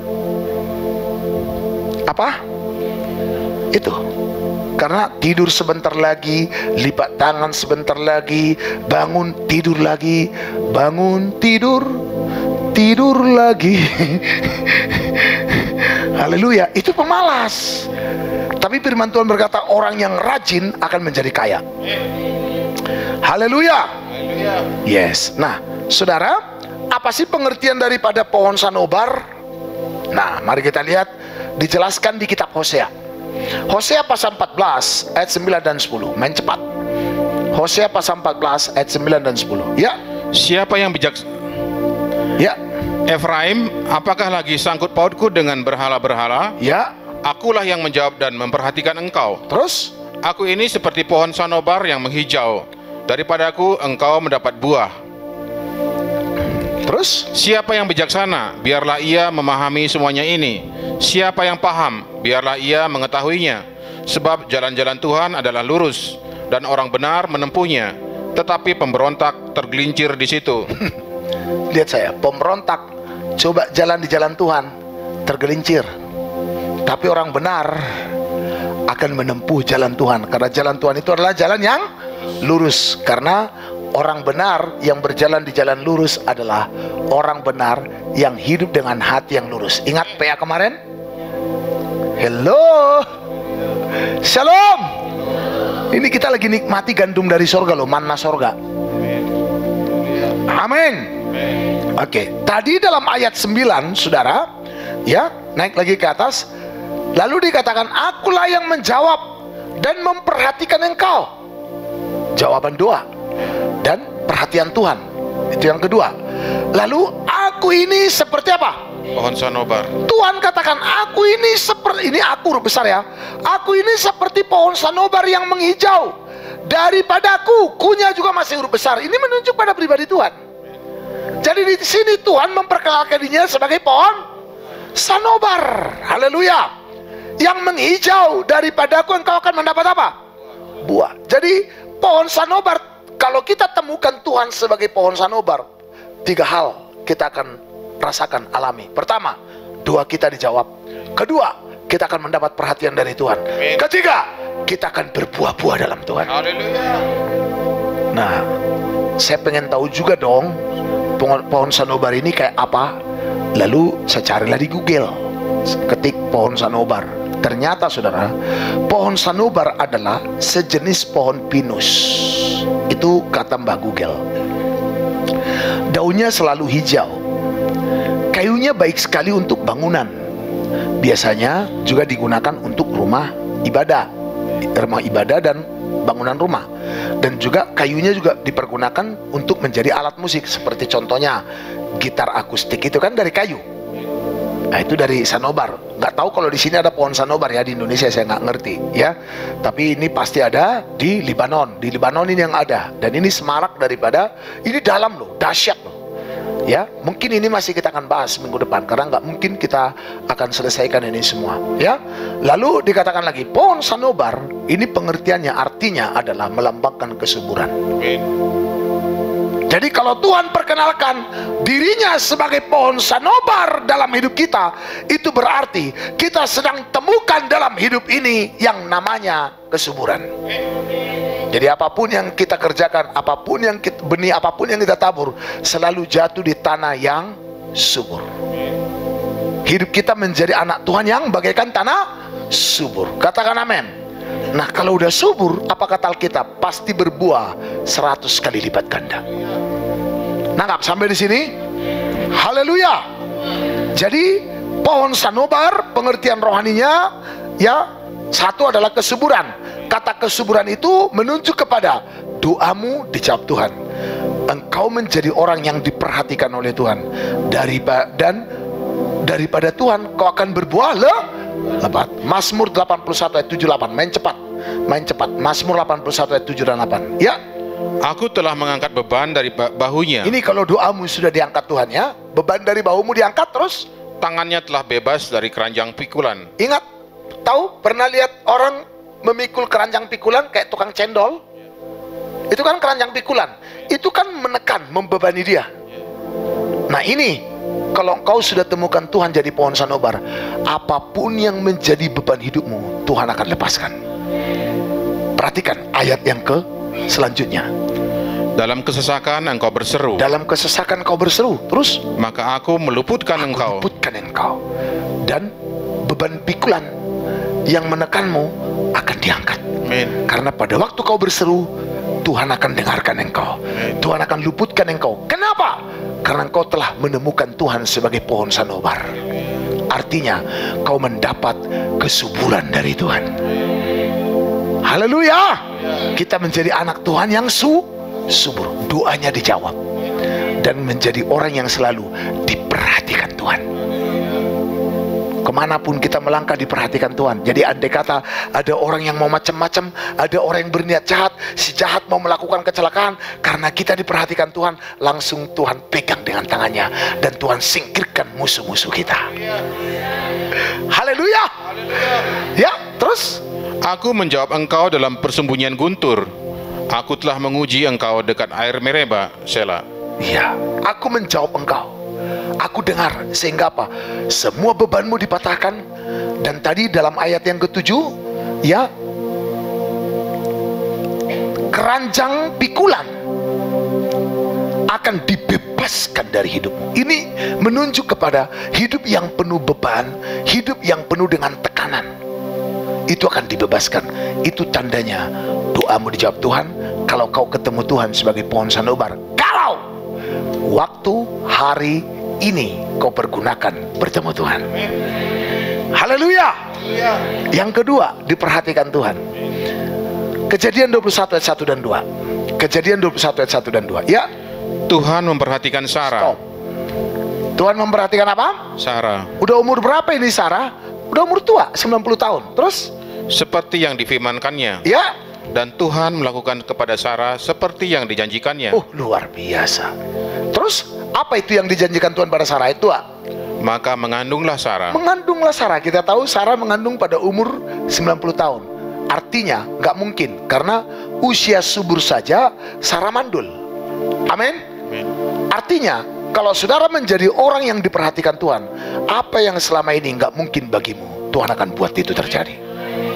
Apa? Itu. Karena tidur sebentar lagi, lipat tangan sebentar lagi, bangun tidur lagi, bangun tidur lagi. Haleluya. Itu pemalas. Tapi firman Tuhan berkata orang yang rajin akan menjadi kaya. Haleluya. Yes. Nah, saudara, apa sih pengertian daripada pohon sanobar? Nah, mari kita lihat dijelaskan di kitab Hosea. Hosea pasal 14 ayat 9 dan 10. Main cepat. Hosea pasal 14 ayat 9 dan 10. Ya. Siapa yang bijak? Ya. Efraim, apakah lagi sangkut pautku dengan berhala-berhala? Ya. Akulah yang menjawab dan memperhatikan engkau. Terus? Aku ini seperti pohon sanobar yang menghijau. Daripadaku engkau mendapat buah. Terus? Siapa yang bijaksana, biarlah ia memahami semuanya ini. Siapa yang paham, biarlah ia mengetahuinya. Sebab jalan-jalan Tuhan adalah lurus, dan orang benar menempuhnya. Tetapi pemberontak tergelincir di situ. Lihat saya, pemberontak coba jalan di jalan Tuhan, tergelincir. Tapi orang benar akan menempuh jalan Tuhan, karena jalan Tuhan itu adalah jalan yang lurus. Karena orang benar yang berjalan di jalan lurus adalah orang benar yang hidup dengan hati yang lurus. Ingat PA kemarin? Hello, shalom. Ini kita lagi nikmati gandum dari sorga loh, manna sorga. Amin. Oke, tadi dalam ayat 9, saudara, ya, naik lagi ke atas. Lalu dikatakan, akulah yang menjawab dan memperhatikan engkau. Jawaban doa dan perhatian Tuhan. Itu yang kedua. Lalu aku ini seperti apa? Pohon sanobar. Tuhan katakan, aku ini seperti, ini aku huruf besar ya, aku ini seperti pohon sanobar yang menghijau. Daripadaku, kunya juga masih huruf besar. Ini menunjuk pada pribadi Tuhan. Jadi di sini Tuhan memperkenalkan dirinya sebagai pohon sanobar. Haleluya. Yang menghijau, daripadaku engkau akan mendapat apa? Buah. Jadi pohon sanobar, kalau kita temukan Tuhan sebagai pohon sanobar, 3 hal kita akan rasakan, alami. Pertama, doa kita dijawab. Kedua, kita akan mendapat perhatian dari Tuhan. Ketiga, kita akan berbuah-buah dalam Tuhan. Haleluya. Nah, saya pengen tahu juga dong, pohon sanobar ini kayak apa. Lalu saya carilah di Google, ketik pohon sanobar. Ternyata saudara, pohon sanobar adalah sejenis pohon pinus. Itu kata Mbah Google. Daunnya selalu hijau. Kayunya baik sekali untuk bangunan. Biasanya juga digunakan untuk rumah ibadah dan bangunan rumah. Dan juga kayunya juga dipergunakan untuk menjadi alat musik. Seperti contohnya gitar akustik, itu kan dari kayu. Nah, itu dari sanobar. Nggak tahu kalau di sini ada pohon sanobar ya, di Indonesia saya nggak ngerti ya. Tapi ini pasti ada di Libanon. Di Libanon ini yang ada. Dan ini semarak daripada, ini dalam loh, dahsyat loh. Ya, mungkin ini masih kita akan bahas minggu depan, karena nggak mungkin kita akan selesaikan ini semua. Ya, lalu dikatakan lagi pohon sanobar ini pengertiannya, artinya adalah melambangkan kesuburan. Jadi kalau Tuhan perkenalkan dirinya sebagai pohon sanobar dalam hidup kita, itu berarti kita sedang temukan dalam hidup ini yang namanya kesuburan. Jadi apapun yang kita kerjakan, apapun yang kita, benih apapun yang kita tabur, selalu jatuh di tanah yang subur. Hidup kita menjadi anak Tuhan yang bagaikan tanah subur. Katakan amin. Nah, kalau udah subur, apa kata Alkitab? Pasti berbuah 100 kali lipat ganda. Nangkap sampai di sini? Haleluya. Jadi pohon sanobar pengertian rohaninya ya, satu adalah kesuburan. Kata kesuburan itu menunjuk kepada doamu dijawab Tuhan. Engkau menjadi orang yang diperhatikan oleh Tuhan. Daripada Tuhan kau akan berbuah lebat. Mazmur 81 ayat 78. Main cepat. Mazmur 81 ayat 7 dan 8. Ya. Aku telah mengangkat beban dari bahunya. Ini kalau doamu sudah diangkat Tuhan ya, beban dari bahumu diangkat terus. Tangannya telah bebas dari keranjang pikulan. Ingat, tahu pernah lihat orang memikul keranjang pikulan kayak tukang cendol? Itu kan keranjang pikulan. Itu kan menekan, membebani dia. Nah ini, kalau engkau sudah temukan Tuhan jadi pohon sanobar, apapun yang menjadi beban hidupmu, Tuhan akan lepaskan. Perhatikan ayat yang selanjutnya. Dalam kesesakan engkau berseru. Dalam kesesakan engkau berseru. Terus? Maka aku meluputkan engkau. Meluputkan engkau. Dan beban pikulan yang menekanmu akan diangkat. Amin. Karena pada waktu kau berseru, Tuhan akan dengarkan engkau. Tuhan akan luputkan engkau. Kenapa? Karena engkau telah menemukan Tuhan sebagai pohon sanobar. Artinya kau mendapat kesuburan dari Tuhan. Haleluya. Kita menjadi anak Tuhan yang subur. Doanya dijawab. Dan menjadi orang yang selalu diperhatikan Tuhan. Kemanapun kita melangkah diperhatikan Tuhan. Jadi andai kata ada orang yang mau macam-macam, ada orang yang berniat jahat, si jahat mau melakukan kecelakaan, karena kita diperhatikan Tuhan, langsung Tuhan pegang dengan tangannya dan Tuhan singkirkan musuh-musuh kita. Haleluya. Ya, terus Aku menjawab engkau dalam persembunyian guntur. Aku telah menguji engkau dekat air Mereba. Selah. ya, aku menjawab engkau. Aku dengar, sehingga apa? Semua bebanmu dipatahkan. Dan tadi dalam ayat yang ke-7, ya, keranjang pikulan akan dibebaskan dari hidupmu. Ini menunjuk kepada hidup yang penuh beban, hidup yang penuh dengan tekanan. Itu akan dibebaskan. Itu tandanya doamu dijawab Tuhan. Kalau kau ketemu Tuhan sebagai pohon sanobar, kalau waktu hari ini kau pergunakan bertemu Tuhan. Haleluya. Yang kedua, diperhatikan Tuhan. Kejadian 21 ayat 1 dan 2. Kejadian 21 ayat 1 dan 2. Ya. Tuhan memperhatikan Sarah. Stop. Tuhan memperhatikan apa? Sarah. Udah umur berapa ini Sarah? Udah umur tua, 90 tahun. Terus? Seperti yang difirmankannya. Ya. Dan Tuhan melakukan kepada Sarah seperti yang dijanjikannya. Luar biasa. Terus, apa itu yang dijanjikan Tuhan pada Sarah itu? Maka mengandunglah Sarah. Mengandunglah Sarah. Kita tahu Sarah mengandung pada umur 90 tahun. Artinya nggak mungkin, karena usia subur saja Sarah mandul. Amin. Artinya kalau saudara menjadi orang yang diperhatikan Tuhan, apa yang selama ini nggak mungkin bagimu, Tuhan akan buat itu terjadi.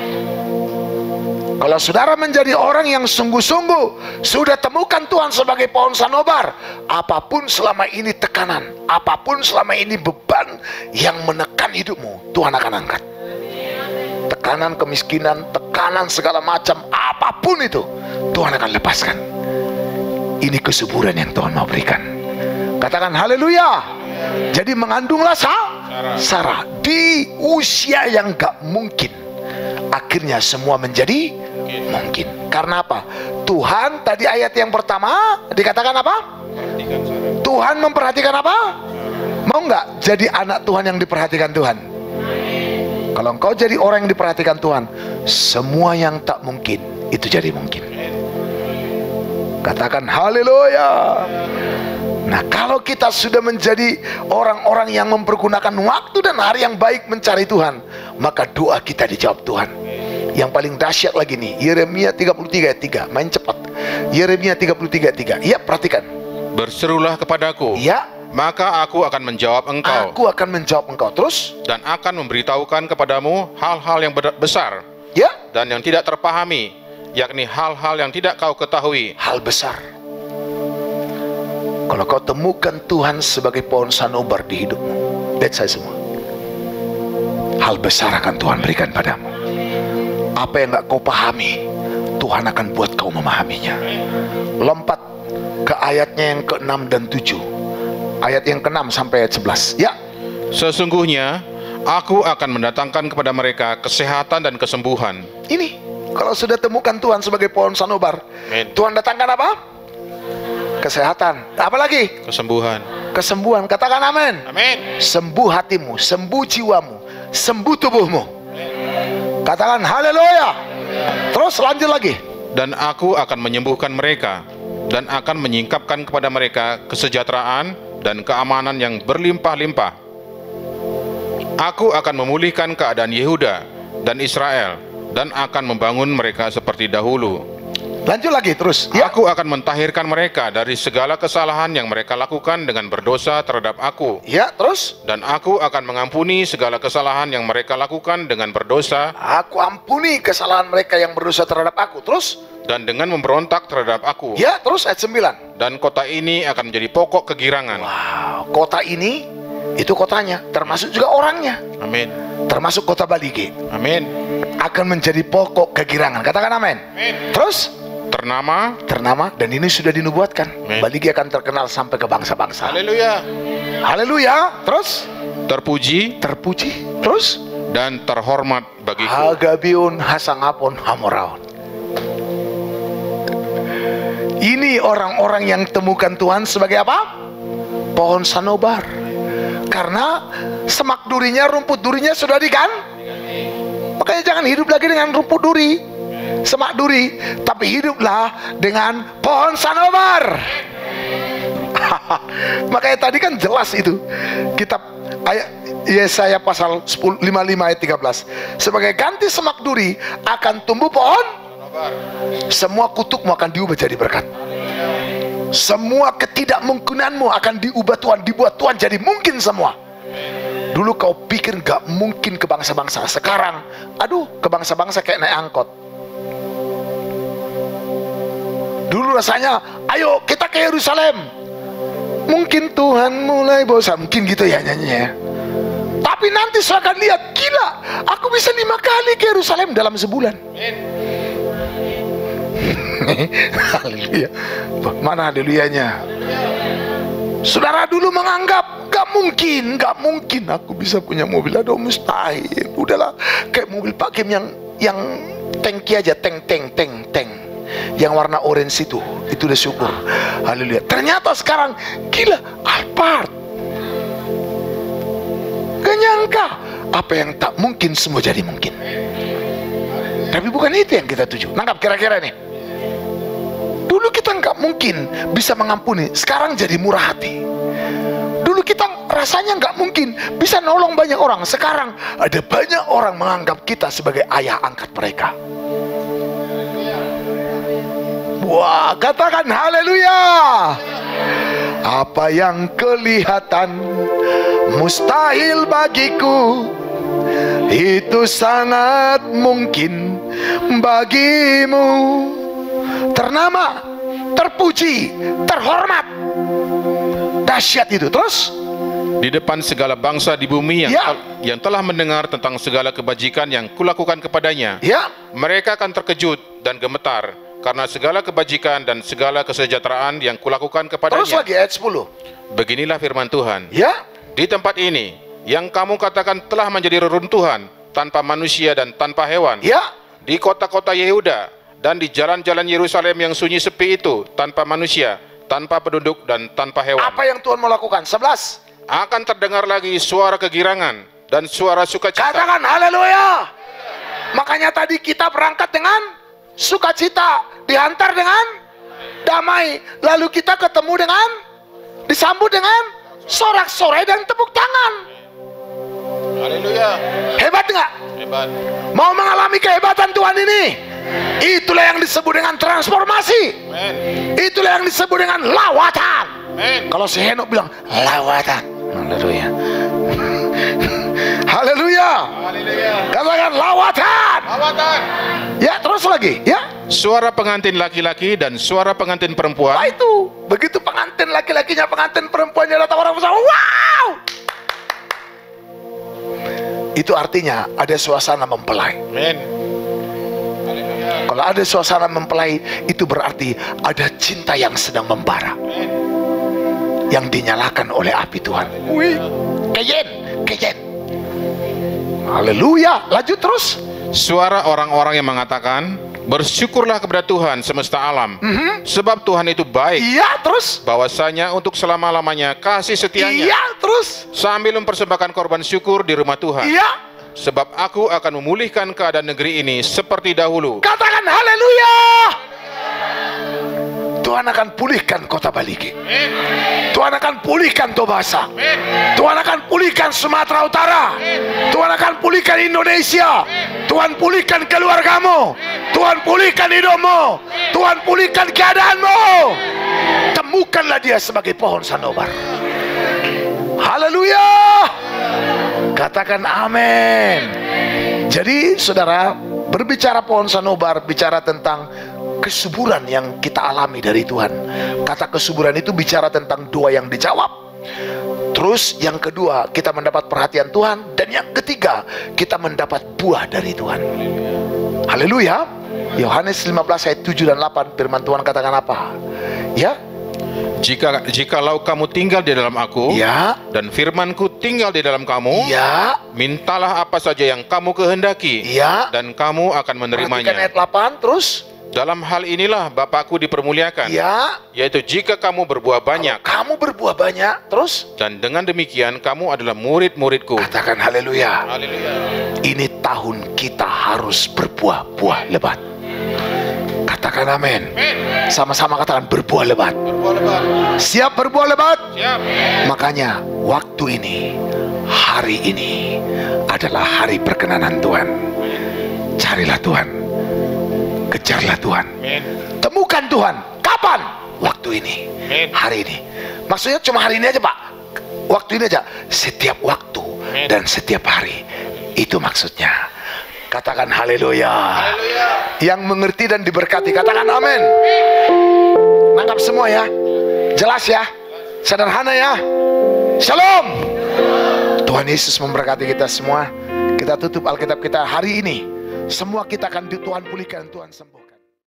Kalau saudara menjadi orang yang sungguh-sungguh sudah temukan Tuhan sebagai pohon sanobar, apapun selama ini tekanan, apapun selama ini beban yang menekan hidupmu, Tuhan akan angkat. Tekanan kemiskinan, tekanan segala macam, apapun itu, Tuhan akan lepaskan. Ini kesuburan yang Tuhan mau berikan. Katakan haleluya. Jadi mengandunglah Sarah di usia yang gak mungkin. Akhirnya semua menjadi mungkin. Karena apa? Tuhan, tadi ayat yang pertama dikatakan apa? Tuhan memperhatikan apa? Mau nggak jadi anak Tuhan yang diperhatikan Tuhan? Kalau engkau jadi orang yang diperhatikan Tuhan, semua yang tak mungkin itu jadi mungkin. Katakan haleluya. Nah, kalau kita sudah menjadi orang-orang yang mempergunakan waktu dan hari yang baik mencari Tuhan, maka doa kita dijawab Tuhan. Yang paling dahsyat lagi nih, Yeremia 33 ayat 3. Main cepat. Yeremia 33 ayat 3. Iya, perhatikan. Berserulah kepadaku. Ya. Maka aku akan menjawab engkau. Aku akan menjawab engkau. Terus? Dan akan memberitahukan kepadamu hal-hal yang besar. Ya. Dan yang tidak terpahami, yakni hal-hal yang tidak kau ketahui. Hal besar. Kalau kau temukan Tuhan sebagai pohon sanobar di hidupmu, lihat saya semua, hal besar akan Tuhan berikan padamu. Apa yang gak kau pahami, Tuhan akan buat kau memahaminya. Lompat ke ayatnya yang ke-6 dan 7. Ayat yang ke-6 sampai ayat 11. Ya. Sesungguhnya aku akan mendatangkan kepada mereka kesehatan dan kesembuhan. Ini, kalau sudah temukan Tuhan sebagai pohon sanobar, Amin. Tuhan datangkan apa? Kesehatan. Apa lagi? Kesembuhan. Kesembuhan. Katakan amin. Amin. Sembuh hatimu, sembuh jiwamu, sembuh tubuhmu. Katakan haleluya. Terus lanjut lagi. Dan aku akan menyembuhkan mereka, dan akan menyingkapkan kepada mereka kesejahteraan dan keamanan yang berlimpah-limpah. Aku akan memulihkan keadaan Yehuda dan Israel, dan akan membangun mereka seperti dahulu. Lanjut lagi terus. Ya. Aku akan mentahirkan mereka dari segala kesalahan yang mereka lakukan dengan berdosa terhadap aku. Ya, terus. Dan aku akan mengampuni segala kesalahan yang mereka lakukan dengan berdosa. Aku ampuni kesalahan mereka yang berdosa terhadap aku. Terus. Dan dengan memberontak terhadap aku. Ya, terus ayat 9. Dan kota ini akan menjadi pokok kegirangan. Wow, kota ini, itu kotanya, termasuk juga orangnya. Amin. termasuk kota Balige, Amin. akan menjadi pokok kegirangan. Katakan amin. Terus Ternama. dan ini sudah dinubuatkan. Amin. Balige akan terkenal sampai ke bangsa-bangsa. Haleluya. Haleluya. Terus Terpuji terpuji. Terus dan terhormat bagiku. Hagabiun Hasangapon Hamoraon. Ini orang-orang yang temukan Tuhan sebagai apa? Pohon sanobar. Karena semak durinya, rumput durinya sudah makanya jangan hidup lagi dengan rumput duri, semak duri, tapi hiduplah dengan pohon sanobar. Makanya tadi kan jelas itu kitab ayat Yesaya pasal 55 ayat 13. Sebagai ganti semak duri akan tumbuh pohon. Semua kutukmu akan diubah jadi berkat. Semua ketidakmungkinanmu akan diubah Tuhan, dibuat Tuhan jadi mungkin semua. Dulu kau pikir gak mungkin ke bangsa-bangsa, sekarang aduh, ke bangsa-bangsa kayak naik angkot. Dulu rasanya ayo kita ke Yerusalem, mungkin Tuhan mulai bosan, mungkin gitu ya nyanyinya. Tapi nanti saya akan lihat, gila, aku bisa 5 kali ke Yerusalem dalam sebulan. Haleluya. Mana haleluyanya? Saudara dulu menganggap gak mungkin aku bisa punya mobil. Aduh, mustahil. Udahlah, kayak mobil Pak Kim yang tangki aja, tank yang warna orange itu udah syukur. Haleluya. Ternyata sekarang gila, Alphard. Gak nyangka apa yang tak mungkin semua jadi mungkin. Tapi bukan itu yang kita tuju. Nangkap kira-kira nih. Dulu kita nggak mungkin bisa mengampuni, sekarang jadi murah hati. Dulu kita rasanya nggak mungkin bisa nolong banyak orang, sekarang ada banyak orang menganggap kita sebagai ayah angkat mereka. Wah, katakan haleluya. Apa yang kelihatan mustahil bagiku, itu sangat mungkin bagimu. Ternama, terpuji, terhormat, dahsyat itu. Terus di depan segala bangsa di bumi Ya. yang telah mendengar tentang segala kebajikan yang kulakukan kepadanya, ya, mereka akan terkejut dan gemetar karena segala kebajikan dan segala kesejahteraan yang kulakukan terus kepadanya. lagi ayat 10. Beginilah firman Tuhan. Ya, Di tempat ini yang kamu katakan telah menjadi reruntuhan tanpa manusia dan tanpa hewan, ya, di kota-kota Yehuda dan di jalan-jalan Yerusalem yang sunyi sepi itu, tanpa manusia, tanpa penduduk dan tanpa hewan, apa yang Tuhan mau lakukan? 11. akan terdengar lagi suara kegirangan dan suara sukacita. Katakan haleluya. Makanya tadi kita berangkat dengan sukacita, dihantar dengan damai, lalu kita ketemu dengan, disambut dengan sorak-sorai dan tepuk tangan. Haleluya. Hebat nggak? Hebat. Mau mengalami kehebatan Tuhan ini? Itulah yang disebut dengan transformasi. Amen. Itulah yang disebut dengan lawatan. Amen. Kalau si Henok bilang lawatan. Haleluya. Haleluya. Haleluya. Katakan lawatan. Lawatan. Ya, terus lagi. Ya. Suara pengantin laki-laki dan suara pengantin perempuan. Wah, itu. Begitu pengantin laki-lakinya, pengantin perempuannya datang, orang bersama. Wow. Itu artinya ada suasana mempelai. Amen. Kalau ada suasana mempelai, itu berarti ada cinta yang sedang membara, yang dinyalakan oleh api Tuhan. Wih, kejen. Haleluya. Lanjut terus. Suara orang-orang yang mengatakan, bersyukurlah kepada Tuhan semesta alam, sebab Tuhan itu baik, Iya, terus. bahwasanya untuk selama-lamanya kasih setianya, Iya, terus. sambil mempersembahkan korban syukur di rumah Tuhan. Iya. Sebab aku akan memulihkan keadaan negeri ini seperti dahulu. Katakan haleluya. Tuhan akan pulihkan kota Balige. Tuhan akan pulihkan Tobasa. Tuhan akan pulihkan Sumatera Utara. Tuhan akan pulihkan Indonesia. Tuhan pulihkan keluargamu. Tuhan pulihkan hidupmu. Tuhan pulihkan keadaanmu. Temukanlah dia sebagai pohon sanobar. Haleluya. Katakan amin. Jadi saudara, berbicara pohon sanobar, bicara tentang kesuburan yang kita alami dari Tuhan. Kata kesuburan itu bicara tentang doa yang dijawab, Terus yang kedua, kita mendapat perhatian Tuhan. Dan yang ketiga, kita mendapat buah dari Tuhan. Haleluya. Yohanes 15 ayat 7 dan 8, firman Tuhan katakan apa? Ya, Jikalau kamu tinggal di dalam aku, ya, dan firmanku tinggal di dalam kamu, ya, mintalah apa saja yang kamu kehendaki, ya. dan kamu akan Perhatikan menerimanya. ayat 8 terus. Dalam hal inilah Bapakku dipermuliakan, Ya, yaitu jika kamu berbuah banyak, kamu berbuah banyak terus. dan dengan demikian kamu adalah murid-muridku. Katakan haleluya. Haleluya. Ini tahun kita harus berbuah-buah lebat. Katakan amin. Sama-sama katakan berbuah lebat. Berbuah lebat. Siap berbuah lebat? Siap. Makanya waktu ini, hari ini adalah hari perkenanan Tuhan. Carilah Tuhan, kejarlah Tuhan, temukan Tuhan. Kapan? Waktu ini, hari ini. Maksudnya cuma hari ini aja Pak, waktu ini aja. Setiap waktu dan setiap hari. Itu maksudnya. Katakan haleluya. Yang mengerti dan diberkati katakan amin. Nangkap semua ya, jelas ya, sederhana ya. Shalom. Tuhan Yesus memberkati kita semua. Kita tutup Alkitab kita hari ini. Semua kita akan Tuhan pulihkan, Tuhan sembuh.